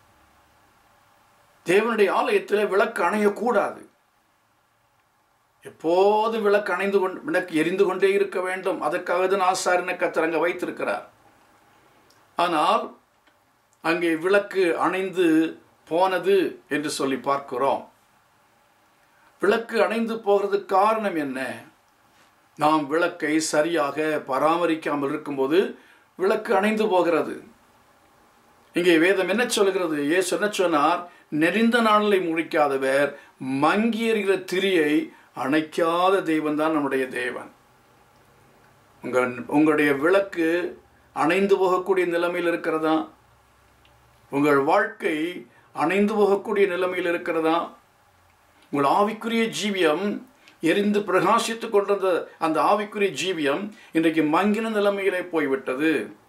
தேவனுடைய ஆலயத்தில் விளக்கு அணையக்கூடாது. எப்போது விளக்கு அணைந்து கொண்டு விளக்கு எரிந்து கொண்டே இருக்க வேண்டும். அதற்காக தான் ஆசாரியனை கத்தரங்க வைத்திருக்கிறார். ஆனால் அங்கே விளக்கு அணைந்து போனது என்று சொல்லி பார்க்கிறோம். விளக்கு அணைந்து போகிறதுக்கு காரணம் என்ன? நாம் விளக்கை சரியாக பராமரிக்காமல் இருக்கும்போது விளக்கு அணைந்து போகிறது. இங்கே வேதம் என்ன சொல்கிறது? இயேசு என்ன சொன்னார்? நெறிந்த நாளை முடிக்காதவர், மங்கி எறிகிற திரியை அணைக்காத தெய்வன் தான் நம்முடைய தேவன். உங்கள் உங்களுடைய விளக்கு அணைந்து போகக்கூடிய நிலைமையில் இருக்கிறதா? உங்கள் வாழ்க்கை அணைந்து போகக்கூடிய நிலைமையில் இருக்கிறதா? உங்கள் ஆவிக்குரிய ஜீவியம் எரிந்து பிரகாசித்துக் கொண்டிருந்த அந்த ஆவிக்குரிய ஜீவியம் இன்றைக்கு மங்கின நிலைமையிலே போய்விட்டது.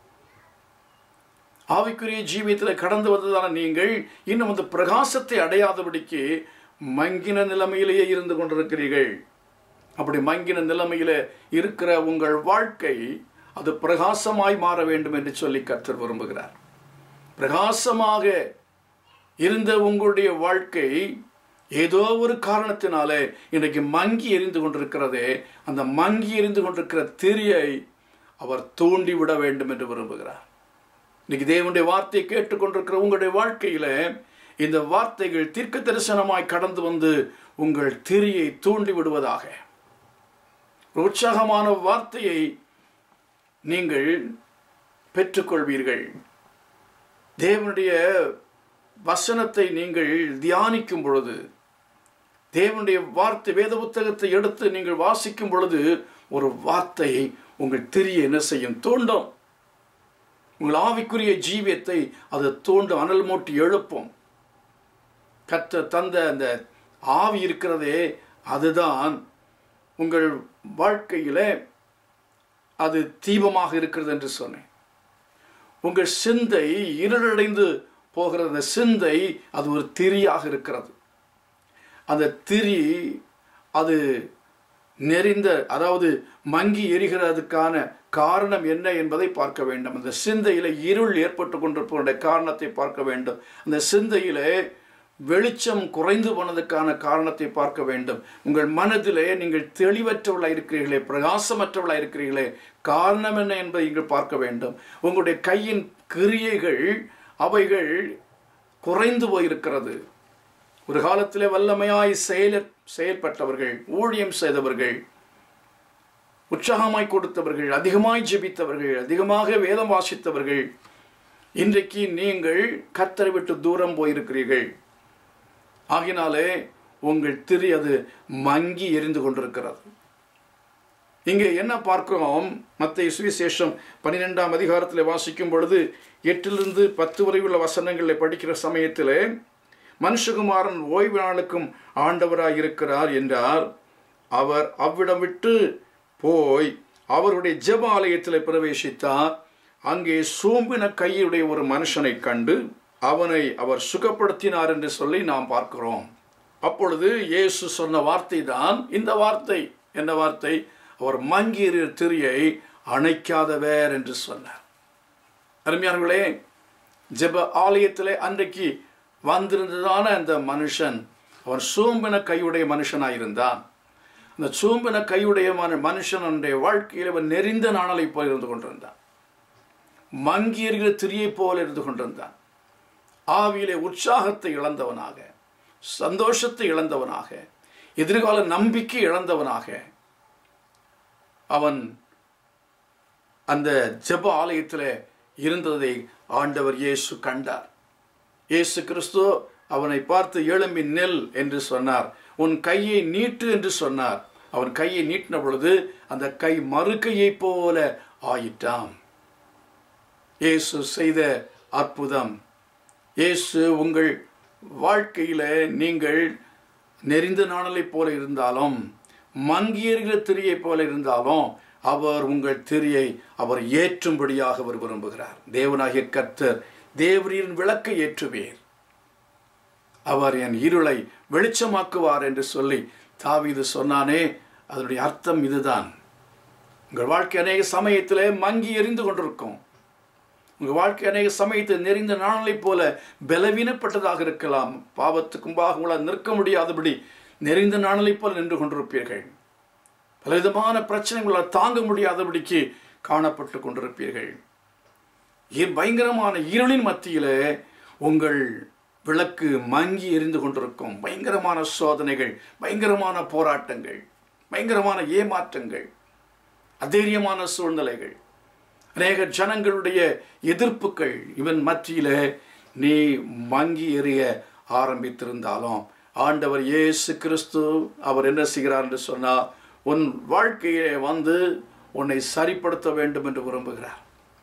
ஆவிக்குரிய ஜீவியத்தில் கடந்து வந்ததான நீங்கள் இன்னும் அந்த பிரகாசத்தை அடையாதபடிக்கு மங்கின நிலைமையிலேயே இருந்து கொண்டிருக்கிறீர்கள். அப்படி மங்கின நிலைமையில இருக்கிற உங்கள் வாழ்க்கை அது பிரகாசமாய் மாற வேண்டும் என்று சொல்லி கர்த்தர் விரும்புகிறார். பிரகாசமாக இருந்த உங்களுடைய வாழ்க்கை ஏதோ ஒரு காரணத்தினாலே இன்றைக்கு மங்கி எரிந்து கொண்டிருக்கிறதே, அந்த மங்கி எரிந்து கொண்டிருக்கிற திரியை அவர் தூண்டி விட வேண்டும் என்று விரும்புகிறார். இன்னைக்கு தேவனுடைய வார்த்தையை கேட்டுக்கொண்டிருக்கிற உங்களுடைய வாழ்க்கையில இந்த வார்த்தைகள் தீர்க்க தரிசனமாய் கடந்து வந்து உங்கள் திரியை தூண்டி விடுவதாக. உற்சாகமான வார்த்தையை நீங்கள் பெற்றுக்கொள்வீர்கள். தேவனுடைய வசனத்தை நீங்கள் தியானிக்கும் பொழுது, தேவனுடைய வார்த்தை வேத புத்தகத்தை எடுத்து நீங்கள் வாசிக்கும் பொழுது ஒரு வார்த்தை உங்கள் திரியை என்ன செய்யும்? தூண்டும். உங்கள் ஆவிக்குரிய ஜீவியத்தை அது தூண்டும், அனல் மூட்டி எழுப்பும். கர்த்தர் தந்த அந்த ஆவி இருக்கிறதே, அதுதான் உங்கள் வாழ்க்கையில அது தீபமாக இருக்கிறது என்று சொன்னேன். உங்கள் சிந்தை இருளடைந்து போகிறது. அந்த சிந்தை அது ஒரு திரியாக இருக்கிறது. அந்த திரி அது நெறிந்த, அதாவது மங்கி எரிகிறதுக்கான காரணம் என்ன என்பதை பார்க்க வேண்டும். அந்த சிந்தையில இருள் ஏற்பட்டு கொண்டிருப்பதற்கான காரணத்தை பார்க்க வேண்டும். அந்த சிந்தையில வெளிச்சம் குறைந்து போனதுக்கான காரணத்தை பார்க்க வேண்டும். உங்கள் மனதிலே நீங்கள் தெளிவற்றவர்களாக இருக்கிறீர்களே, பிரகாசமற்றவர்களாக இருக்கிறீர்களே, காரணம் என்ன என்பதை நீங்கள் பார்க்க வேண்டும். உங்களுடைய கையின் கிரியைகள் அவைகள் குறைந்து போயிருக்கிறது. ஒரு காலத்திலே வல்லமையாய் செயல் செயல்பட்டவர்கள், ஊழியம் செய்தவர்கள், உற்சாகமாய் கொடுத்தவர்கள், அதிகமாய் ஜெபித்தவர்கள், அதிகமாக வேதம் வாசித்தவர்கள், இன்றைக்கு நீங்கள் கர்த்தரை விட்டு தூரம் போயிருக்கிறீர்கள். ஆகினாலே உங்கள் திரி அது மங்கி எரிந்து கொண்டிருக்கிறது. இங்கே என்ன பார்க்கிறோம்? மத்தேயு சுவிசேஷம் பன்னிரெண்டாம் அதிகாரத்தில் வாசிக்கும் பொழுது எட்டிலிருந்து பத்து வரை உள்ள வசனங்களை படிக்கிற சமயத்தில் மனுஷகுமாரன் ஓய்வு நாளுக்கும் ஆண்டவராய் இருக்கிறார் என்றார். அவர் அவ்விடம் விட்டு போய் அவருடைய ஜெப ஆலயத்தில் பிரவேசித்தார். அங்கே சோம்பின கையுடைய ஒரு மனுஷனை கண்டு அவனை அவர் சுகப்படுத்தினார் என்று சொல்லி நாம் பார்க்கிறோம். அப்பொழுது இயேசு சொன்ன வார்த்தை தான் இந்த வார்த்தை. என்ன வார்த்தை? அவர் மங்கிய திரியை அணைக்காதவர் என்று சொன்னார். அருமையானவர்களே, ஜெப ஆலயத்திலே அன்றைக்கு வந்திருந்ததான அந்த மனுஷன் அவன் சோம்பின கையுடைய மனுஷனாயிருந்தான். அந்த சோம்பின கையுடைய மனுஷனுடைய வாழ்க்கையில் அவன் நெறிந்த நாணலை போய் இருந்து கொண்டிருந்தான். மங்கி எறிகிற திரியை போல இருந்து கொண்டிருந்தான். ஆவியிலே உற்சாகத்தை இழந்தவனாக, சந்தோஷத்தை இழந்தவனாக, எதிர்கால நம்பிக்கை இழந்தவனாக அவன் அந்த ஜெப ஆலயத்தில் இருந்ததை ஆண்டவர் இயேசு கண்டார். இயேசு கிறிஸ்து அவனை பார்த்து எழும்பி நெல் என்று சொன்னார். உன் கையை நீட்டு என்று சொன்னார். அவன் கையை நீட்டின பொழுது அந்த கை மறுக்கையை போல ஆயிட்டான். இயேசு செய்த அற்புதம். இயேசு உங்கள் வாழ்க்கையில நீங்கள் நெறிந்த நாணலை போல இருந்தாலும், மங்கியர்கிற திரியை போல இருந்தாலும், அவர் உங்கள் திரியை அவர் ஏற்றும்படியாக அவர் விரும்புகிறார். தேவனாகிய கர்த்தர் தேவரீரின் விளக்கை ஏற்றுவேர், அவர் என் இருளை வெளிச்சமாக்குவார் என்று சொல்லி தாவீது சொன்னானே, அதனுடைய அர்த்தம் இதுதான். உங்கள் வாழ்க்கை அநேக சமயத்திலே மங்கி எறிந்து கொண்டிருக்கும். உங்கள் வாழ்க்கை அநேக சமயத்தில் நெறிந்த நாணலை போல பலவீனப்பட்டதாக இருக்கலாம். பாவத்துக்கு முன்பாக உங்களால் நிற்க முடியாதபடி நெறிந்த நாணலை போல நின்று கொண்டிருப்பீர்கள். பலவிதமான பிரச்சனைகளால் தாங்க முடியாதபடிக்கு காணப்பட்டு கொண்டிருப்பீர்கள். பயங்கரமான இருளின் மத்தியிலே உங்கள் விளக்கு மங்கி எரிந்து கொண்டிருக்கும். பயங்கரமான சோதனைகள், பயங்கரமான போராட்டங்கள், பயங்கரமான ஏமாற்றங்கள், அதைரியமான சூழ்நிலைகள், அநேக ஜனங்களுடைய எதிர்ப்புகள், இவன் மத்தியில நீ மங்கி எறிய ஆரம்பித்திருந்தாலும் ஆண்டவர் இயேசு கிறிஸ்து அவர் என்ன செய்கிறார் என்று சொன்னால், உன் வாழ்க்கையை வந்து உன்னை சரிப்படுத்த வேண்டும் என்று விரும்புகிறார்.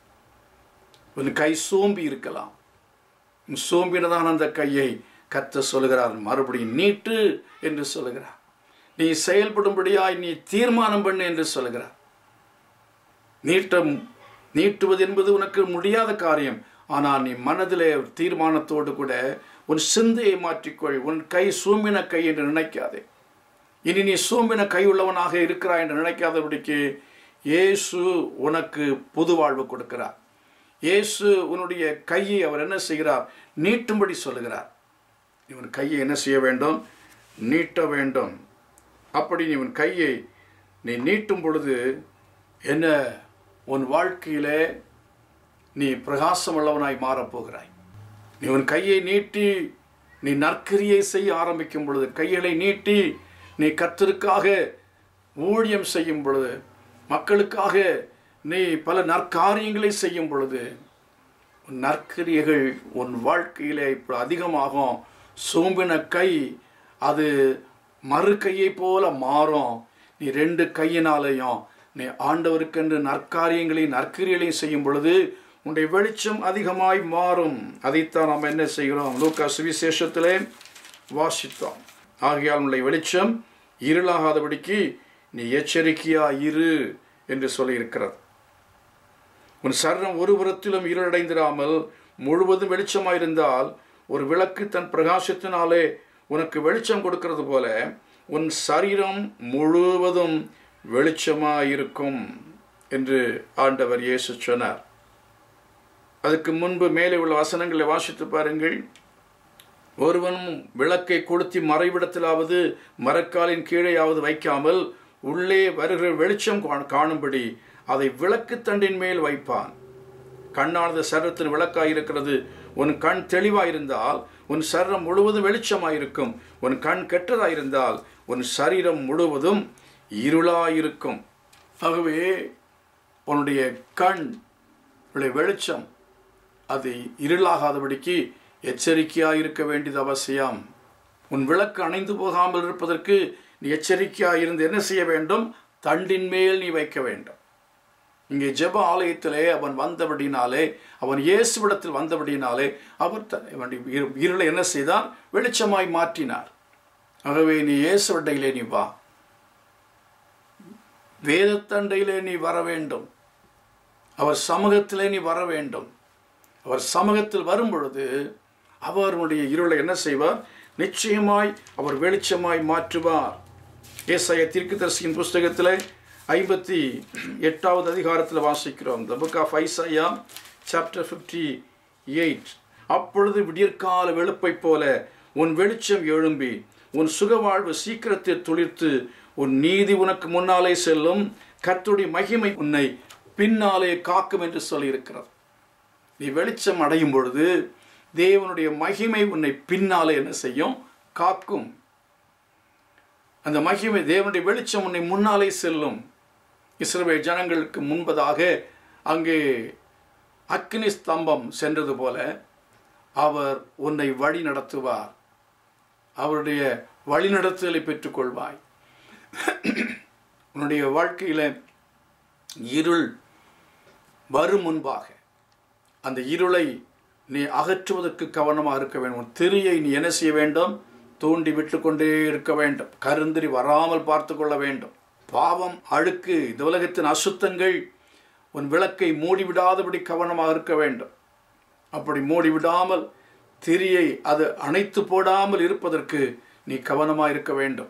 உன் கை சோம்பி இருக்கலாம். சோம்பினதான் அந்த கையை கர்த்தர் சொல்லுகிறார், மறுபடியும் நீட்டு என்று சொல்லுகிறார். நீ செயல்படும்படியாய் நீ தீர்மானம் பண்ணு என்று சொல்லுகிறார். நீட்டம் நீட்டுவது என்பது உனக்கு முடியாத காரியம். ஆனால் நீ மனதிலே தீர்மானத்தோடு கூட உன் சிந்தையை மாற்றிக்கொள். உன் கை சூம்பின கை என்று நினைக்காதே. இனி நீ சூம்பின கை உள்ளவனாக இருக்கிறாய் என்று நினைக்காதபடிக்கு இயேசு உனக்கு புது வாழ்வு கொடுக்கிறார். இயேசு உன்னுடைய கையை அவர் என்ன செய்கிறார்? நீட்டும்படி சொல்லுகிறார். இவன் கையை என்ன செய்ய வேண்டும்? நீட்ட வேண்டும். அப்படி நீ உன் கையை நீ நீட்டும் பொழுது என்ன, உன் வாழ்க்கையிலே நீ பிரகாசம் உள்ளவனாய் மாறப்போகிறாய். நீ உன் கையை நீட்டி நீ நற்கிரியை செய்ய ஆரம்பிக்கும் பொழுது, கைகளை நீட்டி நீ கர்த்தருக்காக ஊழியம் செய்யும் பொழுது, மக்களுக்காக நீ பல நற்காரியங்களை செய்யும் பொழுது, உன் நற்கிரியைகள் உன் வாழ்க்கையிலே இப்போ அதிகமாகும். சோம்பின கை அது மறு கையை போல மாறும். நீ ரெண்டு கையினாலையும் நீ ஆண்டவருக்கென்று நற்காரியங்களையும் நற்கிரியங்களையும் செய்யும் பொழுது உன்னுடைய வெளிச்சம் அதிகமாய் மாறும். அதைத்தான் நாம் என்ன செய்கிறோம்? லூக்கா சுவிசேஷத்திலே வாசித்தோம். ஆகையால் உன்னுடைய வெளிச்சம் இருளாகாதபடிக்கு நீ எச்சரிக்கையா இரு என்று சொல்லியிருக்கிறது. உன் சரீரம் ஒரு புறத்திலும் இருளடைந்திராமல் முழுவதும் வெளிச்சமாயிருந்தால், ஒரு விளக்கு தன் பிரகாசத்தினாலே உனக்கு வெளிச்சம் கொடுக்கிறது போல உன் சரீரம் முழுவதும் வெளிச்சமாயிருக்கும் என்று ஆண்டவர் இயேசு சொன்னார். அதுக்கு முன்பு மேலே உள்ள வசனங்களை வாசித்து பாருங்கள். ஒருவனும் விளக்கை கொளுத்தி மறைவிடத்திலாவது மரக்காலின் கீழேயாவது வைக்காமல் உள்ளே வருகிற வெளிச்சம் காணும்படி அதை விளக்கு தண்டின் மேல் வைப்பான். கண்ணானது சரீரத்தின் விளக்காயிருக்கிறது. உன் கண் தெளிவாயிருந்தால் உன் சரீரம் முழுவதும் வெளிச்சமாயிருக்கும். உன் கண் கெட்டதாயிருந்தால் உன் சரீரம் முழுவதும் இருளாயிருக்கும். ஆகவே உன்னுடைய கண் வெளிச்சம் அது இருளாகாதபடிக்கு எச்சரிக்கையாக இருக்க வேண்டியது அவசியம். உன் விளக்கு அணைந்து போகாமல் இருப்பதற்கு நீ எச்சரிக்கையாக இருந்து என்ன செய்ய வேண்டும்? தண்டின் மேல் நீ வைக்க வேண்டும். இங்கே ஜெப ஆலயத்திலே அவன் வந்தபடினாலே, அவன் இயேசுவிடத்தில் வந்தபடினாலே அவர் இருளை என்ன செய்தார்? வெளிச்சமாய் மாற்றினார். ஆகவே நீ இயேசுவிடையிலே நீ வா, வேதத்தண்டையிலே நீ வர வேண்டும், அவர் சமூகத்திலே நீ வர வேண்டும். அவர் சமூகத்தில் வரும் பொழுது அவருடைய இருளை என்ன செய்வார்? நிச்சயமாய் அவர் வெளிச்சமாய் மாற்றுவார். ஏசாயா தீர்க்கதரிசியின் புஸ்தகத்தில் ஐம்பத்தி எட்டாவது அதிகாரத்தில் வாசிக்கிறோம். The book of Isaiah chapter fifty-eight. அப்பொழுது விடியற்கால வெளுப்பை போல உன் வெளிச்சம் எழும்பி உன் சுகவாழ்வு சீக்கிரத்தில் துளிர்த்து உன் நீதி உனக்கு முன்னாலே செல்லும், கர்த்தருடைய மகிமை உன்னை பின்னாலே காக்கும் என்று சொல்லியிருக்கிறார். நீ வெளிச்சம் அடையும் பொழுது தேவனுடைய மகிமை உன்னை பின்னாலே என்ன செய்யும்? காக்கும். அந்த மகிமை, தேவனுடைய வெளிச்சம் உன்னை முன்னாலே செல்லும். இஸ்ரவேல் ஜனங்களுக்கு முன்பதாக அங்கே அக்கினி ஸ்தம்பம் சென்றது போல அவர் உன்னை வழி நடத்துவார். அவருடைய வழிநடத்துதலை பெற்றுக்கொள்வாய். உன்னுடைய வாழ்க்கையில் இருள் வரும் முன்பாக அந்த இருளை நீ அகற்றுவதற்கு கவனமாக இருக்க வேண்டும். திரியை நீ என்ன செய்ய வேண்டும்? தூண்டி விட்டு கொண்டே இருக்க வேண்டும். கருந்திரி வராமல் பார்த்து கொள்ள வேண்டும். பாவம், அழுக்கு, இந்த உலகத்தின் அசுத்தங்கள் உன் விளக்கை மூடிவிடாதபடி கவனமாக இருக்க வேண்டும். அப்படி மூடிவிடாமல் திரியை அது அணைத்து போடாமல் இருப்பதற்கு நீ கவனமாக இருக்க வேண்டும்.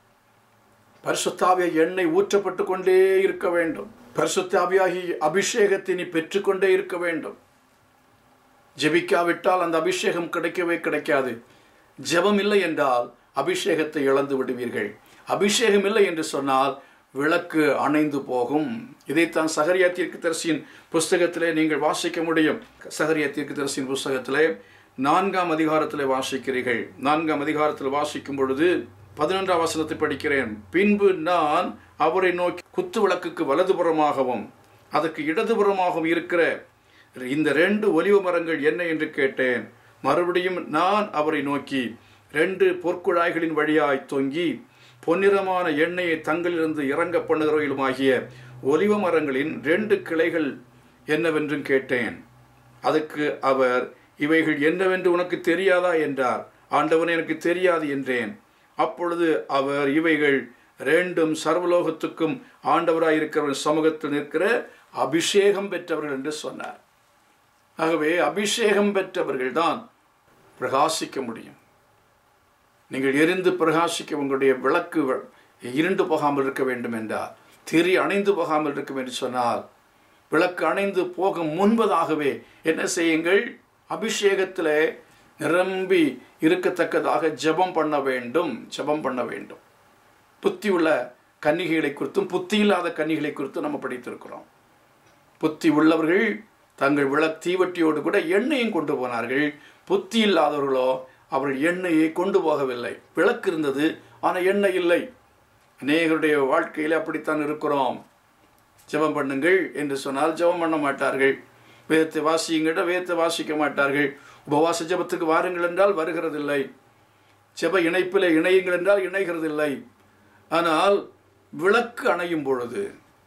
பரிசுத்தாவிய எண்ணெய் ஊற்றப்பட்டு கொண்டே இருக்க வேண்டும். பரிசுத்தாவியாகி அபிஷேகத்தை நீ பெற்றுக்கொண்டே இருக்க வேண்டும். ஜெபிக்காவிட்டால் அந்த அபிஷேகம் கிடைக்கவே கிடைக்காது. ஜெபம் இல்லை என்றால் அபிஷேகத்தை இழந்து விடுவீர்கள். அபிஷேகம் இல்லை என்று சொன்னால் விளக்கு அணைந்து போகும். இதைத்தான் சகரியா தீர்க்கதரிசியின் புஸ்தகத்திலே நீங்கள் வாசிக்க முடியும். சகரியா தீர்க்கதரிசியின் புஸ்தகத்திலே நான்காம் அதிகாரத்தில் வாசிக்கிறீர்கள். நான்காம் அதிகாரத்தில் வாசிக்கும் பொழுது பதினொன்றாம் வசனத்தை படிக்கிறேன். பின்பு நான் அவரை நோக்கி, குத்து விளக்குக்கு வலதுபுறமாகவும் அதற்கு இடதுபுறமாகவும் இருக்கிற இந்த ரெண்டு ஒலிவ மரங்கள் என்ன என்று கேட்டேன். மறுபடியும் நான் அவரை நோக்கி, ரெண்டு பொற்குழாய்களின் வழியாய் தொங்கி பொன்னிறமான எண்ணெயை தங்களிலிருந்து இறங்க பண்ணுகிறவர்களுமாகிய ஒலிவ மரங்களின் ரெண்டு கிளைகள் என்னவென்றும் கேட்டேன். அதுக்கு அவர், இவைகள் என்னவென்று உனக்கு தெரியாதா என்றார். ஆண்டவன், எனக்கு தெரியாது என்றேன். அப்பொழுது அவர், இவைகள் ரெண்டும் சர்வலோகத்துக்கும் ஆண்டவராயிருக்கிறவர் சமூகத்தில் நிற்கிற அபிஷேகம் பெற்றவர்கள் என்று சொன்னார். ஆகவே அபிஷேகம் பெற்றவர்கள் தான் பிரகாசிக்க முடியும். நீங்கள் எரிந்து பிரகாசிக்க உங்களுடைய விளக்கு இருண்டு போகாமல் இருக்க வேண்டும் என்றால், திரி அணைந்து போகாமல் இருக்கும் என்று சொன்னால், விளக்கு அணைந்து போக முன்பதாகவே என்ன செய்யுங்கள்? அபிஷேகத்தில் நிரம்பி இருக்கத்தக்கதாக ஜெபம் பண்ண வேண்டும். ஜெபம் பண்ண வேண்டும். புத்தி உள்ள கன்னிகைகளை குறித்தும் புத்தி இல்லாத கன்னிகளை குறித்தும் நம்ம படித்திருக்கிறோம். புத்தி உள்ளவர்கள் தங்கள் விளக்கு தீவட்டியோடு கூட எண்ணெயும் கொண்டு போனார்கள். புத்தி இல்லாதவர்களோ அவர்கள் எண்ணெயை கொண்டு போகவில்லை. விளக்கு இருந்தது, ஆனால் எண்ணெய் இல்லை. அநேகருடைய வாழ்க்கையில் அப்படித்தான் இருக்கிறோம். ஜெபம் பண்ணுங்கள் என்று சொன்னால் ஜெபம் பண்ண மாட்டார்கள். வேதத்தை வாசியுங்கிட்ட வேதத்தை வாசிக்க மாட்டார்கள். உபவாச ஜெபத்துக்கு வாருங்கள் என்றால் வருகிறதில்லை. ஜெப இணைப்பில் இணையுங்கள் என்றால் இணைகிறதில்லை. ஆனால் விளக்கு அணையும் பொழுது,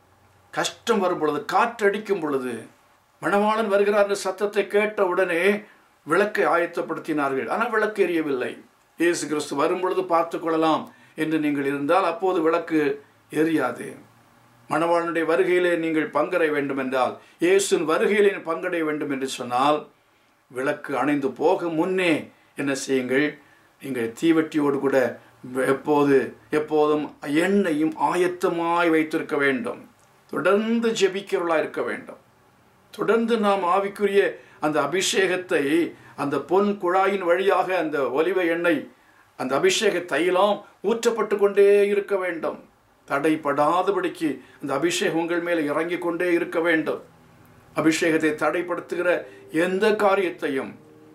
கஷ்டம் வரும் பொழுது, காற்றடிக்கும் பொழுது, மணவாளன் வருகிறார் என்ற சத்தத்தை கேட்ட உடனே விளக்கை ஆயத்தப்படுத்தினார்கள். ஆனால் விளக்கு எரியவில்லை. இயேசு கிறிஸ்து வரும் பொழுது பார்த்து கொள்ளலாம் என்று நீங்கள் இருந்தால் அப்போது விளக்கு எரியாது. மணவாளனுடைய வருகையிலே நீங்கள் பங்கடைய வேண்டும் என்றால், இயேசுவின் வருகையிலே பங்கடைய வேண்டும் என்று சொன்னால், விளக்கு அணைந்து போக முன்னே என்ன செய்யுங்கள்? நீங்கள் தீவட்டியோடு கூட எப்போது எப்போதும் எண்ணெயும் ஆயத்தமாய் வைத்திருக்க வேண்டும். தொடர்ந்து ஜெபிக்கிறவர்களாக இருக்க வேண்டும். தொடர்ந்து நாம் ஆவிக்குரிய அந்த அபிஷேகத்தை, அந்த பொன் குழாயின் வழியாக அந்த ஒலிவ எண்ணெய், அந்த அபிஷேக தைலம் ஊற்றப்பட்டு கொண்டே இருக்க வேண்டும். தடைப்படாதபடிக்கு அந்த அபிஷேகம் உங்கள் மேலே இறங்கி கொண்டே இருக்க வேண்டும். அபிஷேகத்தை தடைப்படுத்துகிற எந்த காரியத்தையும்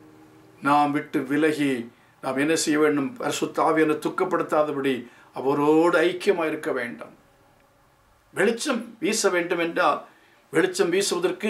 நாம் விட்டு விலகி நாம் என்ன செய்ய வேண்டும்? பரிசுத்த ஆவியை துக்கப்படுத்தாதபடி அவரோடு ஐக்கியமாக இருக்க வேண்டும். வெளிச்சம் வீச வேண்டும் என்றால், வெளிச்சம் வீசுவதற்கு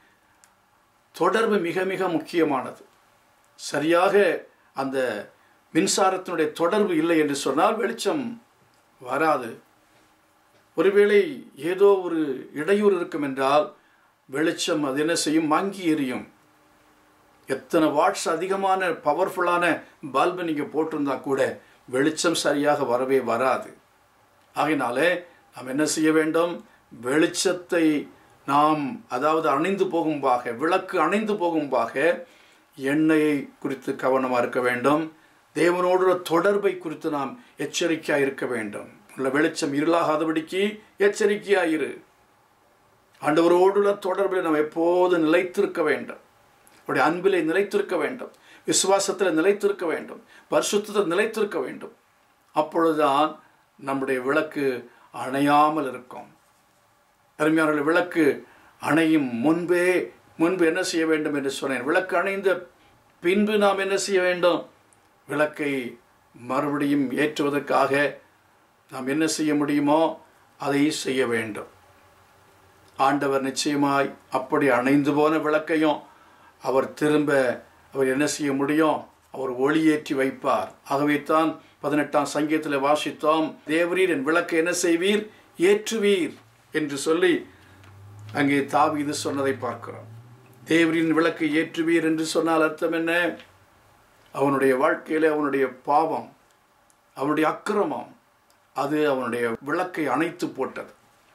தொடர்பு மிக மிக முக்கியமானது. சரியாக அந்த மின்சாரத்தினுடைய தொடர்பு இல்லை என்று சொன்னால் வெளிச்சம் வராது. ஒருவேளை ஏதோ ஒரு இடையூறு இருக்கும் என்றால் வெளிச்சம் அது என்ன செய்யும்? மங்கி எரியும். எத்தனை வாட்ஸ் அதிகமான பவர்ஃபுல்லான பல்பு நீங்கள் போட்டிருந்தா கூட வெளிச்சம் சரியாக வரவே வராது. ஆகையினாலே நாம் என்ன செய்ய வேண்டும்? வெளிச்சத்தை நாம், அதாவது அணைந்து போகும்பாக, விளக்கு அணைந்து போகும்பாக எண்ணெயை குறித்து கவனமாக இருக்க வேண்டும். தேவனோடு தொடர்பை குறித்து நாம் எச்சரிக்கையாக இருக்க வேண்டும். உள்ள வெளிச்சம் இருளாகாதபடிக்கு எச்சரிக்கையாக இரு. ஆண்டவரோடுள்ள தொடர்பில் நாம் எப்போது நிலைத்திருக்க வேண்டும். அவருடைய அன்பிலே நிலைத்திருக்க வேண்டும். விசுவாசத்தில் நிலைத்திருக்க வேண்டும். பரிசுத்தத்தில் நிலைத்திருக்க வேண்டும். அப்பொழுதுதான் நம்முடைய விளக்கு அணையாமல் இருக்கும். அருமையானவர்களே, விளக்கு அணையும் முன்பே முன்பு என்ன செய்ய வேண்டும் என்று சொன்னேன். விளக்கு அணைந்த பின்பு நாம் என்ன செய்ய வேண்டும்? விளக்கை மறுபடியும் ஏற்றுவதற்காக நாம் என்ன செய்ய முடியுமோ அதை செய்ய வேண்டும். ஆண்டவர் நிச்சயமாய் அப்படி அணைந்து போன விளக்கையும் அவர் திரும்ப அவர் என்ன செய்ய முடியும்? அவர் ஒளியேற்றி வைப்பார். ஆகவே தான் பதினெட்டாம் சங்கீதத்தில் வாசித்தோம், தேவரீர் என் விளக்கை என்ன செய்வீர்? ஏற்றுவீர் என்று சொல்லி அங்கே தாவீது சொன்னதை பார்க்கிறோம். தேவரின் விளக்கை ஏற்றுவீர் என்று சொன்னால் அர்த்தம் என்ன? அவனுடைய வாழ்க்கையில் அவனுடைய பாவம், அவனுடைய அக்கிரமம், அது அவனுடைய விளக்கை அணைத்து போட்டது.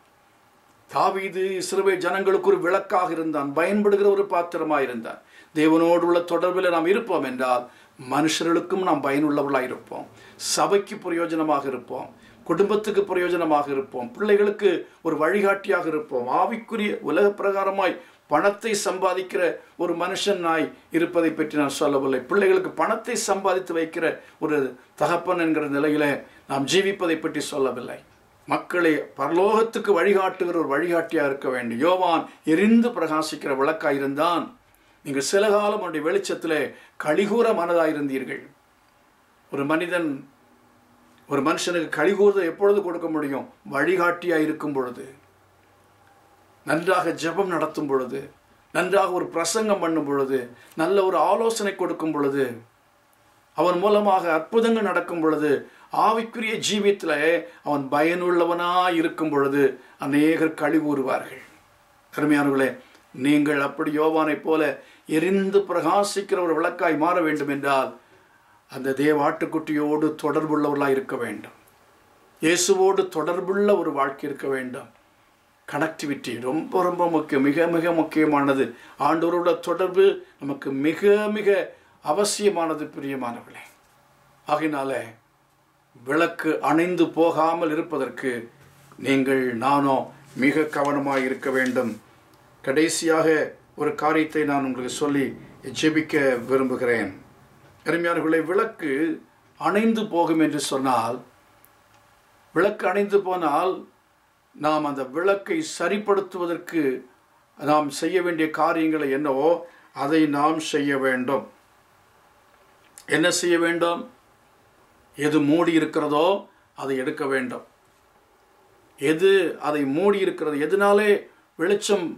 தாவீது இஸ்ரவேல் ஜனங்களுக்கு ஒரு விளக்காக இருந்தான், பயன்படுகிற ஒரு பாத்திரமாக இருந்தான். தேவனோடு உள்ள தொடர்பில் நாம் இருப்போம் என்றால் மனுஷர்களுக்கும் நாம் பயனுள்ளவர்களாக இருப்போம், சபைக்கு பிரயோஜனமாக இருப்போம், குடும்பத்துக்கு பிரயோஜனமாக இருப்போம், பிள்ளைகளுக்கு ஒரு வழிகாட்டியாக இருப்போம். ஆவிக்குரிய உலக பிரகாரமாய் பணத்தை சம்பாதிக்கிற ஒரு மனுஷனாய் இருப்பதை பற்றி நான் சொல்லவில்லை. பிள்ளைகளுக்கு பணத்தை சம்பாதித்து வைக்கிற ஒரு தகப்பன் என்கிற நிலையில நாம் ஜீவிப்பதை பற்றி சொல்லவில்லை. மக்களை பரலோகத்துக்கு வழிகாட்டுகிற ஒரு வழிகாட்டியாக இருக்க வேண்டும். யோவான் எரிந்து பிரகாசிக்கிற விளக்காயிருந்தான். நீங்கள் சில காலம் அவனுடைய வெளிச்சத்திலே கழிகூற மனதாயிருந்தீர்கள். ஒரு மனிதன் ஒரு மனுஷனுக்கு கழிகூறுதை எப்பொழுது கொடுக்க முடியும்? வழிகாட்டியாக இருக்கும் பொழுது, நன்றாக ஜெபம் நடத்தும் பொழுது, நன்றாக ஒரு பிரசங்கம் பண்ணும் பொழுது, நல்ல ஒரு ஆலோசனை கொடுக்கும் பொழுது, அவன் மூலமாக அற்புதங்கள் நடக்கும் பொழுது, ஆவிக்குரிய ஜீவியத்தில் அவன் பயனுள்ளவனாய் இருக்கும் பொழுது அநேகர் கழிகூறுவார்கள். அருமையானவர்களே, நீங்கள் அப்படி யோவானைப் போல எரிந்து பிரகாசிக்கிற ஒரு விளக்காய் மாற வேண்டும் என்றால் அந்த தேவ ஆட்டுக்குட்டியோடு தொடர்புள்ளவர்களாக இருக்க வேண்டும். இயேசுவோடு தொடர்புள்ள ஒரு வாழ்க்கை இருக்க வேண்டும். கனெக்டிவிட்டி ரொம்ப ரொம்ப முக்கியம், மிக மிக முக்கியமானது. ஆண்டவரோட தொடர்பு நமக்கு மிக மிக அவசியமானது பிரியமானவர்களே. ஆகினால விளக்கு அணைந்து போகாமல் இருப்பதற்கு நீங்கள் நானோ மிக கவனமாக இருக்க வேண்டும். கடைசியாக ஒரு காரியத்தை நான் உங்களுக்கு சொல்லி ஜெபிக்க விரும்புகிறேன். அருமையானவர்களே, விளக்கு அணைந்து போகும் என்று சொன்னால், விளக்கு அணைந்து போனால் நாம் அந்த விளக்கை சரிப்படுத்துவதற்கு நாம் செய்ய வேண்டிய காரியங்களை என்னவோ அதை நாம் செய்ய வேண்டும். என்ன செய்ய வேண்டும்? எது மூடி இருக்கிறதோ அதை எடுக்க வேண்டும். எது அதை மூடி இருக்கிறது, எதனாலே வெளிச்சம்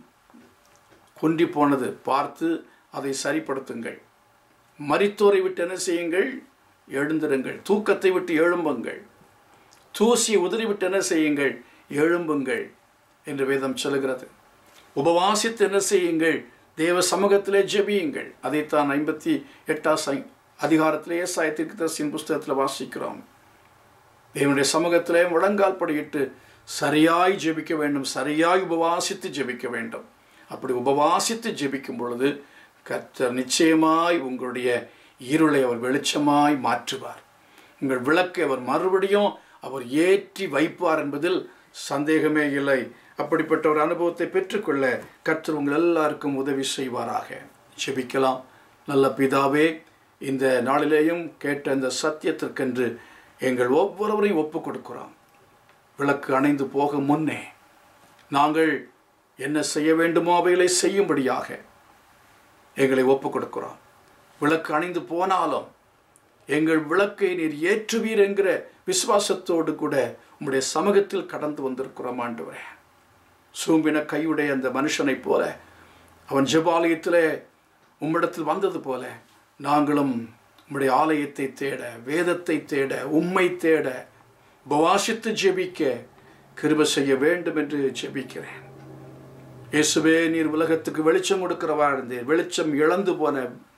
குன்றி போனது பார்த்து அதை சரிப்படுத்துங்கள். மரித்தோரை விட்டு என்ன செய்யுங்கள்? எழுந்திருங்கள். தூக்கத்தை விட்டு எழும்புங்கள். தூசியை உதறிவிட்டு என்ன செய்யுங்கள்? எழும்புங்கள் என்று வேதம் சொல்லுகிறது. உபவாசித்து என்ன செய்யுங்கள்? தேவ சமூகத்திலே ஜெபியுங்கள். அதைத்தான் ஐம்பத்தி எட்டாம் சை அதிகாரத்திலே ஏசாயா தீர்க்கதரிசியின் புஸ்தகத்தில் வாசிக்கிறோம். தேவனுடைய சமூகத்திலே முழங்கால் படியிட்டு சரியாய் ஜெபிக்க வேண்டும், சரியாய் உபவாசித்து ஜெபிக்க வேண்டும். அப்படி உபவாசித்து ஜெபிக்கும் பொழுது கர்த்தர் நிச்சயமாய் உங்களுடைய இருளை அவர் வெளிச்சமாய் மாற்றுவார். உங்கள் விளக்கை அவர் மறுபடியும் அவர் ஏற்றி வைப்பார் என்பதில் சந்தேகமே இல்லை. அப்படிப்பட்ட ஒரு அனுபவத்தை பெற்றுக்கொள்ள கர்த்தர் உங்கள் எல்லாருக்கும் உதவி செய்வாராக. ஜெபிக்கலாம். நல்ல பிதாவே, இந்த நாளிலேயும் கேட்ட இந்த சத்தியத்திற்கென்று எங்கள் ஒவ்வொருவரையும் ஒப்பு கொடுக்கிறோம். விளக்கு அணைந்து போக முன்னே நாங்கள் என்ன செய்ய வேண்டுமோ அவைகளை செய்யும்படியாக எங்களை ஒப்பு கொடுக்கிறோம். விளக்கு அணைந்து போனாலும் எங்கள் விளக்கை நீர் ஏற்றுவீர் என்கிற விசுவாசத்தோடு கூட உம்முடைய சமூகத்தில் கடந்து வந்திருக்கிறோம். ஆண்டவரே, சூம்பின கையுடைய அந்த மனுஷனைப் போல அவன் ஜெபாலயத்திலே உம்மிடத்தில் வந்தது போல நாங்களும் உம்முடைய ஆலயத்தை தேட, வேதத்தை தேட, உம்மை தேட, உபவாசித்து ஜெபிக்க கிருபை செய்ய வேண்டும் என்று ஜெபிக்கிறேன். இயேசுவே, நீர் உலகத்துக்கு வெளிச்சம் கொடுக்கிறவா இருந்தீர். வெளிச்சம் இழந்து போன,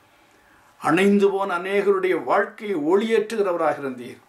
அணைந்து போன அநேகருடைய வாழ்க்கையை ஒளியேற்றுகிறவராக இருந்தீர்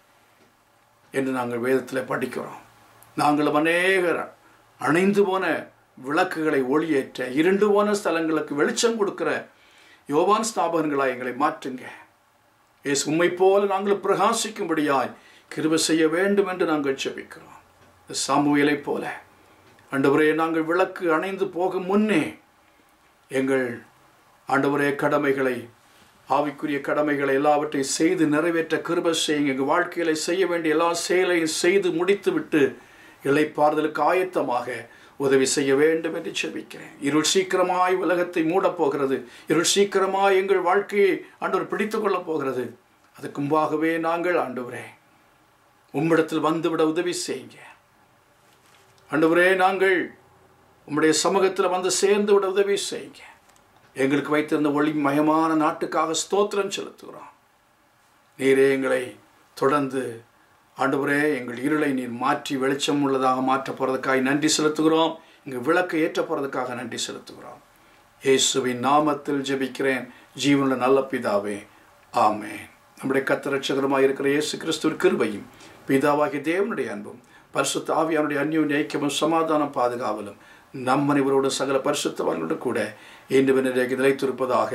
என்று நாங்கள் வேதத்தில் படிக்கிறோம். நாங்களும் அநேகர் அணைந்து போன விளக்குகளை ஒளியேற்ற, இருண்டு போன ஸ்தலங்களுக்கு வெளிச்சம் கொடுக்கிற யோவான் ஸ்தாபகங்களாய் எங்களை மாற்றுங்க. இயேசு உம்மை போல நாங்கள் பிரகாசிக்கும்படியாய் கிருபை செய்ய வேண்டும் என்று நாங்கள் ஜெபிக்கிறோம். சாமுவேலை போல ஆண்டவரே, நாங்கள் விளக்கு அணைந்து போக முன்னே எங்கள் ஆண்டவரே கடமைகளை, ஆவிக்குரிய கடமைகளை எல்லாவற்றையும் செய்து நிறைவேற்ற கிருபை செய்யுங்க. எங்கள் வாழ்க்கையில செய்ய வேண்டிய எல்லா செயலையும் செய்து முடித்து விட்டு இளைப்பாறுதலுக்கு ஆயத்தமாக உதவி செய்ய வேண்டும் என்று செபிக்கிறேன். இருள் சீக்கிரமாய் உலகத்தை மூடப் போகிறது. இருள் சீக்கிரமாய் எங்கள் வாழ்க்கையை ஆண்டவர் பிடித்துக் கொள்ளப் போகிறது. அதுக்கு முன்பாகவே நாங்கள் ஆண்டவரே உம்மிடத்தில் வந்துவிட உதவி செய்யுங்க. ஆண்டவரே நாங்கள் உம்முடைய சமூகத்தில் வந்து சேர்ந்து விட உதவி செய்யுங்க. எங்களுக்கு வைத்திருந்த ஒளி மயமான நாட்டுக்காக ஸ்தோத்திரம் செலுத்துகிறோம். நீரே எங்களை தொடர்ந்து ஆண்டவரே எங்கள் இருளை நீர் மாற்றி வெளிச்சம் உள்ளதாக மாற்ற போகிறதுக்காக நன்றி செலுத்துகிறோம். எங்கள் விளக்கை ஏற்ற போகிறதுக்காக நன்றி செலுத்துகிறோம். இயேசுவின் நாமத்தில் ஜெபிக்கிறேன் ஜீவனுள்ள நல்ல பிதாவே, ஆமென். நம்முடைய கர்த்தர் இரட்சகருமாய் இருக்கிற இயேசு கிறிஸ்துவின் கிருபையும் பிதாவாகிய தேவனுடைய அன்பும் பரிசுத்த ஆவியானுடைய அந்யோன்ய ஐக்கியமும் சமாதானம் பாதுகாவலும் நம் அனைவரோடு சகல பரிசுத்தவான்களோடு கூட இன்று நிலைத்திருப்பதாக.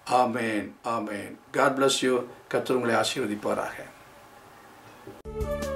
ஆமென், ஆமென். God bless you. கர்த்தர் உங்களை ஆசீர்வதிப்பாராக.